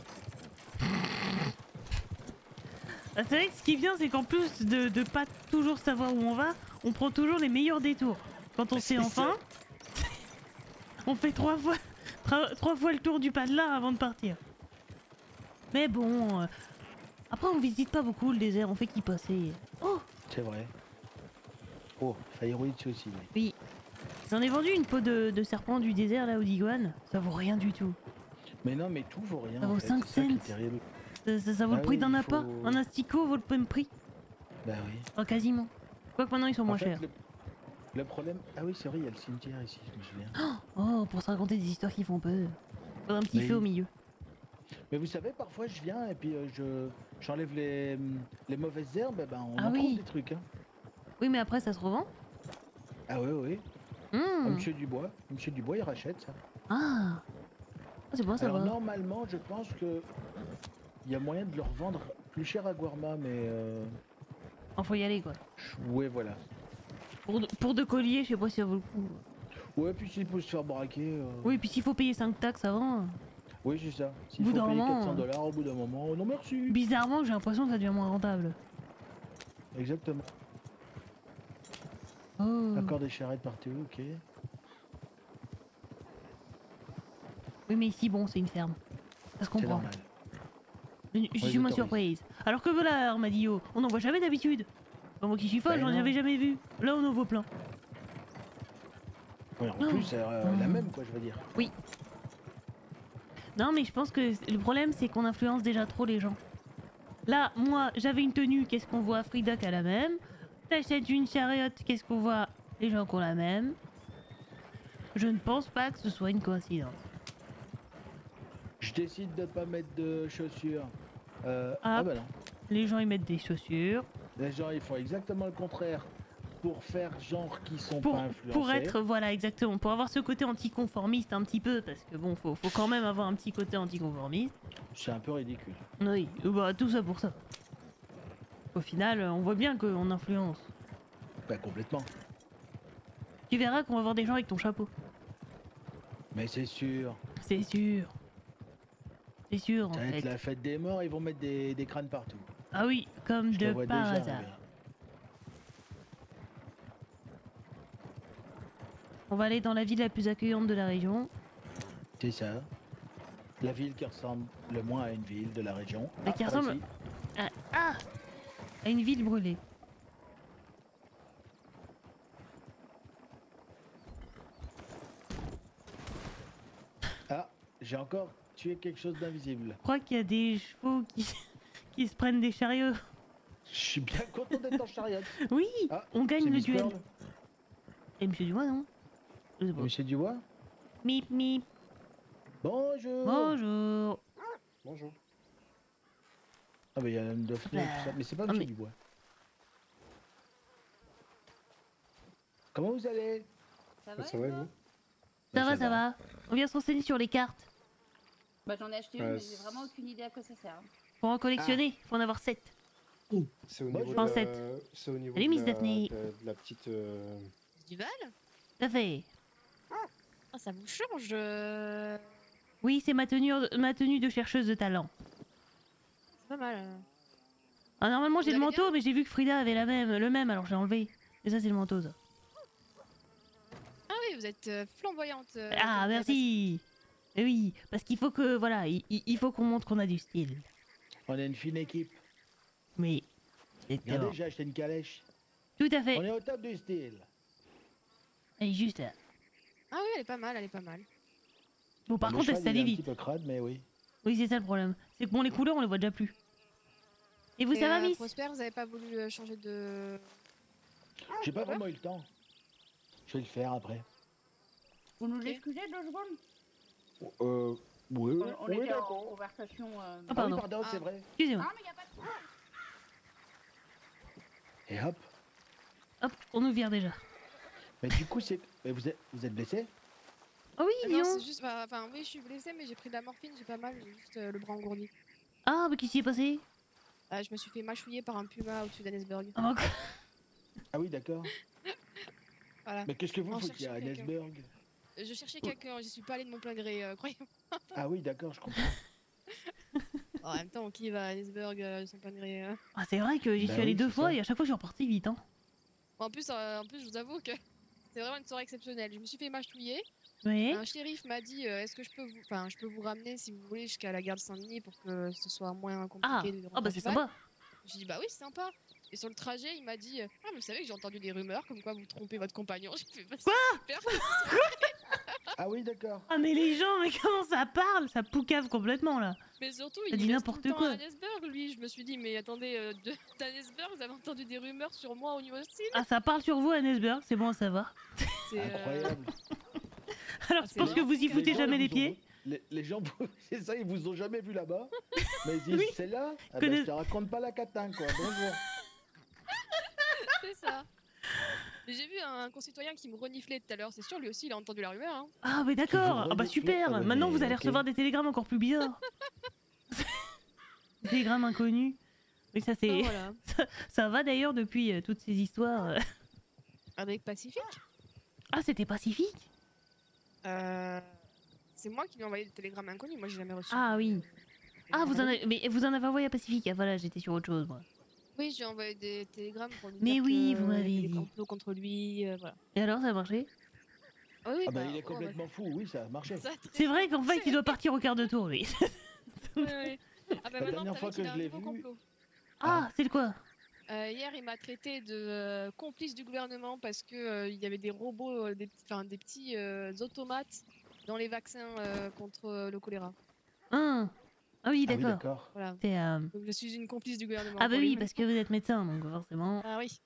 Ah, c'est vrai que ce qui est bien, c'est qu'en plus de, de pas toujours savoir où on va, on prend toujours les meilleurs détours. Quand on sait C'est enfin, on fait trois fois, trois, trois fois le tour du pas de là avant de partir. Mais bon, euh, après on visite pas beaucoup le désert, on fait qu'y passer. Oh, C'est vrai. Oh, failli rouler dessus aussi. oui. oui. J'en ai vendu une peau de, de serpent du désert là au Diguan, ça vaut rien du tout. Mais non, mais tout vaut rien. Ça en vaut fait, cinq c'est ça qui est cents. terrible. Ça, ça- ça vaut Ah le prix oui, d'un il appât, faut- un asticot vaut le même prix. Bah oui. Oh, quasiment. Quoique maintenant ils sont En moins fait, chers. Le, le problème. Ah oui, c'est vrai, il y a le cimetière ici, je me souviens. Oh, pour se raconter des histoires qui font peur. Faudrait un petit Mais- feu au milieu. Mais vous savez, parfois je viens et puis euh, je j'enlève les, les mauvaises herbes, et ben on Ah en trouve oui. des trucs. Hein. Oui, mais après ça se revend. Ah oui, oui. Mmh. Ah, Monsieur Dubois. Monsieur Dubois, il rachète ça. Ah, Ah, c'est bon, ça Alors va. normalement, je pense que il y a moyen de le revendre plus cher à Guarma, mais euh... Oh, faut y aller quoi. ouais, voilà. Pour, de- pour deux colliers, je sais pas si ça vaut le coup. Ouais, puis s'il peut se faire braquer. euh, Oui, puis s'il faut payer cinq taxes avant. Oui, c'est ça. Au S'il bout faut d'un payer moment, quatre cents euh, dollars au bout d'un moment, oh non merci. Bizarrement, j'ai l'impression que ça devient moins rentable. Exactement. Oh. Encore des charrettes partout, ok. Oui, mais ici, bon, c'est une ferme. Ça se C'est comprend. normal. Je, je On suis les moins autorise. surprise. Alors que voilà, Armadillo, on n'en voit jamais d'habitude. Pas moi qui suis folle, Bah j'en non. avais jamais vu. Là, on en voit plein. Ouais, en Oh. plus, euh, la même, quoi, je veux dire. Oui. Non, mais je pense que le problème, c'est qu'on influence déjà trop les gens. Là, moi, j'avais une tenue, qu'est-ce qu'on voit? Frida qui a la même. T'achètes une chariote, qu'est-ce qu'on voit? Les gens qui ont la même. Je ne pense pas que ce soit une coïncidence. Je décide de pas mettre de chaussures. Euh, Ah, ah bah non. Les gens, ils mettent des chaussures. Les gens, ils font exactement le contraire pour faire genre qu'ils sont Pour, pas influencés. pour être, voilà, exactement. Pour avoir ce côté anticonformiste un petit peu, parce que bon, faut, faut quand même avoir un petit côté anticonformiste. C'est un peu ridicule. Oui, bah tout ça pour ça. Au final, on voit bien qu'on influence. Bah complètement. Tu verras qu'on va voir des gens avec ton chapeau. Mais c'est sûr. C'est sûr. C'est sûr, en Ça va être fait. la fête des morts, ils vont mettre des, des crânes partout. Ah oui, comme Je le de vois par déjà hasard. arriver. On va aller dans la ville la plus accueillante de la région. C'est ça. La ville qui ressemble le moins à une ville de la région. Mais qui Ah, ressemble ici. à, ah, à une ville brûlée. Ah, j'ai encore tué quelque chose d'invisible. Je crois qu'il y a des chevaux qui, qui se prennent des chariots. Je suis bien content d'être en chariot. Oui, Ah, on gagne c'est le Miss duel. Pearl. Et Monsieur Dubois, non? Je sais pas. Monsieur Dubois. Mip mip. Bonjour. Bonjour. Bonjour. Ah bah il y a l'homme Daphné et tout ça. Mais c'est pas Ah, Monsieur mais- Dubois. Comment vous allez? Ça va, Ça va et vous? Ça va, ça va. On vient se renseigner sur les cartes. Bah j'en ai acheté une, Ouais, mais c'est- j'ai vraiment aucune idée à quoi ça sert. Pour en collectionner, faut en avoir sept. C'est au Moi, niveau je pense de sept. la... C'est au niveau Salut, de, Miss la... Daphné. de, de la petite... euh, Duval? Tout à fait. Ah, ça vous change. euh, Oui, c'est ma tenue, ma tenue de chercheuse de talent. C'est pas mal. euh. Ah, normalement Vous j'ai le allez manteau, mais j'ai vu que Frida avait la même, le même, alors j'ai enlevé. Et ça c'est le manteau, ça. Ah oui, vous êtes euh, flamboyante. euh, Ah, comme merci. Eh oui, parce qu'il faut que, voilà, il, il- il faut qu'on montre qu'on a du style. On est une fine équipe. Oui. Exactement. Regardez, j'ai acheté une calèche. Tout à fait. On est au top du style. Elle est juste là. Ah oui, elle est pas mal, elle est pas mal. Bon, par Le contre, elle cheval, il est salit un vite. petit peu crade, mais oui. Oui, c'est ça le problème. C'est que bon, les couleurs, on les voit déjà plus. Et vous, Et, ça va, euh, Miss? Prosper, vous avez pas voulu euh, changer de. J'ai pas vraiment eu le temps. Je vais le faire après. Vous nous excusez deux secondes? Euh. Oui, oui, On, on oui, était en d'accord. conversation. euh, Ah, pardon. oui, pardon, c'est vrai. Excusez-moi. Ah, mais y a pas de problème. Et hop. Hop, on nous vire déjà. Mais du coup, c'est. Mais vous êtes, vous êtes blessé? Oh oui, Ah dis non, donc. c'est juste. bah, Enfin, oui, je suis blessée, mais j'ai pris de la morphine, j'ai pas mal, j'ai juste euh, le bras engourdi. Ah, mais qu'est-ce qui est passé? Euh, je me suis fait mâchouiller par un puma au-dessus d'Annesburg. Ah, encore. Ah oui, d'accord. Voilà. Mais qu'est-ce que vous En foutiez à cherchant quelqu'un. Annesburg? Euh, Je cherchais quelqu'un, j'y suis pas allée de mon plein gré, euh, croyez-moi. Ah oui, d'accord, je comprends. En même temps, qui va à Annesburg euh, de son plein gré euh Ah, c'est vrai que j'y Bah suis allée oui, deux c'est fois ça. et à chaque fois, je suis repartie vite, hein. En plus, euh, en plus, je vous avoue que c'était vraiment une soirée exceptionnelle. Je me suis fait mâchouiller. Oui. Un shérif m'a dit euh, est-ce que je peux vous, enfin, je peux vous ramener si vous voulez jusqu'à la gare de Saint-Denis pour que ce soit moins compliqué Ah, de rentrer ah bah à c'est cheval. sympa. J'ai dit bah oui, c'est sympa. Et sur le trajet, il m'a dit euh, ah mais vous savez que j'ai entendu des rumeurs comme quoi vous trompez votre compagnon. J'ai fait bah, c'est super. Ah oui, d'accord. Ah, mais les gens, mais comment ça parle? Ça poucave complètement, là. Mais surtout, Ça il dit reste n'importe tout le temps quoi. à Annesburg, lui. Je me suis dit mais attendez, euh, de d'Annesburg, vous avez entendu des rumeurs sur moi au niveau style. Ah, ça parle sur vous, Annesburg, c'est bon à savoir. C'est, euh, Incroyable. Alors, Ah, je c'est pense que marrant, vous y quand foutez Les gens, jamais ils les vous pieds. ont- Les, les gens, c'est ça, ils vous ont jamais vu là-bas. Mais ils disent, Oui. c'est là. Ah Connais- ben, je te raconte pas la catin, quoi. Bonjour. c'est ça. Mais j'ai vu un concitoyen qui me reniflait tout à l'heure. C'est sûr, lui aussi, il a entendu la rumeur. Hein. Ah, mais d'accord. Ah, bah reniflez. super. Ah, ouais, Maintenant, mais vous allez ok. recevoir des télégrammes encore plus bizarres. Des télégrammes inconnus. Oui, ça, c'est. Ah, voilà. ça, ça va d'ailleurs depuis euh, toutes ces histoires. euh. Avec Pacifique. Ah, c'était pacifique? Euh... C'est moi qui lui ai envoyé le télégramme inconnu. Moi, j'ai jamais reçu. Ah oui. Ah, vous en avez, mais vous en avez envoyé à Pacifique. Ah, voilà, j'étais sur autre chose, moi. Oui, j'ai envoyé des télégrammes pour lui Mais dire oui, que vous m'avez il y avait des dit. complots contre lui. euh, voilà. Et alors, ça a marché? Ah oui, Ah bah, bah, il est oh, bah, complètement fou, oui, ça a marché. ça a très C'est vrai qu'en fait, il doit partir au quart de tour, lui. Ouais, ouais. Ah bah La maintenant, dernière t'as fois vu qu'il que a je un l'ai nouveau vu- complot. Ah, c'est le quoi? Euh, hier, il m'a traité de euh, complice du gouvernement parce que euh, il y avait des robots, euh, des, enfin, des petits euh, automates dans les vaccins euh, contre euh, le choléra. Ah, ah oui, Ah oui, d'accord. d'accord. Voilà. C'est, euh, Donc je suis une complice du gouvernement. Ah bah pour lui. oui, parce que vous êtes médecin, donc forcément. Ah oui.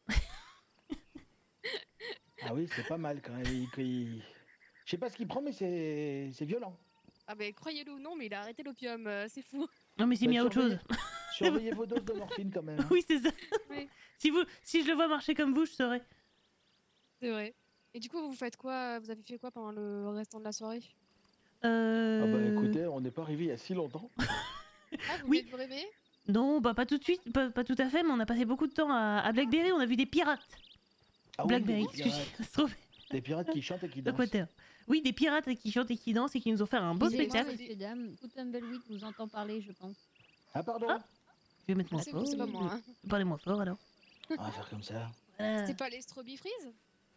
Ah oui, c'est pas mal quand même. Il- il- Je sais pas ce qu'il prend, mais c'est c'est violent. Ah bah croyez-le ou non, mais il a arrêté l'opium, euh, c'est fou. Non, mais c'est Bah, mis à autre chose. surveillez- Surveillez vos doses de morphine quand même. hein. Oui, c'est ça. Oui. Si, vous, si je le vois marcher comme vous, je saurais. C'est vrai. Et du coup, vous faites quoi? Vous avez fait quoi pendant le restant de la soirée? Euh... Ah bah écoutez, on n'est pas arrivé il y a si longtemps. Ah, vous Oui. venez de vous réveiller? Non, bah pas tout de suite, pas, pas tout à fait, mais on a passé beaucoup de temps à, à Blackberry, on a vu des pirates. Ah oui, Blackberry, des excusez, pirates. ça se trouve. Des pirates qui chantent et qui De dansent. Quater. Oui, des pirates qui chantent et qui dansent et qui nous ont fait un beau Excusez-moi, spectacle. messieurs, dames, tout Tumbleweed vous entend parler, je pense. Ah pardon. Je vais mettre mon C'est fort. c'est pas moi. Hein. Parlez-moi fort alors. On va faire comme ça. Voilà. C'était pas les Stroby Freeze?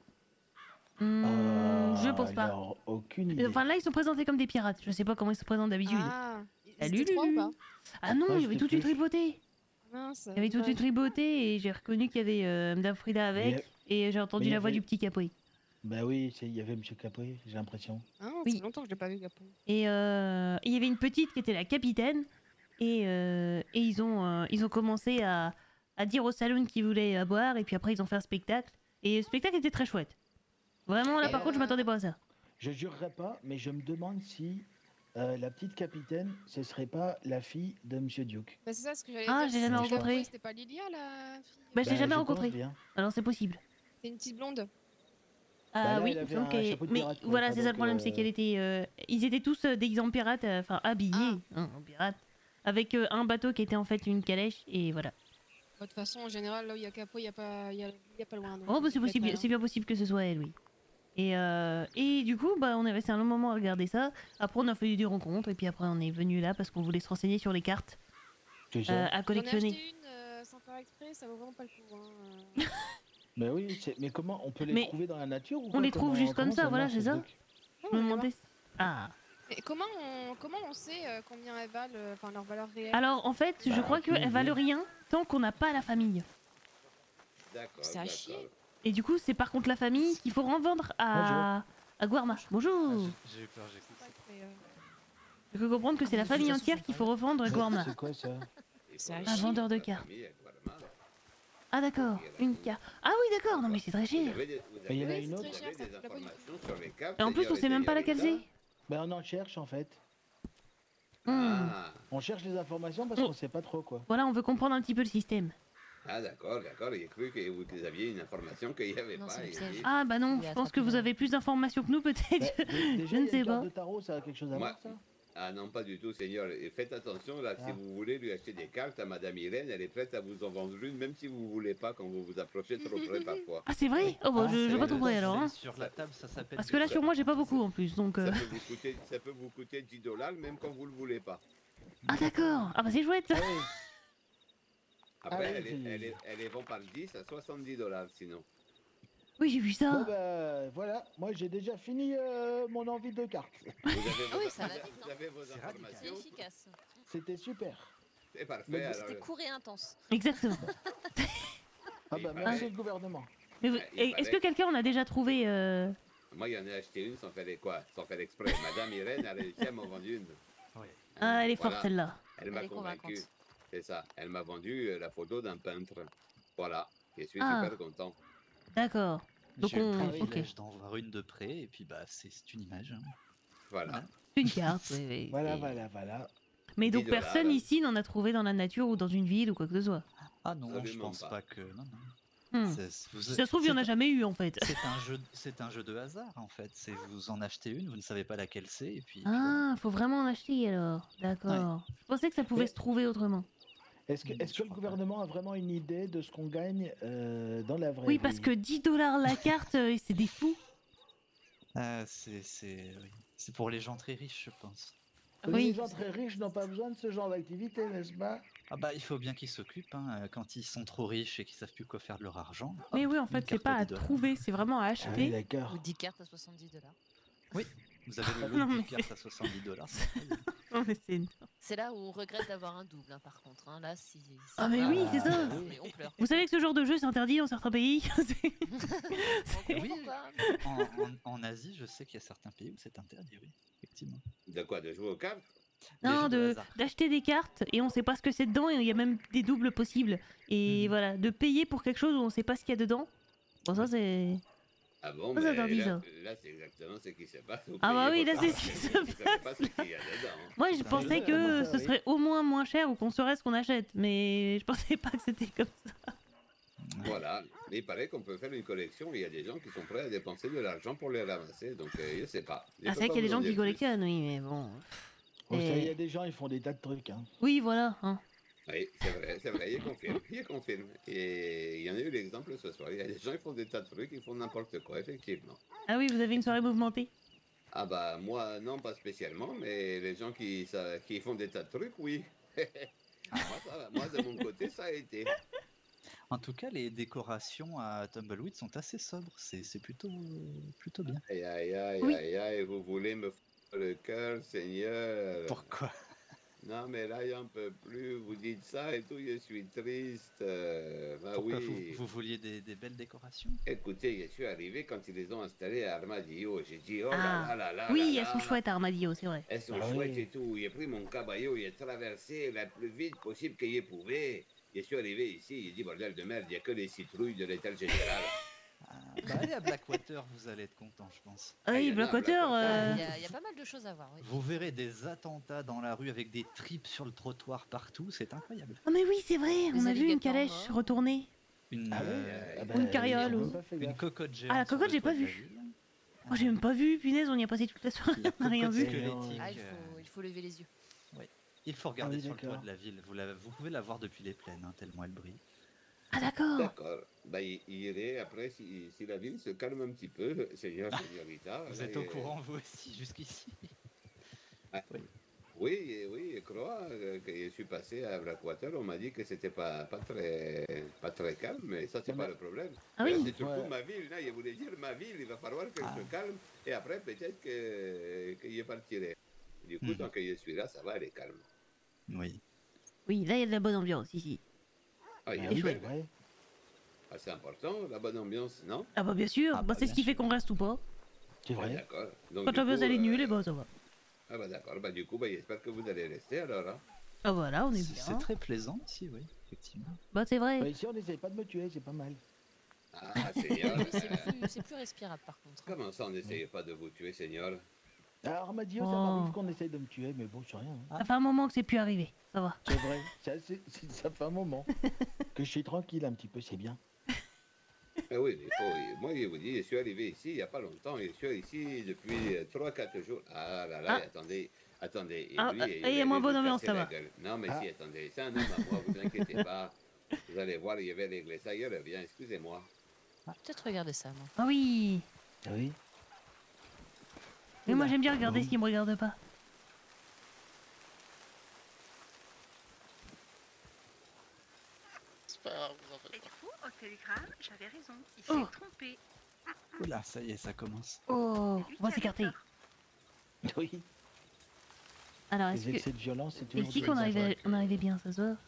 Hmm, je Euh, pense pas. alors, aucune idée. Enfin là, ils sont présentés comme des pirates. Je sais pas comment ils se présentent d'habitude. Ah, Salut, c'était trois ou Lulu. pas? Ah non, Ouais, il y avait c'était toute une plus. tripotée. Mince. Il y avait toute une tripotée et j'ai reconnu qu'il y avait euh, Madame Frida avec. Mais- Et j'ai entendu mais il y la voix avait- du petit Capoe. Bah oui, c'est- il y avait Monsieur Capoe, j'ai l'impression. Ah, ça Oui. fait longtemps que je l'ai pas vu, Gapon. Et euh, et il y avait une petite qui était la capitaine. Et, euh, et ils, ont, euh, ils ont commencé à, à dire au saloon qu'ils voulaient euh, boire. Et puis après, ils ont fait un spectacle. Et le spectacle était très chouette. Vraiment, là, Et par contre, je euh, m'attendais pas à ça. Je jurerai pas, mais je me demande si euh, la petite capitaine, ce serait pas la fille de Monsieur Duke. Bah, c'est ça ce que j'allais Ah, dire. j'ai jamais c'était rencontré. Gapon, C'était pas Lilia, la fille? Bah, je l'ai Bah, jamais je pense rencontré. bien. Alors, c'est possible. C'est une petite blonde. Ah Bah là, oui, elle avait donc, un euh, chapeau de mais pirate, quoi, voilà, enfin, c'est ça le donc, problème, euh, c'est qu'elle était. euh, ils étaient tous euh, déguisés en pirates, euh, enfin habillés hein, en pirates, avec euh, un bateau qui était en fait une calèche, et voilà. De toute façon, en général, là où il y a Capo, il y a pas, il y a, il y a pas loin. donc Oh, bah c'est peut-être possible, rien. c'est bien possible que ce soit elle, oui. Et, euh, et du coup, bah on est resté un long moment à regarder ça. Après, on a fait des rencontres, et puis après, on est venu là parce qu'on voulait se renseigner sur les cartes C'est ça. euh, à J'en ai collectionner. acheté une euh, sans faire exprès, ça vaut vraiment pas le coup. Hein. Bah oui, c'est- mais comment on peut les Mais trouver dans la nature ou On quoi les trouve Comment- juste comme comment ça, voilà, marche, c'est ce ça. truc Non, Je me on va demandais. Ah. Mais comment on, comment on sait euh, combien elles valent, euh, enfin leur valeur réelle? Alors, en fait, je Bah, crois aucune qu'elles valent idée. rien tant qu'on n'a pas la famille. D'accord. C'est à d'accord. chier. Et du coup, c'est par contre la famille qu'il faut revendre à, à Guarma. Bonjour. J'ai eu peur, j'ai cru. C'est pas très, euh, Je peux comprendre que c'est la famille entière qu'il faut revendre à Guarma. C'est quoi ça C'est à Un chier. vendeur de cartes. Ah d'accord, une carte. Ah oui d'accord, non mais c'est très cher. Vous avez des, vous Mais il y en a avez- une vous autre. avez Très cher, ça des coûte la peau du informations sur les cartes. Et en plus, c'est-à-dire on sait même pas les laquelle c'est. résultats. Bah on en cherche en fait. Hmm. Ah, On cherche les informations parce Oh. qu'on sait pas trop quoi. Voilà, on veut comprendre un petit peu le système. ah d'accord, d'accord. J'ai cru que vous que vous aviez une information qu'il n'y avait Non, pas. c'est le et piège. puis- Ah bah non, Il a je pense attrapé que vous la- avez plus d'informations que nous peut-être. Bah, dé- déjà, Je il ne y a sais une carte pas. de tarot, ça a quelque chose à Moi- voir ça Ah non, pas du tout, Seigneur. Et faites attention, là, si Ah. vous voulez lui acheter des cartes à Madame Irène, elle est prête à vous en vendre une, même si vous voulez pas quand vous vous approchez trop près parfois. Ah c'est vrai. Oh bah Ah, je, je c'est vais pas vrai. trop près alors. Hein. Sur la table, ça s'appelle. Parce que là sur moi j'ai pas beaucoup en plus, donc. Ça euh, peut, vous coûter, ça peut vous coûter dix dollars, même quand vous le voulez pas. Ah d'accord. Ah bah c'est chouette. Ah oui. Après, Ah oui, elle, est, c'est- elle, est, elle est vend par dix à soixante-dix dollars sinon. Oui j'ai vu Bon ça. bah voilà, moi j'ai déjà fini euh, mon envie de cartes. Vous avez vos, Ah oui, ça va vous vite, vous avez vos C'est informations. efficace. C'était super. C'est parfait. Mais alors, C'était court et intense. Exactement. Ah Il bah paraît- merci le gouvernement. Mais vous- Ah, il et- Est-ce que paraît- quelqu'un en a déjà trouvé euh, Moi, il y en a acheté une sans faire quoi, sans faire exprès. Madame Irène a réussi à m'en vendre une. Ah elle est forte Voilà. celle-là. Elle m'a Elle est convaincu. convaincante. C'est ça. Elle m'a vendu euh, la photo d'un peintre. Voilà. Je suis Ah. super content. D'accord. Donc J'ai eu le on. privilège Ok. d'en voir une de près, et puis bah c'est c'est une image. hein. Voilà. Une carte. oui, oui, Voilà, oui. voilà, voilà. Mais donc dix dollars. personne ici n'en a trouvé dans la nature ou dans une ville ou quoi que ce soit. Ah non, je Absolument pense pas. pas que. Non, non. Hmm. C'est- c'est- vous- Si ça se trouve il y en a c'est- jamais eu en fait. C'est un jeu, c'est un jeu de hasard en fait. C'est vous en achetez une, vous ne savez pas laquelle c'est, et puis. Ah, faut vraiment en acheter alors. D'accord. Je pensais que ça pouvait Mais- se trouver autrement. Est-ce que, est-ce que le gouvernement a vraiment une idée de ce qu'on gagne euh, dans la vraie Oui, vie parce que dix dollars la carte, euh, c'est des fous. Ah, c'est c'est oui. C'est pour les gens très riches, je pense. Les gens très riches n'ont pas besoin de ce genre d'activité, n'est-ce pas Ah bah il faut bien qu'ils s'occupent. Hein. Quand ils sont trop riches et qu'ils savent plus quoi faire de leur argent. Mais hop, oui, en une fait, c'est carte pas à dix dollars. trouver, c'est vraiment à acheter. d'accord. Ou dix cartes à soixante-dix dollars. Oui, vous avez le Non, lot de mais dix cartes à soixante-dix dollars. Non, mais c'est énorme. C'est là où on regrette d'avoir un double, hein, par contre. Hein. Là, si. si Ah mais pas, oui, c'est ça. euh, mais on pleure. Vous savez que ce genre de jeu c'est interdit dans certains pays. C'est- c'est- Oui, en, en- en Asie, je sais qu'il y a certains pays où c'est interdit, oui, effectivement. De quoi? De jouer aux cartes? Non, de d'acheter des cartes et on sait pas ce que c'est dedans et il y a même des doubles possibles. Et voilà, de payer pour quelque chose où on sait pas ce qu'il y a dedans. Bon ça c'est. Ah bon, Ça, mais c'est interdit, là, ça. là c'est exactement ce qui se passe. Vous Ah bah payez oui, là pour c'est ça. ce qui se Vous savez pas passe. ce qu'il y a dedans. hein. Moi je Ça pensais arrive, que comment ça, ce oui. serait au moins moins cher ou qu'on saurait ce qu'on achète, mais je pensais pas que c'était comme ça. Voilà, mais il paraît qu'on peut faire une collection et il y a des gens qui sont prêts à dépenser de l'argent pour les ramasser, donc euh, je sais pas. Je Ah peux c'est vrai pas qu'il y a des vous en gens dire qui plus. collectionnent, oui, mais bon. Vous Et- savez, il y a des gens, ils font des tas de trucs. Hein. Oui, voilà. Hein. Oui, c'est vrai, c'est vrai, il confirme, il confirme. Et il y en a eu l'exemple ce soir, il y a des gens qui font des tas de trucs, ils font n'importe quoi, effectivement. Ah oui, vous avez une soirée mouvementée. Ah bah moi non pas spécialement, mais les gens qui, ça, qui font des tas de trucs, oui. moi, ça va. Moi de mon côté ça a été. En tout cas, les décorations à Tumbleweed sont assez sobres, c'est c'est plutôt, plutôt bien. Aïe aïe aïe Oui. aïe aïe, vous voulez me foutre le cœur, Seigneur. Pourquoi? Non mais là il y en peut plus, vous dites ça et tout, je suis triste. euh, bah Pourquoi oui. vous, vous vouliez des, des belles décorations? Écoutez, je suis arrivé quand ils les ont installés à Armadillo, j'ai dit oh Ah. là là là là Oui, là elles sont là. chouettes à Armadillo, c'est vrai. Elles sont Ah chouettes oui. et tout. J'ai pris mon caballo, j'ai traversé la plus vite possible que je pouvais. Je suis arrivé ici, j'ai dit bordel de merde, il n'y a que les citrouilles de l'étal général. Bah allez à Blackwater, vous allez être content, je pense. Ah oui, il y en a, Blackwater. euh, Il y, a, il y a pas mal de choses à voir. Oui. Vous verrez des attentats dans la rue avec des tripes sur le trottoir partout, c'est incroyable. Ah mais oui, c'est vrai, Les on a vu une alligators calèche morts. retourner. Une, Ah ouais, euh, ah bah, Ou une carriole, j'ai ou- même pas fait une gaffe. cocotte géante. Ah la sur cocotte, le j'ai pas toit de la vu. ville. Moi j'ai même pas vu, punaise, on y a passé toute la soirée, on a rien cocotte vu. squelettique, Ah, il euh, faut, il faut lever les yeux. Il faut regarder Ah oui, sur le toit d'accord. de la ville, vous, la- vous pouvez la voir depuis les plaines, hein, tellement elle brille. Ah d'accord. D'accord. Bah, il il irait après si, si la ville se calme un petit peu, Seigneur, Señorita. Vous là, êtes au il- courant, vous aussi, jusqu'ici. Ah, Oui, et oui, je crois euh, que je suis passé à Blackwater, on m'a dit que c'était pas, pas, très, pas très calme, mais ça, c'est Non, pas mais- le problème. Ah oui. Euh, C'est surtout Ouais. ma ville, là, je voulais dire ma ville, il va falloir que je se calme, et après, peut-être que, que je partirai. Du coup, Mhm. tant que je suis là, ça va, elle est calme. Oui. Oui, là il y a de la bonne ambiance ici. Ah, il y Ah a oui, une c'est belle- vrai. ah, c'est important, la bonne ambiance, non? Ah bah bien sûr, Ah bah, bah, c'est ce bien qui fait sûr. qu'on reste ou pas. C'est Ah, vrai. d'accord. Donc, Quand du l'ambiance coup, elle est nulle, euh, et bah ça va. Ah bah d'accord, bah du coup, bah, j'espère que vous allez rester alors. Hein. Ah voilà, on est C'est c'est bien. très plaisant ici, oui, effectivement. Bah c'est vrai. Bah, ici, on n'essaye pas de me tuer, c'est pas mal. Ah, Seigneur. C'est euh, plus, c'est plus respirable par contre. comment ça, on n'essayait pas de vous tuer, Seigneur? Alors, Armadillo, ça Oh. m'arrive qu'on essaye de me tuer, mais bon, c'est rien. hein. Ça fait un moment que c'est plus arrivé, ça va. C'est vrai. C'est assez- c'est- ça fait un moment que je suis tranquille un petit peu, c'est bien. Eh oui, il faut, moi, je vous dis, je suis arrivé ici il n'y a pas longtemps, je suis ici depuis trois quatre jours. Ah là là, Ah. attendez, attendez. Et Ah, lui, ah, il il y a allait moins me bonne ambiance, casser ça la va. gueule. Non, mais Ah. si, attendez, c'est un homme à moi, vous inquiétez pas. Vous allez voir, il va régler ça, il revient, excusez-moi. Peut-être regarder ça, moi. Ah oui. Ah oui. Mais moi Oula. j'aime bien regarder Bon. s'il me regarde pas. C'est pas grave, vous en faites Et pas. du coup, au télégramme, j'avais raison. Il Oh. s'est trompé. Oula, ça y est, ça commence. Oh, on va s'écarter. Oui. Alors est-ce Les que... excès de violence, c'est Et toujours si des qu'on exagères. arrivait, on arrivait bien ce soir?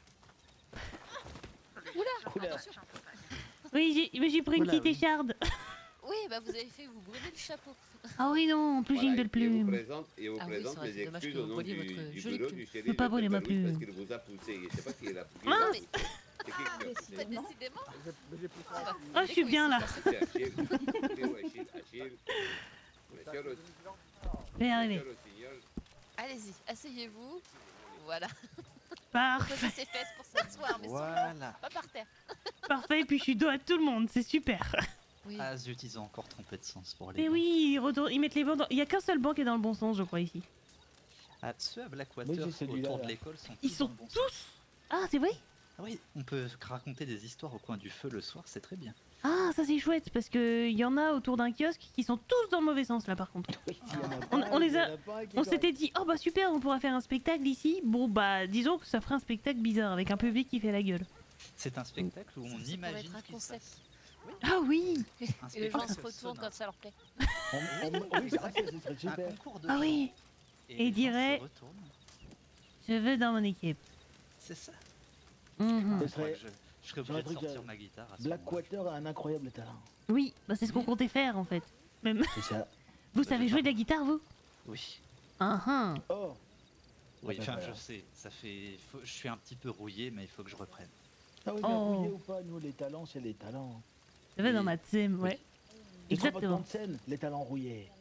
Oula, Attention. Oui, j'ai mais j'ai pris une Oula, petite oui. écharde. Oui, bah vous avez fait vous brûler le chapeau. Ah oui non, en plus j'ai une Voilà, belle et vous plume. présente, et vous Ah oui, présente c'est vrai, les c'est dommage excuses que au vous nom brûliez du, votre du jolie boulot plume. du shérif Faut pas de brûler ma Pepperwood plume. parce qu'il vous a poussé. Je sais pas qui est la qui Mince. l'a poussé. C'est qui qui l'a poussé? Pas décidément. Ah bah, Oh, je suis bien là. C'est Achille. C'est où Achille? Achille. Monsieur le- Je vais y arriver. monsieur le signal. Allez-y, asseyez-vous. Voilà. Parfait, Poser ses fesses pour s'asseoir, mais sur le Voilà. banc, pas par terre. parfait. Et puis je suis dos à tout le monde, c'est super. Oui. Ah zut, ils ont encore trompé de sens pour les Mais bancs. oui, ils, retournent- ils mettent les bancs. Dans... Il y a qu'un seul banc qui est dans le bon sens, je crois ici. Ah, ceux à Blackwater, Oui, c'est celui-là, autour de là. l'école, sont Ils tous sont dans le bon sens. tous. Ah c'est vrai. Ah oui, on peut raconter des histoires au coin du feu le soir, c'est très bien. Ah ça c'est chouette parce que il y en a autour d'un kiosque qui sont tous dans le mauvais sens là par contre. Oui, il y en a On, pas- on les il y en a, pas un qui est on correct. s'était dit oh bah super on pourra faire un spectacle ici. Bon bah disons que ça ferait un spectacle bizarre avec un public qui fait la gueule. C'est un spectacle où on Ça pourrait imagine être un ce qui se concept. passe. Ah oui. Un Et les gens se spectacle retournent sonore. quand ça leur plaît. On- on- Oui, c'est vrai, ça serait Un super. concours de Ah chant. oui. Et Et les gens dirait- se retournent. Je veux dans mon équipe. C'est ça. Mhm. Ce Je crois serait- que je, je serais j'aurais obligé de cru que sortir ma guitare. à ce moment-là. Blackwater a un incroyable talent. Oui, bah c'est ce qu'on comptait faire en fait. Même. C'est ça. Vous savez jouer de la guitare, vous? Oui. Ah ah. Oh. Oui, bah enfin, voilà. je sais. Ça fait. faut- Je suis un petit peu rouillé, mais il faut que je reprenne. Ah oui, mais Oh. rouillé ou pas, nous les talents, c'est les talents. Je veux dans ma team, ouais. Tu te rends pas Exactement. compte, scène, les talents rouillés.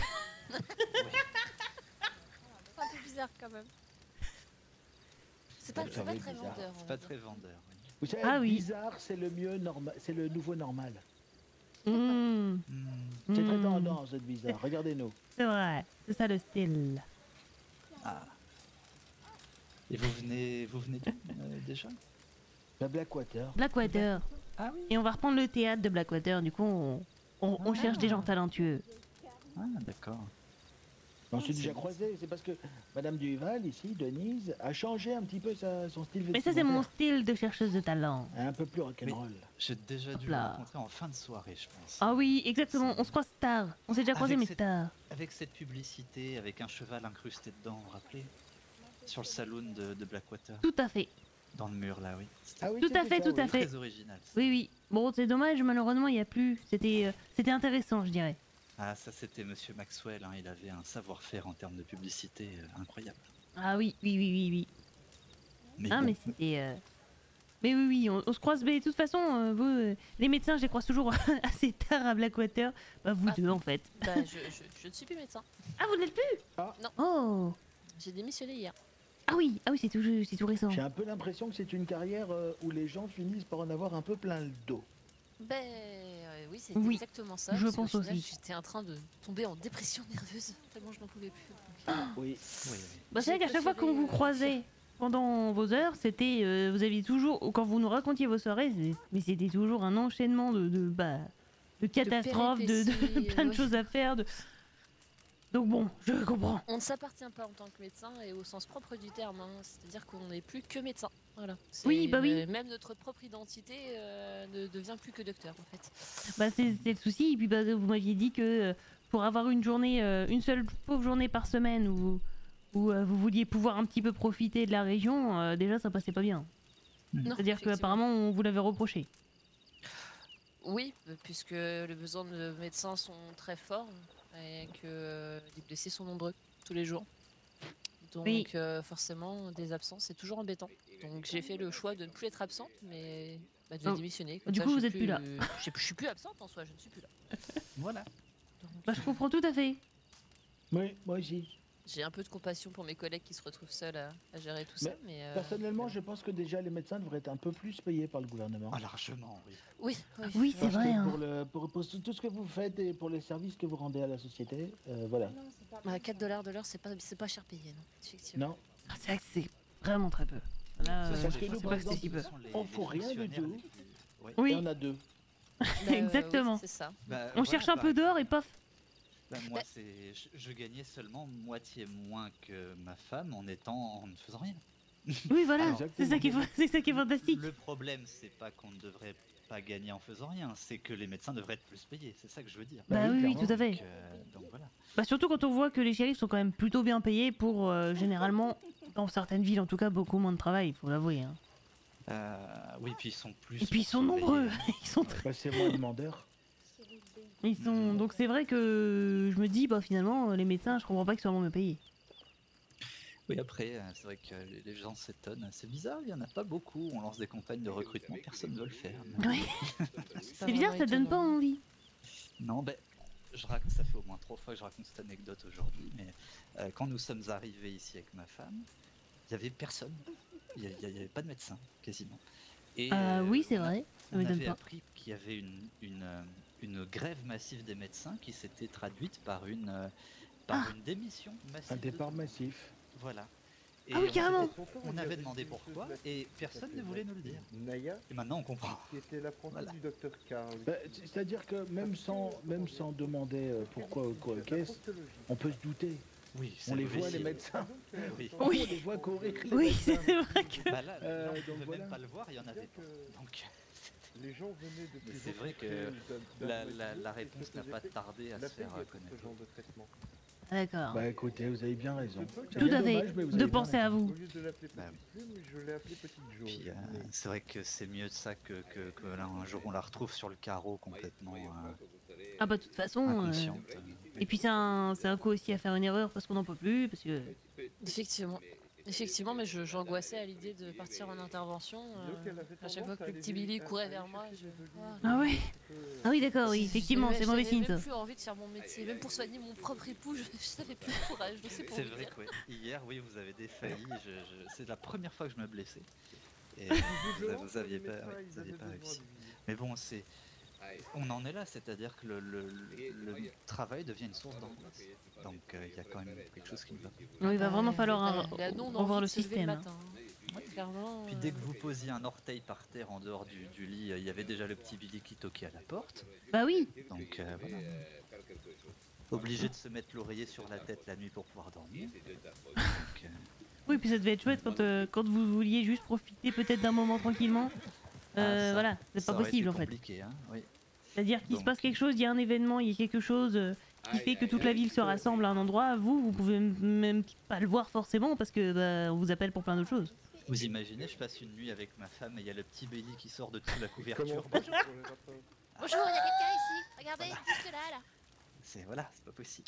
C'est un peu bizarre quand même. C'est pas, Ouais, c'est ça pas va très être bizarre. vendeur. C'est on pas va dire. très vendeur. oui. Vous savez, Ah oui. bizarre, c'est le mieux normal, c'est le nouveau normal. Mmh. C'est très Mmh. tendance d'être bizarre. Regardez-nous. C'est vrai, c'est ça le style. Ah. Et vous venez, vous venez d'où euh, déjà? La Blackwater. Blackwater. Ah oui. Et on va reprendre le théâtre de Blackwater, du coup on, on, on cherche des gens talentueux. Ah d'accord. On s'est c'est déjà bon. croisés, c'est parce que Madame Duval, ici, Denise, a changé un petit peu sa- son style Mais ça c'est mon vestimentaire. style de chercheuse de talent. Un peu plus rock'n'roll. J'ai déjà dû Hop le là. rencontrer en fin de soirée, je pense. Ah oui, exactement, on se croise tard. On s'est déjà croisés Avec mais cette- tard. Avec cette publicité, avec un cheval incrusté dedans, vous vous rappelez? Sur le saloon de, de Blackwater. Tout à fait. Dans le mur là, oui. C'était Ah oui, Tout à c'était fait, ça, tout à oui. fait. très original. ça. Oui, oui. Bon, c'est dommage, malheureusement, il n'y a plus. C'était euh, c'était intéressant, je dirais. Ah, ça c'était Monsieur Maxwell, hein, il avait un savoir-faire en termes de publicité euh, incroyable. Ah oui, oui, oui, oui, oui. Mais ah, bon. mais c'était. euh, Mais oui, oui, on, on se croise. Mais de toute façon, euh, vous, euh, les médecins, je les croise toujours assez tard à Blackwater. Bah, vous Ah. deux, en fait. Bah, je, je, je ne suis plus médecin. Ah, vous n'êtes plus Non. Oh J'ai démissionné hier. Ah oui, ah oui, c'est tout, c'est tout récent. J'ai un peu l'impression que c'est une carrière euh, où les gens finissent par en avoir un peu plein le dos. Ben euh, oui, c'était Oui, exactement ça. je parce qu'au pense final, aussi. J'étais en train de tomber en dépression nerveuse tellement je n'en pouvais plus. Oui. Oui, oui. Bah, c'est vrai J'ai qu'à chaque fois qu'on préféré, vous euh, croisait pendant vos heures, c'était. euh, vous aviez toujours. Quand vous nous racontiez vos soirées, c'est- mais c'était toujours un enchaînement de. de bah, de catastrophes, de, de péripéties, plein de ouais. choses à faire. de- Donc bon, je comprends. On ne s'appartient pas en tant que médecin et au sens propre du terme, hein. C'est-à-dire qu'on n'est plus que médecin. Voilà. Oui, C'est- bah oui. euh, Même notre propre identité euh, ne devient plus que docteur en fait. Bah, c'est c'est le souci. Et puis bah, vous m'aviez dit que euh, pour avoir une journée, euh, une seule pauvre journée par semaine où, où euh, vous vouliez pouvoir un petit peu profiter de la région, euh, déjà ça passait pas bien. Non, C'est-à-dire effectivement. qu'apparemment on vous l'avait reproché. Oui, euh, puisque les besoins de médecins sont très forts et que euh, les blessés sont nombreux tous les jours. Donc Oui. euh, forcément, des absences, c'est toujours embêtant. Donc j'ai fait le choix de ne plus être absente, mais bah, de Oh. démissionner. Comme Du ça, coup, je vous suis êtes plus là. Je je suis plus absente en soi, je ne suis plus là. Voilà. Bah, je comprends tout à fait. Oui, moi aussi. J'ai un peu de compassion pour mes collègues qui se retrouvent seuls à, à gérer tout ça, Mais mais... euh, Personnellement, je pense que déjà les médecins devraient être un peu plus payés par le gouvernement. Ah, largement, oui. Oui, oui. Oui, c'est Parce vrai. que hein. pour, le, pour, pour tout ce que vous faites et pour les services que vous rendez à la société, euh, voilà. Bah, quatre dollars de l'heure, c'est pas, c'est pas cher payé, non, effectivement. Non. Ah, c'est vrai que c'est vraiment très peu. Là, C'est euh, parce je que nous, sais par pas que c'est exemple, si peu. on fout rien du tout. Oui. Oui. Et on a deux. Bah, Exactement. oui, c'est ça. Bah, On voilà, cherche un par peu d'or et exemple. paf. Bah, moi, c'est, je, je gagnais seulement moitié moins que ma femme en étant, en ne faisant rien. Oui, voilà. Alors, C'est ça qui est, fa- c'est ça qui est fantastique. Le problème, c'est pas qu'on ne devrait pas gagner en faisant rien, c'est que les médecins devraient être plus payés. C'est ça que je veux dire. Bah oui, oui, tout à fait. Donc, euh, donc voilà. Bah surtout quand on voit que les shérifs sont quand même plutôt bien payés pour euh, généralement, dans certaines villes en tout cas, beaucoup moins de travail, il faut l'avouer. Hein. Euh, oui, puis ils sont plus. Et puis ils sont surveillés. nombreux. Ils sont très- Bah, c'est moins demandeur. Ils sont... Donc c'est vrai que je me dis, bah finalement, les médecins, je comprends pas qu'ils soient moins payés. Oui, après, euh, c'est vrai que les- les gens s'étonnent. C'est bizarre, il y en a pas beaucoup. On lance des campagnes de recrutement, personne ne veut le faire. Ouais. C'est bizarre, ça donne pas envie. Non, ben, je rac- ça fait au moins trois fois que je raconte cette anecdote aujourd'hui, mais euh, quand nous sommes arrivés ici avec ma femme, il y avait personne. Il n'y avait pas de médecin, quasiment. Et, Euh, oui, c'est on a- vrai, ça On m'étonne avait pas. appris qu'il y avait une, une, euh, une grève massive des médecins qui s'était traduite par une, euh, par une démission massive. Un de- départ massif. Voilà. Ah oui, on carrément. s'était- On avait demandé pourquoi et personne ne voulait nous le dire. Naya, Et maintenant on comprend. qui était l'apprenti du docteur Karl. Bah, c- C'est-à-dire que même sans, même sans demander euh, pourquoi ou quoi qu'est-ce, on peut se douter. Oui, on les c'est voit les possible. médecins. Oui. On les voit courir. les Oui, médecins. c'est vrai que... Bah là, Euh, là, on donc pouvait voilà. même pas le voir, il y en avait pas. Donc, Les gens venaient de mais plus c'est en vrai plus que près d'un- d'un la, médecin la, la qui réponse n'a faisait pas tardé à se la faire payer pour connaître. ce genre de traitement. D'accord. Bah écoutez, vous avez bien raison. C'est Tout bien à fait. dommage, mais vous De avez bien penser à raison. vous. Au lieu de l'appeler Petite Plume, je l'ai appelé Petite Jo. Puis euh, c'est vrai que c'est mieux de ça que, que, que là, un jour on la retrouve sur le carreau complètement euh, Ah bah de toute façon. euh, inconsciente. Et puis c'est un, c'est un coup aussi à faire une erreur parce qu'on n'en peut plus, parce que. Effectivement. Effectivement, mais je- j'angoissais à l'idée de partir en intervention. euh, à chaque fois que le petit Billy courait vers moi, je. Ah ouais. Ah oui d'accord, oui, effectivement, J'avais- c'est mauvais j'avais signe ça. même plus envie de faire mon métier, même pour soigner mon propre époux, je, je n'avais plus le courage. Donc c'est pour C'est vous vrai dire. que ouais. Hier, oui, vous avez défailli. Je, je- C'est la première fois que je me blessais. Et vous, vous aviez pas, ouais, vous aviez pas réussi. Mais bon, c'est. On en est là, c'est-à-dire que le, le- le- le travail devient une source d'angoisse. Donc euh, il y a quand même quelque chose qui ne va pas. Oui, il va vraiment Euh, falloir bah, bah, nous, on a revoir envie le de se lever système. le hein. matin, hein. Clairement, Puis dès que vous posiez un orteil par terre en dehors du, du lit, euh, il y avait déjà le petit Billy qui toquait à la porte. Bah oui. Donc euh, voilà. Obligé de se mettre l'oreiller sur la tête la nuit pour pouvoir dormir. Donc, euh, Oui, puis ça devait être chouette quand, euh, quand vous vouliez juste profiter peut-être d'un moment tranquillement. Euh, ah, ça- voilà, c'est ça pas aurait possible été en fait. compliqué, hein, oui. C'est-à-dire qu'il se Donc- passe quelque chose, il y a un événement, il y a quelque chose euh, qui fait que toute la ville se rassemble à un endroit. Vous, vous pouvez m- même pas le voir forcément parce que bah, on vous appelle pour plein d'autres choses. Vous imaginez, je passe une nuit avec ma femme et il y a le petit Billy qui sort de dessous la couverture. Comment Bonjour. Bonjour, il y a quelqu'un ici. Regardez, juste là, là. C'est voilà, c'est pas possible.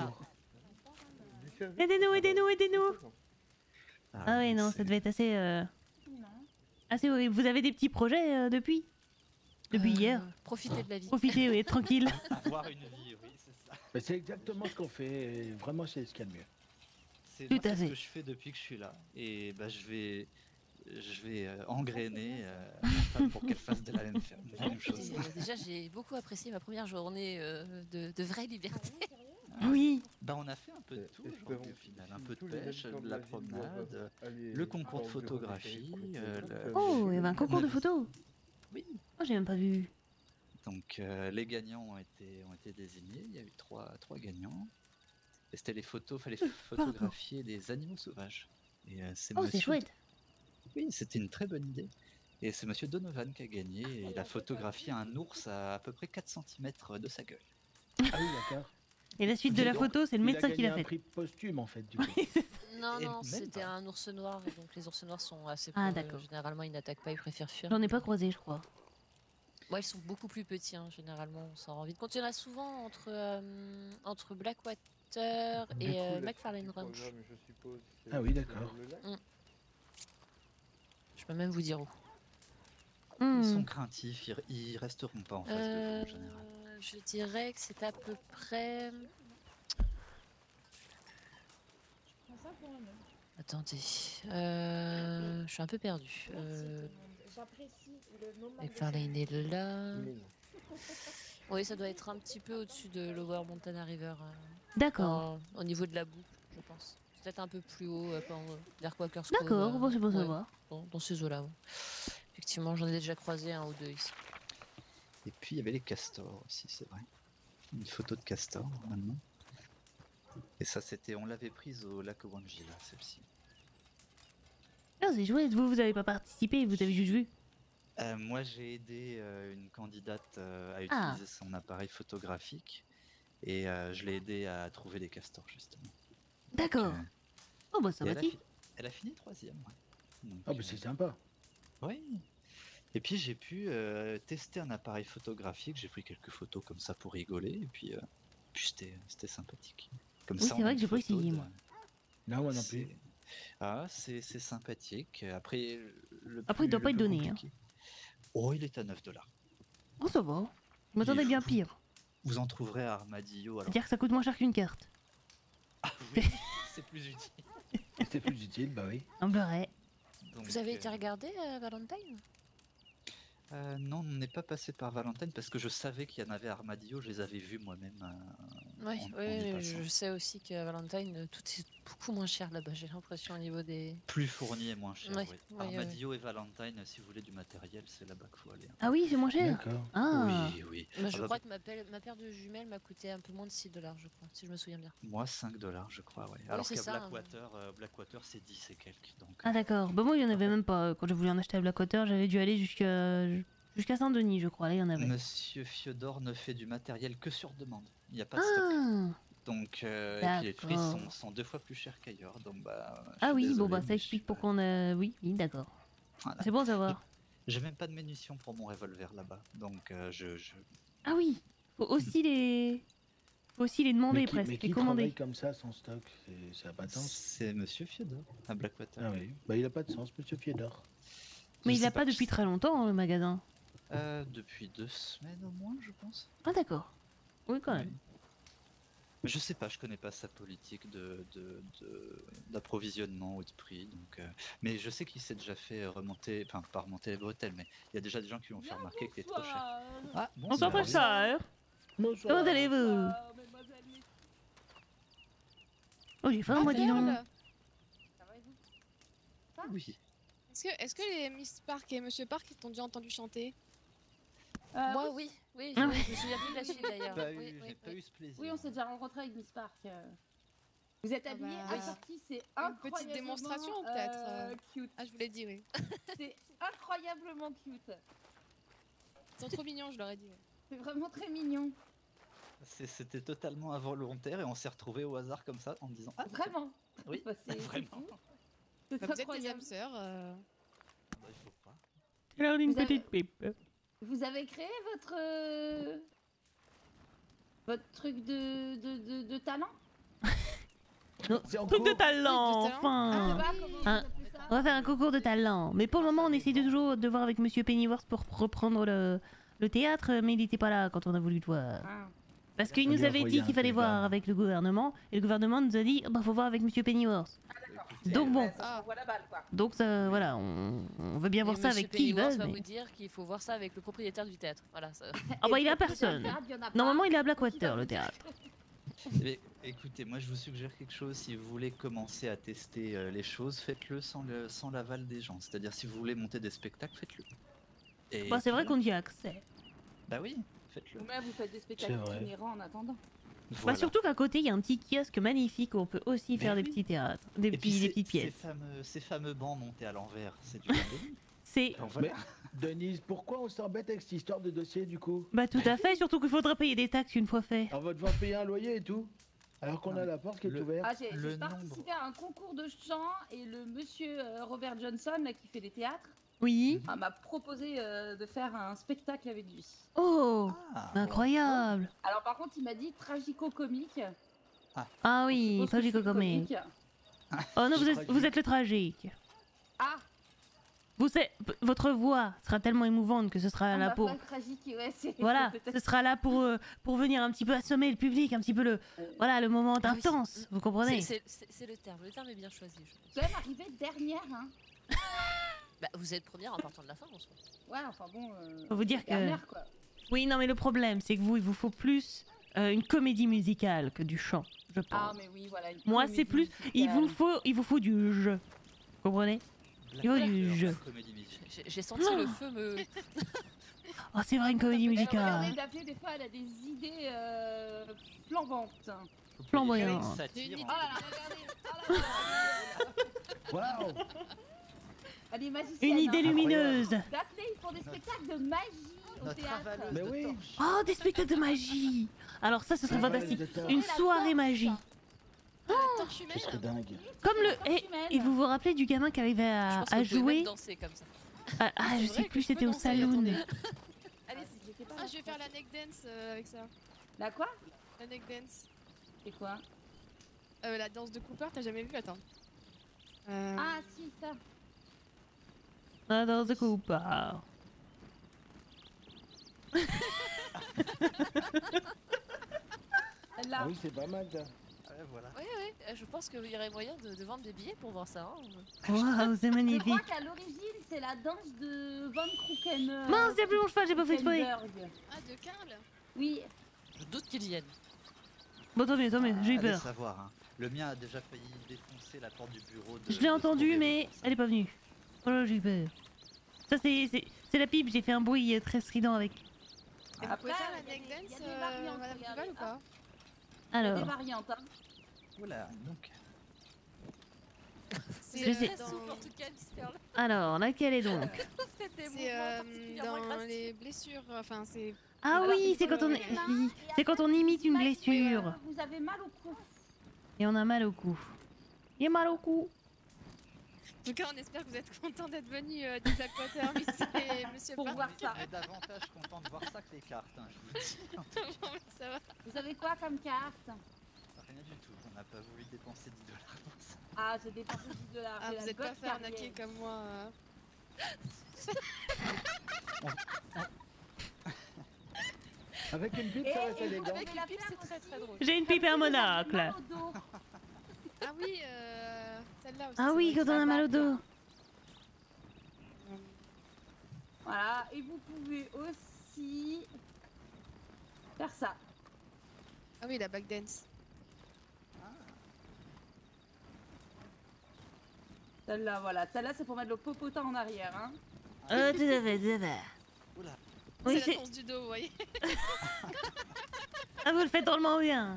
Aidez-nous, aidez-nous, aidez-nous. Ah oui, non, ça devait être assez, euh, assez horrible. Vous avez des petits projets euh, depuis Depuis Euh, hier Profitez de la vie. Profitez, oui, tranquille. Avoir une vie, oui, c'est ça. Mais c'est exactement ce qu'on fait, et vraiment c'est ce qu'il y a de mieux. C'est Tout moi, à c'est ce fait. que je fais depuis que je suis là. Et bah, je vais, je vais euh, engrainer euh, ma femme pour qu'elle fasse de la même, de la même chose. Et, euh, déjà, j'ai beaucoup apprécié ma première journée euh, de, de vraie liberté. Oui. Bah, on a fait un peu de tout aujourd'hui, au final. Un peu de pêche, de la promenade, le concours de photographie. euh, le- Oh, il y avait un concours de photos. Oui. Oh, j'ai même pas vu. Donc euh, les gagnants ont été, ont été désignés. Il y a eu trois, trois gagnants. Et c'était les photos, fallait photographier des animaux sauvages. Et euh, c'est Oh, c'est monsieur- chouette. Oui, c'était une très bonne idée. Et c'est monsieur Donovan qui a gagné. Et il a photographié un ours à à peu près quatre centimètres de sa gueule. Ah oui, d'accord. Et la suite de la Donc, photo, c'est le il a médecin qui gagné l'a un fait. prix posthume en fait, du coup. Non, Et non, même c'était pas. un ours noir. Et donc les ours noirs sont assez Ah, peu- d'accord. généralement, ils n'attaquent pas, ils préfèrent fuir. J'en ai pas croisé, je crois. Ouais, ils sont beaucoup plus petits, hein, généralement, on s'en rend vite compte. Il y en a souvent entre, euh, entre Blackwater et euh, McFarlane Ranch. Ah oui, d'accord. Mm. Je peux même vous dire où. Ils Hmm. sont craintifs, ils, ils resteront pas en face de vous Euh, en général. je dirais que c'est à peu près. Attendez, euh, je suis un peu perdu. Euh, J'apprécie le moment. McFarlane est là. Oui, ça doit être un petit peu au-dessus de Lower Montana River. euh, D'accord. en- Au niveau de la boue, je pense. Peut-être un peu plus haut, euh, par, euh, vers Quakers Cove, D'accord, euh, bon, c'est bon à ouais, savoir. Dans, dans ces eaux-là. ouais. Effectivement, j'en ai déjà croisé un ou deux ici. Et puis il y avait les castors aussi, c'est vrai. Une photo de castor maintenant. Et ça, c'était, on l'avait prise au lac Wangila, celle-ci. Ah, c'est chouette. Vous, vous avez pas participé, vous avez juste vu. Euh, moi, j'ai aidé euh, une candidate euh, à Ah. utiliser son appareil photographique et euh, je l'ai aidé à trouver des castors justement. D'accord. Oh, bah, ça Et va, elle, a si. fi- elle a fini troisième. Ouais. Donc, Ah bah c'est sympa. Oui. Et puis j'ai pu euh, tester un appareil photographique. J'ai pris quelques photos comme ça pour rigoler et puis, euh, puis c'était, c'était sympathique. Comme Oui, ça, c'est on a vrai une que j'ai pas photo essayé, de- moi. Non, moi non C'est- plus. Ah, c'est, c'est sympathique. Après, le Après, il plus- doit le pas être plus donné, hein. compliqué- Oh, il est à neuf dollars. Oh, ça va. Je m'attendais Il est bien fou. pire. Vous en trouverez à Armadillo. Alors, C'est-à-dire que ça coûte moins cher qu'une carte. oui, c'est plus utile. C'est plus utile, bah oui. Semblerait. Donc, Vous avez euh, été regardé euh, Valentine euh, non, on n'est pas passé par Valentine parce que je savais qu'il y en avait à Armadillo. Je les avais vus moi-même. euh, Oui, en- en oui, y oui, passant. je sais aussi qu'à Valentine, euh, tout est beaucoup moins cher là-bas, j'ai l'impression au niveau des... Plus fourni et moins cher. Ouais, oui. ouais, ouais, Armadillo et Valentine, si vous voulez du matériel, c'est là-bas qu'il faut aller. hein. Ah oui, c'est moins cher. D'accord. Ah. Oui, oui. Bah, je Ah bah, crois que ma, pelle- ma paire de jumelles m'a coûté un peu moins de six dollars, je crois, si je me souviens bien. Moi, cinq dollars, je crois, ouais. Alors c'est qu'à ça, hein. Blackwater, euh, Blackwater, c'est dix et quelques. Donc, Ah, d'accord. Bah, moi, il y en avait même pas. Quand j'ai voulu en acheter à Blackwater, j'avais dû aller jusqu'à jusqu'à Saint-Denis, je crois. Là, il y en avait. Monsieur Fiodor ne fait du matériel que sur demande. Il n'y a pas de stock. Ah. Donc, euh, et puis les frites D'accord. sont, sont deux fois plus chères qu'ailleurs. Donc, bah. je Ah suis oui, bon désolé, bah ça mais explique pourquoi on a... Oui, oui, d'accord. Voilà. C'est bon à savoir. J'ai même pas de munitions pour mon revolver là-bas. Donc, euh, je, je. Ah oui, faut aussi les... Faut aussi les demander mais qui, presque, mais les qui commander. travaille comme ça sans stock, c'est- ça n'a pas de sens. C'est Monsieur Fiodor à Blackwater. Ah oui, bah il a pas de sens, Monsieur Fiodor. Mais Je il sais a pas pas. depuis très longtemps hein, le magasin. Euh, depuis deux semaines au moins, je pense. Ah d'accord. Oui quand même. Je sais pas, je connais pas sa politique de de- de- d'approvisionnement ou de prix, donc. euh, Mais je sais qu'il s'est déjà fait remonter, enfin pas remonter les bretelles, mais il y a déjà des gens qui l'ont fait remarquer qu'il est trop cher. Ah, Bonsoir professeur. Comment allez-vous? Oh j'ai faim moi dis donc. Oui. Est-ce que, est-ce que les Miss Park et Monsieur Park t'ont déjà entendu chanter? Euh, Moi, oui, oui, Ah je, ouais. je me souviens plus de la suite d'ailleurs. Pas Oui, eu, oui, j'ai pas oui. eu ce plaisir. Oui, on s'est déjà rencontrés avec Miss Park. euh. Vous êtes Ah habillés bah, à oui. sortie, c'est Une incroyablement petite démonstration peut-être. euh, euh. cute. Ah, je vous l'ai dit, oui. C'est incroyablement cute. Ils sont trop mignons, je leur ai dit. ouais. C'est vraiment très mignon. C'est- C'était totalement involontaire et on s'est retrouvés au hasard comme ça en disant ah Vraiment. oui Bah, c'est- c'est vraiment. fou. Bah, C'est vous êtes des incroyable. âmes sœurs. euh. Bah, il faut pas. Alors une Vous avez- petite pipe. Vous avez créé votre euh, votre truc de de, de, de talent? Non, C'est en truc de cours. talent, Oui, de talent. enfin. Je sais pas comment vous Un- appelez ça. On va faire un concours de talent. Mais pour le moment, on essaie de toujours de voir avec Monsieur Pennyworth pour reprendre le, le théâtre, mais il n'était pas là quand on a voulu le voir. Ah. Parce qu'il Faut nous lui avait envoyer dit un qu'il fallait voir télégramme. avec le gouvernement, et le gouvernement nous a dit, bah faut voir avec Monsieur Pennyworth. Donc bon, Ouais, ça s'envoie la balle, quoi. donc ça, voilà, on, on veut bien Et voir ça Monsieur avec qui ils Pennyworth veulent. va Mais... vous dire qu'il faut voir ça avec le propriétaire du théâtre. Voilà. Ça... Ah bah Et il a le propriétaire personne. du théâtre, il y en a pas. Normalement il est à Donc, il va Blackwater le vous dire. théâtre. Mais, écoutez, moi je vous suggère quelque chose. Si vous voulez commencer à tester euh, les choses, faites-le sans le sans l'aval des gens. C'est-à-dire si vous voulez monter des spectacles, faites-le. Et Bah c'est vrai puis, qu'on y a accès. Bah oui, faites-le. Vous-même, vous faites des spectacles C'est vrai. itinérants en attendant. Bah Voilà. surtout qu'à côté il y a un petit kiosque magnifique où on peut aussi Mais faire des oui. petits théâtres, des, Et puis petits, des ces- petites ces pièces. fameux, ces fameux bancs montés à l'envers, c'est du vendémiaire. C'est... Alors voilà. Mais Denise, pourquoi on s'embête avec cette histoire de dossier du coup? Bah tout à fait, surtout qu'il faudra payer des taxes une fois fait. On va devoir payer un loyer et tout, alors qu'on Non, a mais la porte qui est le- ouverte. Ah, j'ai Le j'ai participé à un concours de chant et le monsieur euh, Robert Johnson, là, qui fait des théâtres, Oui. ah, m'a proposé euh, de faire un spectacle avec lui. Oh, Ah, incroyable. Alors, par contre, il m'a dit tragico-comique. Ah Je oui, suppose que je suis tragique comique. comique. Oh non, C'est vous êtes, tragique. vous êtes le tragique. Ah, Vous êtes- p- votre voix sera tellement émouvante que ce sera ah, là ma pour... voix tragique, ouais, c'est... Voilà, c'est ce peut-être- sera là pour, euh, pour venir un petit peu assommer le public, un petit peu le... Voilà, le moment Ah oui, intense, c'est- vous comprenez? C'est- C'est c'est le terme. Le terme est bien choisi. Je pense. quand même arrivé dernière, hein. Bah, vous êtes première en partant de la fin, en soi. Ouais, enfin bon... Euh, Faut vous dire que... dernière, quoi. Oui, non, mais le problème, c'est que vous, il vous faut plus euh, une comédie musicale que du chant, je pense. Ah, mais oui, voilà. une Moi, comédie c'est plus... Il musicale. vous faut, il vous faut du jeu. Vous comprenez? Il faut du jeu. comédie musicale. J'ai j'ai senti Oh. le feu me. Oh, c'est vrai, une comédie Eh, musicale. regardez, Daphné, des fois, elle a des idées euh, flambantes. Flamboyant. Ça J'ai une tire idée. en- Ah là là, regardez. Ah là là, Waouh. elle est magicienne. Une idée hein. lumineuse. Daphné, ils font des spectacles de magie au Notre théâtre. avaleuse Mais de oui. torches. Oh, des spectacles de magie. Alors ça, ce serait Ouais, fantastique. de torches. Une la soirée torche. magie. Ah, la torche Ce humaine. serait dingue. Comme le... torche Et, humaine. et vous vous rappelez du gamin qui arrivait Je à, pense que à vous pouvez même jouer danser comme ça. Ah, ah, C'est je vrai sais que plus, je peux c'était au danser, saloon. attendez. Allez, j'étais pas Ah, là. je vais faire la neck dance euh, avec ça. La quoi? La neck dance. C'est quoi? Euh, la danse de Cooper, t'as jamais vu? Attends. Euh... Ah, si, ça. Ah, dans The Cooper. Là. Ah oui, c'est pas mal ça. Ouais, voilà. Oui, oui. euh, Je pense qu'il y aurait moyen de, de vendre des billets pour voir ça. hein. Waouh, c'est Je magnifique. crois qu'à l'origine, c'est la danse de Van Kruken. euh, Mince, y'a plus mon cheval, j'ai pas fait exprès. Krukenberg. Ah, de Karl. Oui. Je doute qu'ils viennent. Bon, tant mieux, tant mieux, j'ai eu Allez peur. savoir, hein. Le mien a déjà failli défoncer la porte du bureau de. Je l'ai de entendu, Strawberry mais pour ça. elle est pas venue. Oh là, j'ai eu peur. Ça, c'est c'est- c'est la pipe, j'ai fait un bruit euh, très strident avec. Et vous Après, pouvez faire la il y a neck des- il y a dance, des euh, variantes, Madame regardez. Duval, ou pas? Il y a des Alors, variantes, hein. Voilà, donc. C'est Je sais- euh, dans- Souffle en tout cas, Mister. alors, laquelle est donc? Vous faites des c'est euh, dans les blessures. Enfin, c'est. Ah Alors, oui, il c'est faut quand on, le- oui, c'est quand on imite une blessure. Vous avez mal au cou. Et on a mal au cou. Il a mal au cou. En tout cas, on espère que vous êtes content d'être venu euh, du Blackwater, Miss et Monsieur Pour Park. voir ça. On est davantage content de voir ça que les cartes, hein, je vous le dis. en tout cas. Bon, mais ça va. Vous avez quoi comme carte? Rien du tout, on n'a pas voulu dépenser dix dollars pour ça. Ah, j'ai dépensé dix dollars. Ah, vous êtes pas fait arnaquer comme moi. euh. Avec une pipe, Et- ça reste et élégant. vous Avec pouvez une la pipe, faire c'est très aussi. très drôle. J'ai une pipe et un monocle. Mal au dos. Ah oui, euh, celle-là aussi. Ah c'est oui, vrai quand on a mal au dos. Voilà, et vous pouvez aussi faire ça. que- Ah oui, la backdance. Celle-là, voilà. Celle-là, c'est pour mettre le popotin en arrière. Hein. Euh, tout à fait, tout à fait. Oula. Oui, c'est c'est- la danse du dos, vous voyez. Ah, vous le faites drôlement bien.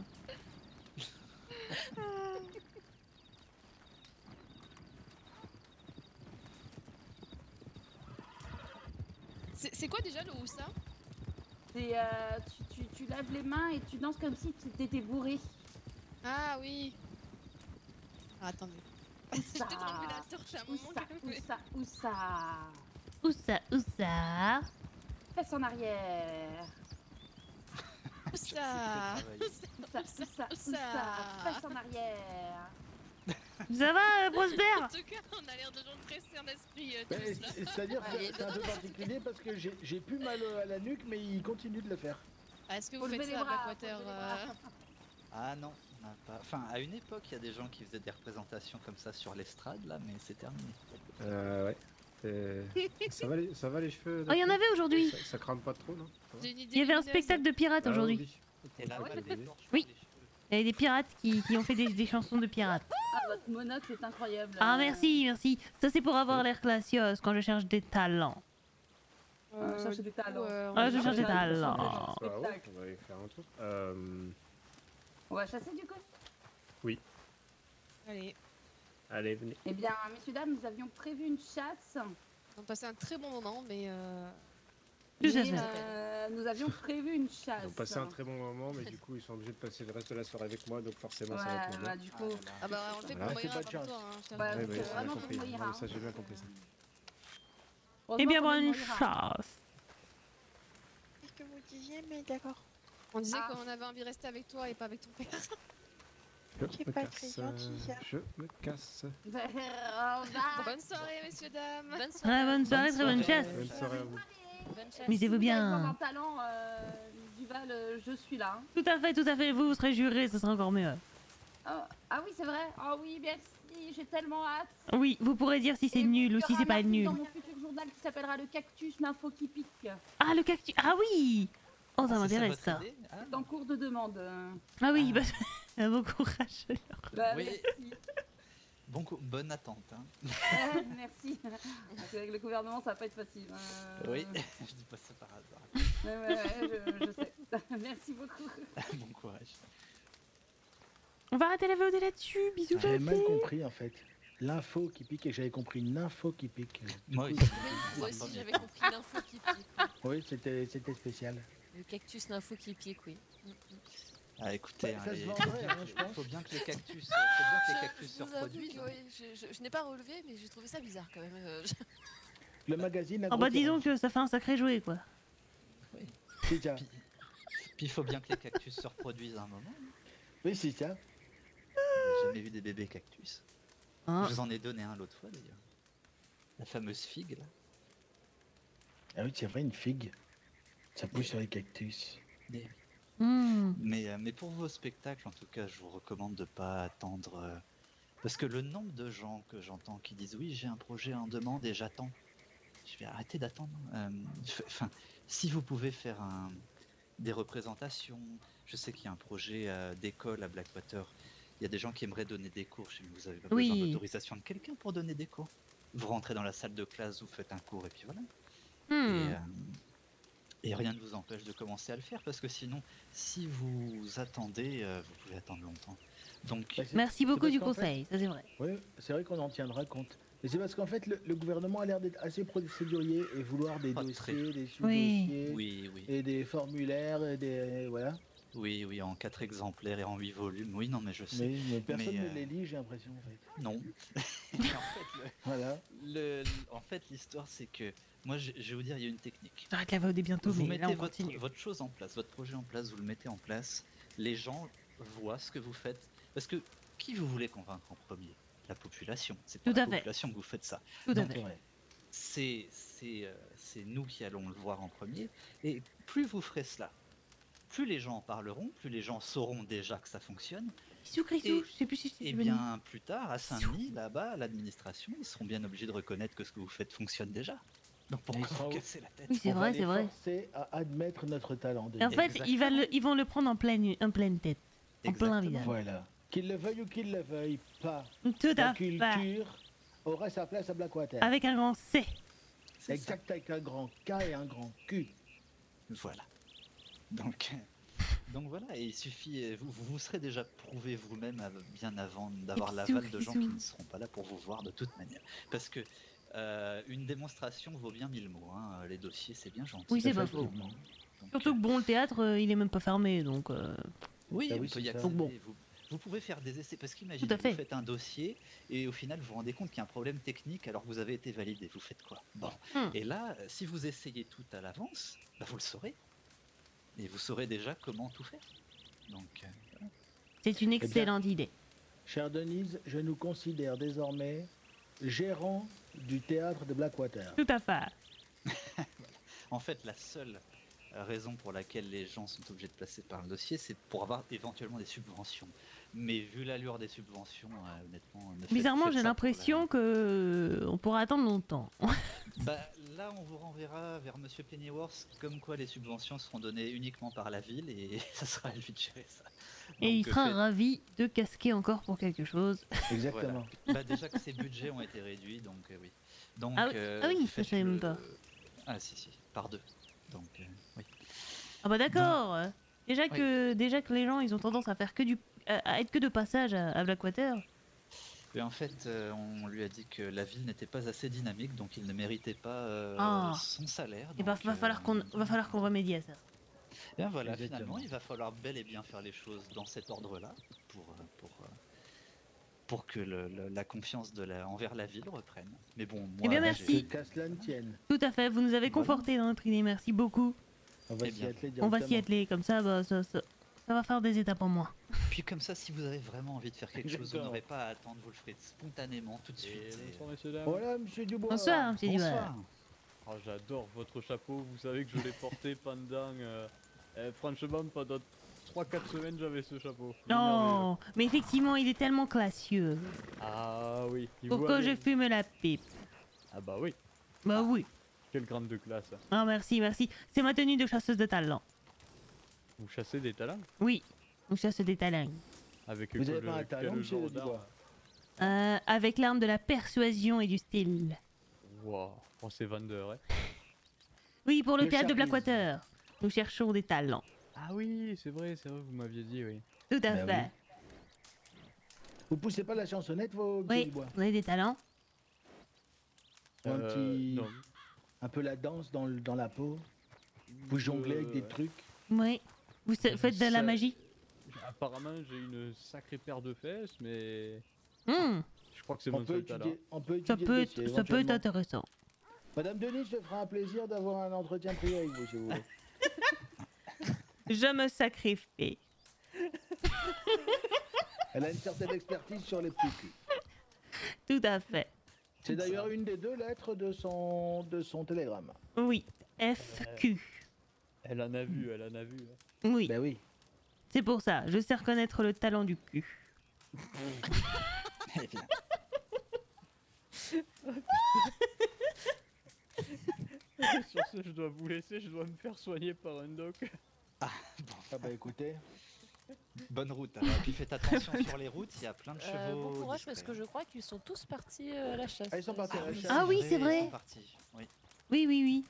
C'est c'est quoi déjà le Oussa? C'est, euh, tu, tu, tu laves les mains et tu danses comme si tu t'étais bourré. Ah oui. Ah, attendez. Où J'ai ça? peut-être enlevé la torche à un Où moment. ça? quand Où même. ça? Où ça? Où ça, où ça? Fesse en arrière. Où ça? Où ça? Où ça? Où ça? Où ça? Fesse en arrière. Ça va, euh, Prosper? En tout cas, on a l'air de gens très sains d'esprit euh, Ben, tous là. c'est- C'est-à-dire que Ouais, c'est c'est un peu particulier parce que j'ai j'ai plus mal à la nuque, mais il continue de le faire. Ah, Est-ce que Faut vous faites lever ça les à bras, Blackwater faut lever les euh, bras. Ah non, on n'a pas. Enfin, à une époque, il y a des gens qui faisaient des représentations comme ça sur l'estrade, là, mais c'est terminé. Euh, ouais. Euh, ça, va les, ça va les cheveux Oh, il y en avait aujourd'hui. Ça, ça crame pas trop, non Ça va J'ai une idée Il y avait un lumineuse. spectacle de pirates Ah, aujourd'hui. oui. Et là, Ah, ouais, j'ai les oublié. torches Oui. pour les cheveux. Il y avait des pirates qui, qui ont fait des, des chansons de pirates. Ah, votre monocle est incroyable. Ah, merci, merci. Ça, c'est pour avoir l'air classios quand je cherche des talents. Euh, chercher des talents. Ah, je cherche des On va talents. Bah ouais, spectacle. on va aller faire un tour. Euh, On va chasser du coup. oui. Allez, Allez, venez. Eh bien, messieurs, dames, nous avions prévu une chasse. on a passé un très bon moment, mais. Euh... Tout à mais, fait. euh, nous avions prévu une chasse. Ils ont passé un très bon moment, mais du coup, ils sont obligés de passer le reste de la soirée avec moi, donc forcément, ça va Ouais, être moins bah, bien. du coup. Ah bah, on le fait Voilà. pour C'est Moira pas de comme chance. toi. Hein, je t'avoue. Ouais, Oui, oui, c'est ça, j'ai vraiment compris. pour Moira, Non, ça, hein. j'ai bien compris ça. Eh Heureusement bien, qu'on est bonne Moira. chasse. Qu'est-ce que vous disiez, mais d'accord. On disait Ah. qu'on avait envie de rester avec toi et pas avec ton père. Je Qui est me pas casse. très gentil, ça. Je me casse. Au revoir. Bonne soirée, messieurs, dames. Bonne Très bonne soirée, très bonne chasse. Bonne soirée à vous. Bonne chasse. Amusez-vous Si vous avez bien. besoin d'un talent, euh, Duval, euh, je suis là. hein. Tout à fait, tout à fait. Vous, vous serez juré, ce sera encore mieux. Ah, ah oui, c'est vrai. Ah oui, merci. J'ai tellement hâte. Oui, vous pourrez dire si c'est Et nul il ou y si aura c'est un pas article nul. dans mon futur journal qui s'appellera le cactus, l'info qui pique. Ah, le cactus. Ah oui. Oh, ça Ah, c'est m'intéresse, votre ça. idée Ah, C'est en cours de demande. Ah oui, bah, bon courage. alors. Bah, Oui. merci. Bon, co- bonne attente. Hein. Euh, merci. Parce qu'avec le gouvernement, ça va pas être facile. Euh, Oui, je dis pas ça par hasard. Ouais, ouais, ouais, je, je sais. Merci beaucoup. Bon courage. On va arrêter la V O D là-dessus. Bisous, J'avais mal Jackie. compris en fait. L'info qui pique et j'avais compris une info qui pique. Du Moi coup, aussi. Moi aussi, j'avais compris l'info qui pique. Oui, c'était c'était spécial. Le cactus, l'info qui pique, oui. Mm, mm. Ah, écoutez, Ouais, hein, ça se les- vendrait, hein, je il pense. faut bien que les cactus, faut bien que les Je- cactus se je vous avoue reproduisent. que, oui, je, je- je n'ai pas relevé, mais j'ai trouvé ça bizarre quand même. euh, je- Le magazine a Oh, bah, disons que ça fait un sacré jouet, quoi. Oui. C'est ça. Puis puis il faut bien que les cactus se reproduisent à un moment. Oui, c'est ça. J'ai jamais vu des bébés cactus. Hein. Je vous en ai donné un l'autre fois d'ailleurs. La fameuse figue là. Ah oui, c'est vrai, une figue. Ça pousse sur les cactus. Mais, Hmm. mais, euh, mais pour vos spectacles, en tout cas, je vous recommande de pas attendre. euh, Parce que le nombre de gens que j'entends qui disent oui, j'ai un projet en demande et j'attends. Je vais arrêter d'attendre. Euh, f- Enfin, si vous pouvez faire un, des représentations, je sais qu'il y a un projet euh, d'école à Blackwater. Il y a des gens qui aimeraient donner des cours. Je sais que vous avez pas besoin Oui. d'autorisation de quelqu'un pour donner des cours. Vous rentrez dans la salle de classe, vous faites un cours et puis voilà. Hmm. Et, euh, Et rien ne vous empêche de commencer à le faire, parce que sinon, si vous attendez, euh, vous pouvez attendre longtemps. Donc, Bah, c'est- Merci c'est beaucoup parce du qu'en conseil, ça c'est vrai. Oui, c'est vrai qu'on en tiendra compte. Mais c'est parce qu'en fait, le, le gouvernement a l'air d'être assez procédurier et vouloir des Ah, dossiers, très. des sous-dossiers, Oui, oui. et des formulaires, et des... voilà. Oui, oui, en quatre exemplaires et en huit volumes. Oui, non, mais je sais. Mais, mais personne Mais, ne euh, les lit, j'ai l'impression, en fait. Non. Et en fait, le- Voilà. le- en fait, l'histoire, c'est que moi, je, je vais vous dire, il y a une technique. J'arrête la V O D bientôt, Vous mais là mettez on votre, continue. votre chose en place, votre projet en place, vous le mettez en place. Les gens voient ce que vous faites. Parce que qui vous voulez convaincre en premier? La population. C'est pour Tout la à fait. population que vous faites ça. Tout à Donc, fait. c'est c'est, euh, c'est nous qui allons le voir en premier. Et plus vous ferez cela, plus les gens en parleront, plus les gens sauront déjà que ça fonctionne. Bisous, Christou, Et- je sais plus si je t'ai Et venu. bien plus tard, à Saint-Denis, là-bas, à l'administration, ils seront bien obligés de reconnaître que ce que vous faites fonctionne déjà. Donc pourquoi Ils seront- vous casser la tête? Oui, c'est On va vrai, les c'est vrai. forcer à admettre notre talent. Et en fait, ils, va le- ils vont le prendre en pleine, en pleine tête. En plein Exactement. visage. Voilà. Qu'ils le veuillent ou qu'ils le veuillent pas, Tout la à fait. culture aura sa place à Blackwater. Avec un grand C. Exact, avec un grand K et un grand Q. Voilà. Donc, donc voilà, et il suffit, euh, vous, vous vous serez déjà prouvé vous-même av- bien avant d'avoir Bisous, l'aval de gens qui bisous. ne seront pas là pour vous voir de toute manière. Parce que euh, une démonstration vaut bien mille mots, hein. Les dossiers c'est bien gentil. Oui, c'est pas faux. effectivement. Surtout que bon, le théâtre, euh, il est même pas fermé, donc... euh, Oui, Bah on oui, peut y c'est ça. accéder. Donc bon. Vous, vous pouvez faire des essais, parce qu'imaginez, Tout à fait. vous faites un dossier et au final vous vous rendez compte qu'il y a un problème technique alors que vous avez été validé. Vous faites quoi? Bon. Hmm. Et là, euh, si vous essayez tout à l'avance, bah, vous le saurez. Et vous saurez déjà comment tout faire. Donc, euh, voilà. C'est une excellente idée. Chère Denise, je nous considère désormais gérant du théâtre de Blackwater. Tout à fait. En fait, la seule euh, raison pour laquelle les gens sont obligés de passer par le dossier, c'est pour avoir éventuellement des subventions. Mais vu l'allure des subventions, euh, honnêtement, ne faites- Bizarrement, faites j'ai ça pour l'impression que euh, on pourra attendre longtemps. la- Bah, là, on vous renverra vers Monsieur Pennyworth, comme quoi les subventions seront données uniquement par la ville et ça sera à lui de gérer ça. Et il Donc, sera faites- ravi de casquer encore pour quelque chose. Exactement. Voilà. Bah, déjà que ses budgets ont été réduits, donc euh, oui. Donc, Ah oui, euh, ah oui, ça, je savais même faites-le- pas. Ah si, si, par deux. Donc, euh, oui. Ah bah d'accord. euh, Déjà que, déjà que les gens, ils ont tendance à faire que du... à à être que de passage à, à Blackwater. Et en fait, euh, on lui a dit que la ville n'était pas assez dynamique, donc il ne méritait pas euh, Ah. son salaire. Et bah, donc, va euh, falloir qu'on va falloir qu'on remédie à ça. Et bien voilà, Exactement. finalement, il va falloir bel et bien faire les choses dans cet ordre-là pour, euh, pour, euh, pour que le- le- la confiance de la, envers la ville reprenne. Mais bon, moi, Eh bien, j'ai- merci. Qu'à cela ne tienne. Tout à fait, vous nous avez conforté dans notre idée, merci beaucoup. On va Eh s'y bien. atteler On va s'y directement. atteler, comme ça, bah, ça, ça, ça va faire des étapes en moins. Puis comme ça, si vous avez vraiment envie de faire quelque chose, vous Exactement. n'aurez pas à attendre, vous le ferez spontanément tout de suite. Et et- bonsoir, messieurs, dames. Voilà, monsieur Dubois. Bonsoir, monsieur Dubois. Bonsoir. Oh, j'adore votre chapeau. Vous savez que je l'ai porté pendant. euh, euh, franchement, pendant trois quatre semaines, j'avais ce chapeau. Il est Non, mais effectivement, il est tellement classieux. merveilleux. Ah oui. il Pour voit que je bien. fume la pipe. Ah bah oui. Bah oui. Quelle grande de classe. Ah, merci, merci. C'est ma tenue de chasseuse de talent. Vous chassez des talents Oui, on chasse des talents. avec Vous quel- avez pas un talent, quel monsieur genre Dubois d'arme? Euh, avec l'arme de la persuasion et du style. Wow. Oh, c'est vendeur, hein. Oui, pour le, Le théâtre de charisme. Blackwater. Nous cherchons des talents. Ah oui, c'est vrai, c'est vrai, vous m'aviez dit, oui. Tout à Bah fait. Vous poussez pas la chansonnette, vos monsieur Oui, Dubois vous avez des talents. Un Euh, petit... non. Un peu la danse dans, le- dans la peau. Vous jonglez avec des Euh, trucs. Oui. Vous sa- faites de la Ça- magie. Apparemment, j'ai une sacrée paire de fesses, mais Hmm, je crois que c'est On mon peut seul talent. étudier, on peut Ça étudier peut le être, dossier, ça peut être éventuellement. intéressant. Madame Denis, je fera un plaisir d'avoir un entretien privé avec vous, si vous voulez. Je me sacrifie. Elle a une certaine expertise sur les petits culs. Tout à fait. C'est d'ailleurs une des deux lettres de son, de son télégramme. Oui. F Q. Elle en a vu, elle en a vu. hein. Oui. Ben oui. C'est pour ça. Je sais reconnaître le talent du cul. Eh bien, Sur ce, je dois vous laisser, je dois me faire soigner par un doc. ah, bon, Ah bah écoutez. bonne route. Alors, puis faites attention sur les routes, il y a plein de chevaux. Euh, bon courage discrets. parce que je crois qu'ils sont tous partis euh, à la chasse. Ah, ils sont partis à la chasse. Ah oui, c'est Ils vrai. sont partis, oui. Oui, oui, oui.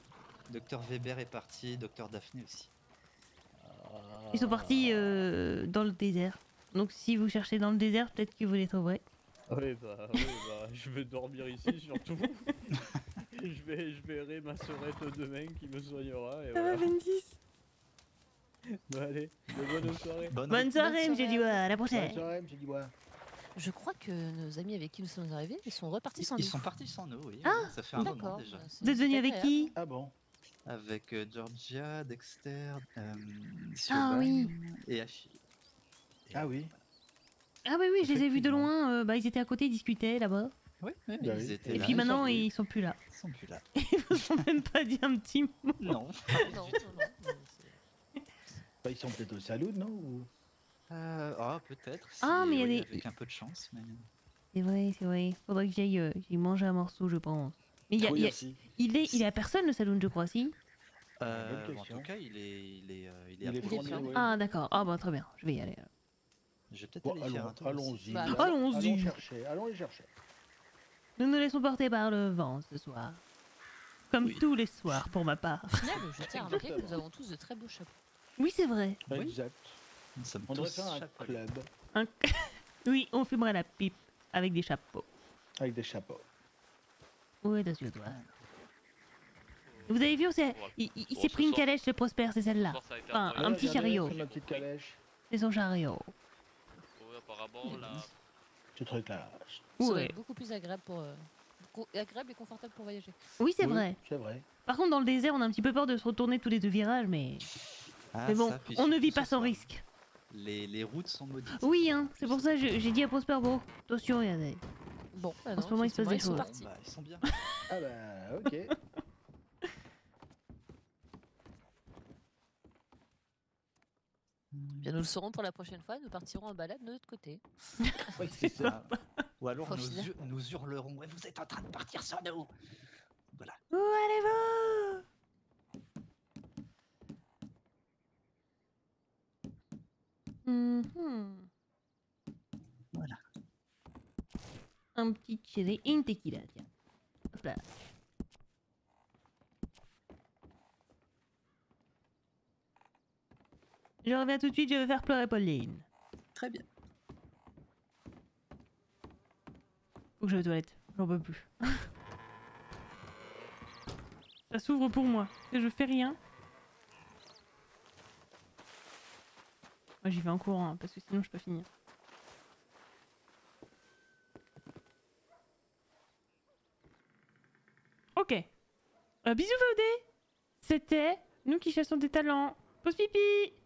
Docteur Weber est parti, Docteur Daphné aussi. Ils sont partis euh, dans le désert. Donc si vous cherchez dans le désert, peut-être que vous les trouverez. Oui, bah, oui, bah, je vais dormir ici surtout. je, vais, je verrai ma sœurette demain qui me soignera. Et Ça voilà. va, vingt-dix. Bon, allez, de bonne soirée. Bonne, Bonne soirée, monsieur Dubois, à la prochaine. Bonne soirée, monsieur Dubois. Je crois que nos amis avec qui nous sommes arrivés, ils sont repartis sans Ils nous. sont partis sans nous, oui. Ah, ça fait un moment d'accord. déjà. Vous êtes venu avec qui? Ah bon? Avec euh, Georgia, Dexter, euh, Ah Siobhan oui. et Achille. Ah oui. Ah oui, oui, je les ai vus de loin. euh, bah, ils étaient à côté, ils discutaient là-bas. Oui, oui, Bah ils oui. étaient Et là. puis maintenant, ils sont plus là. Ils sont plus là. Ils vous ont même pas dit un petit mot. Non. Non, non, non. Bah, ils sont peut-être au saloon, non ou... Euh, ah, peut-être. Ah, si- mais il y a oui, des- Avec un peu de chance, mais... C'est vrai, c'est vrai. Faudrait que j'aille euh, j'aille manger un morceau, je pense. Mais il y a, Oui, il y a- aussi. il est, il est à personne le saloon, je crois, si. Euh, bonne en question. tout cas, il est, il est, euh, il est, Il à est Pont- fourni, ouais. Ah d'accord. Ah bah très bien. Je vais y aller. Je vais peut-être Bon, aller faire allons, un tour. aussi. allons-y. Bah, allons- allons-y. Allons chercher, allons les chercher. Nous nous laissons porter par le vent ce soir. Comme Oui. tous les soirs, pour ma part. Au final, je tiens à remarquer que nous avons tous de très beaux chapeaux. Oui, c'est vrai. Oui. Exact. Nous sommes On devrait tous faire un chapeautés. club Un- Oui, on fumerait la pipe avec des chapeaux. avec des chapeaux. Oui, t'as su, toi. Vous avez vu, on s'est- il, il- il Bon, s'est ce pris une soir- calèche, le Prosper, c'est celle-là. Ce soir, ça a été Enfin, incroyable. un petit Regardez, chariot. sur notre petite calèche. C'est son chariot. Ouais, apparemment, là. Ce truc-là. Ça Ouais. va être beaucoup plus agréable pour euh, co- agréable et confortable pour voyager. Oui, c'est Oui, vrai. C'est vrai. Par contre, dans le désert, on a un petit peu peur de se retourner tous les deux virages, mais. Ah, mais bon, ça, puis on ne surtout vit ce pas sans soir. risque. Les, les routes sont maudites. Oui, hein, c'est pour ça que je- j'ai dit à Prosper, bon, attention, il y a des. Bon, bah En non, ce moment, il se passe des effectivement, choses. ils sont Bah, ils sont bien. Ah bah, ok. Bien, nous le saurons pour la prochaine fois, nous partirons en balade de l'autre côté. Oui, c'est ça. Ou alors Au nous, final. hu- nous hurlerons, ouais, vous êtes en train de partir sur nous. Voilà. Où allez-vous? Mhm. Voilà. Un petit chili, une tequila, tiens. Hop là. Je reviens tout de suite, je vais faire pleurer Pauline. Très bien. Faut que j'aille aux toilettes, j'en peux plus. Ça s'ouvre pour moi, et je fais rien. Moi j'y vais en courant, hein, parce que sinon je peux finir. Ok. Euh, bisous V O D. C'était nous qui chassons des talents. Pause pipi.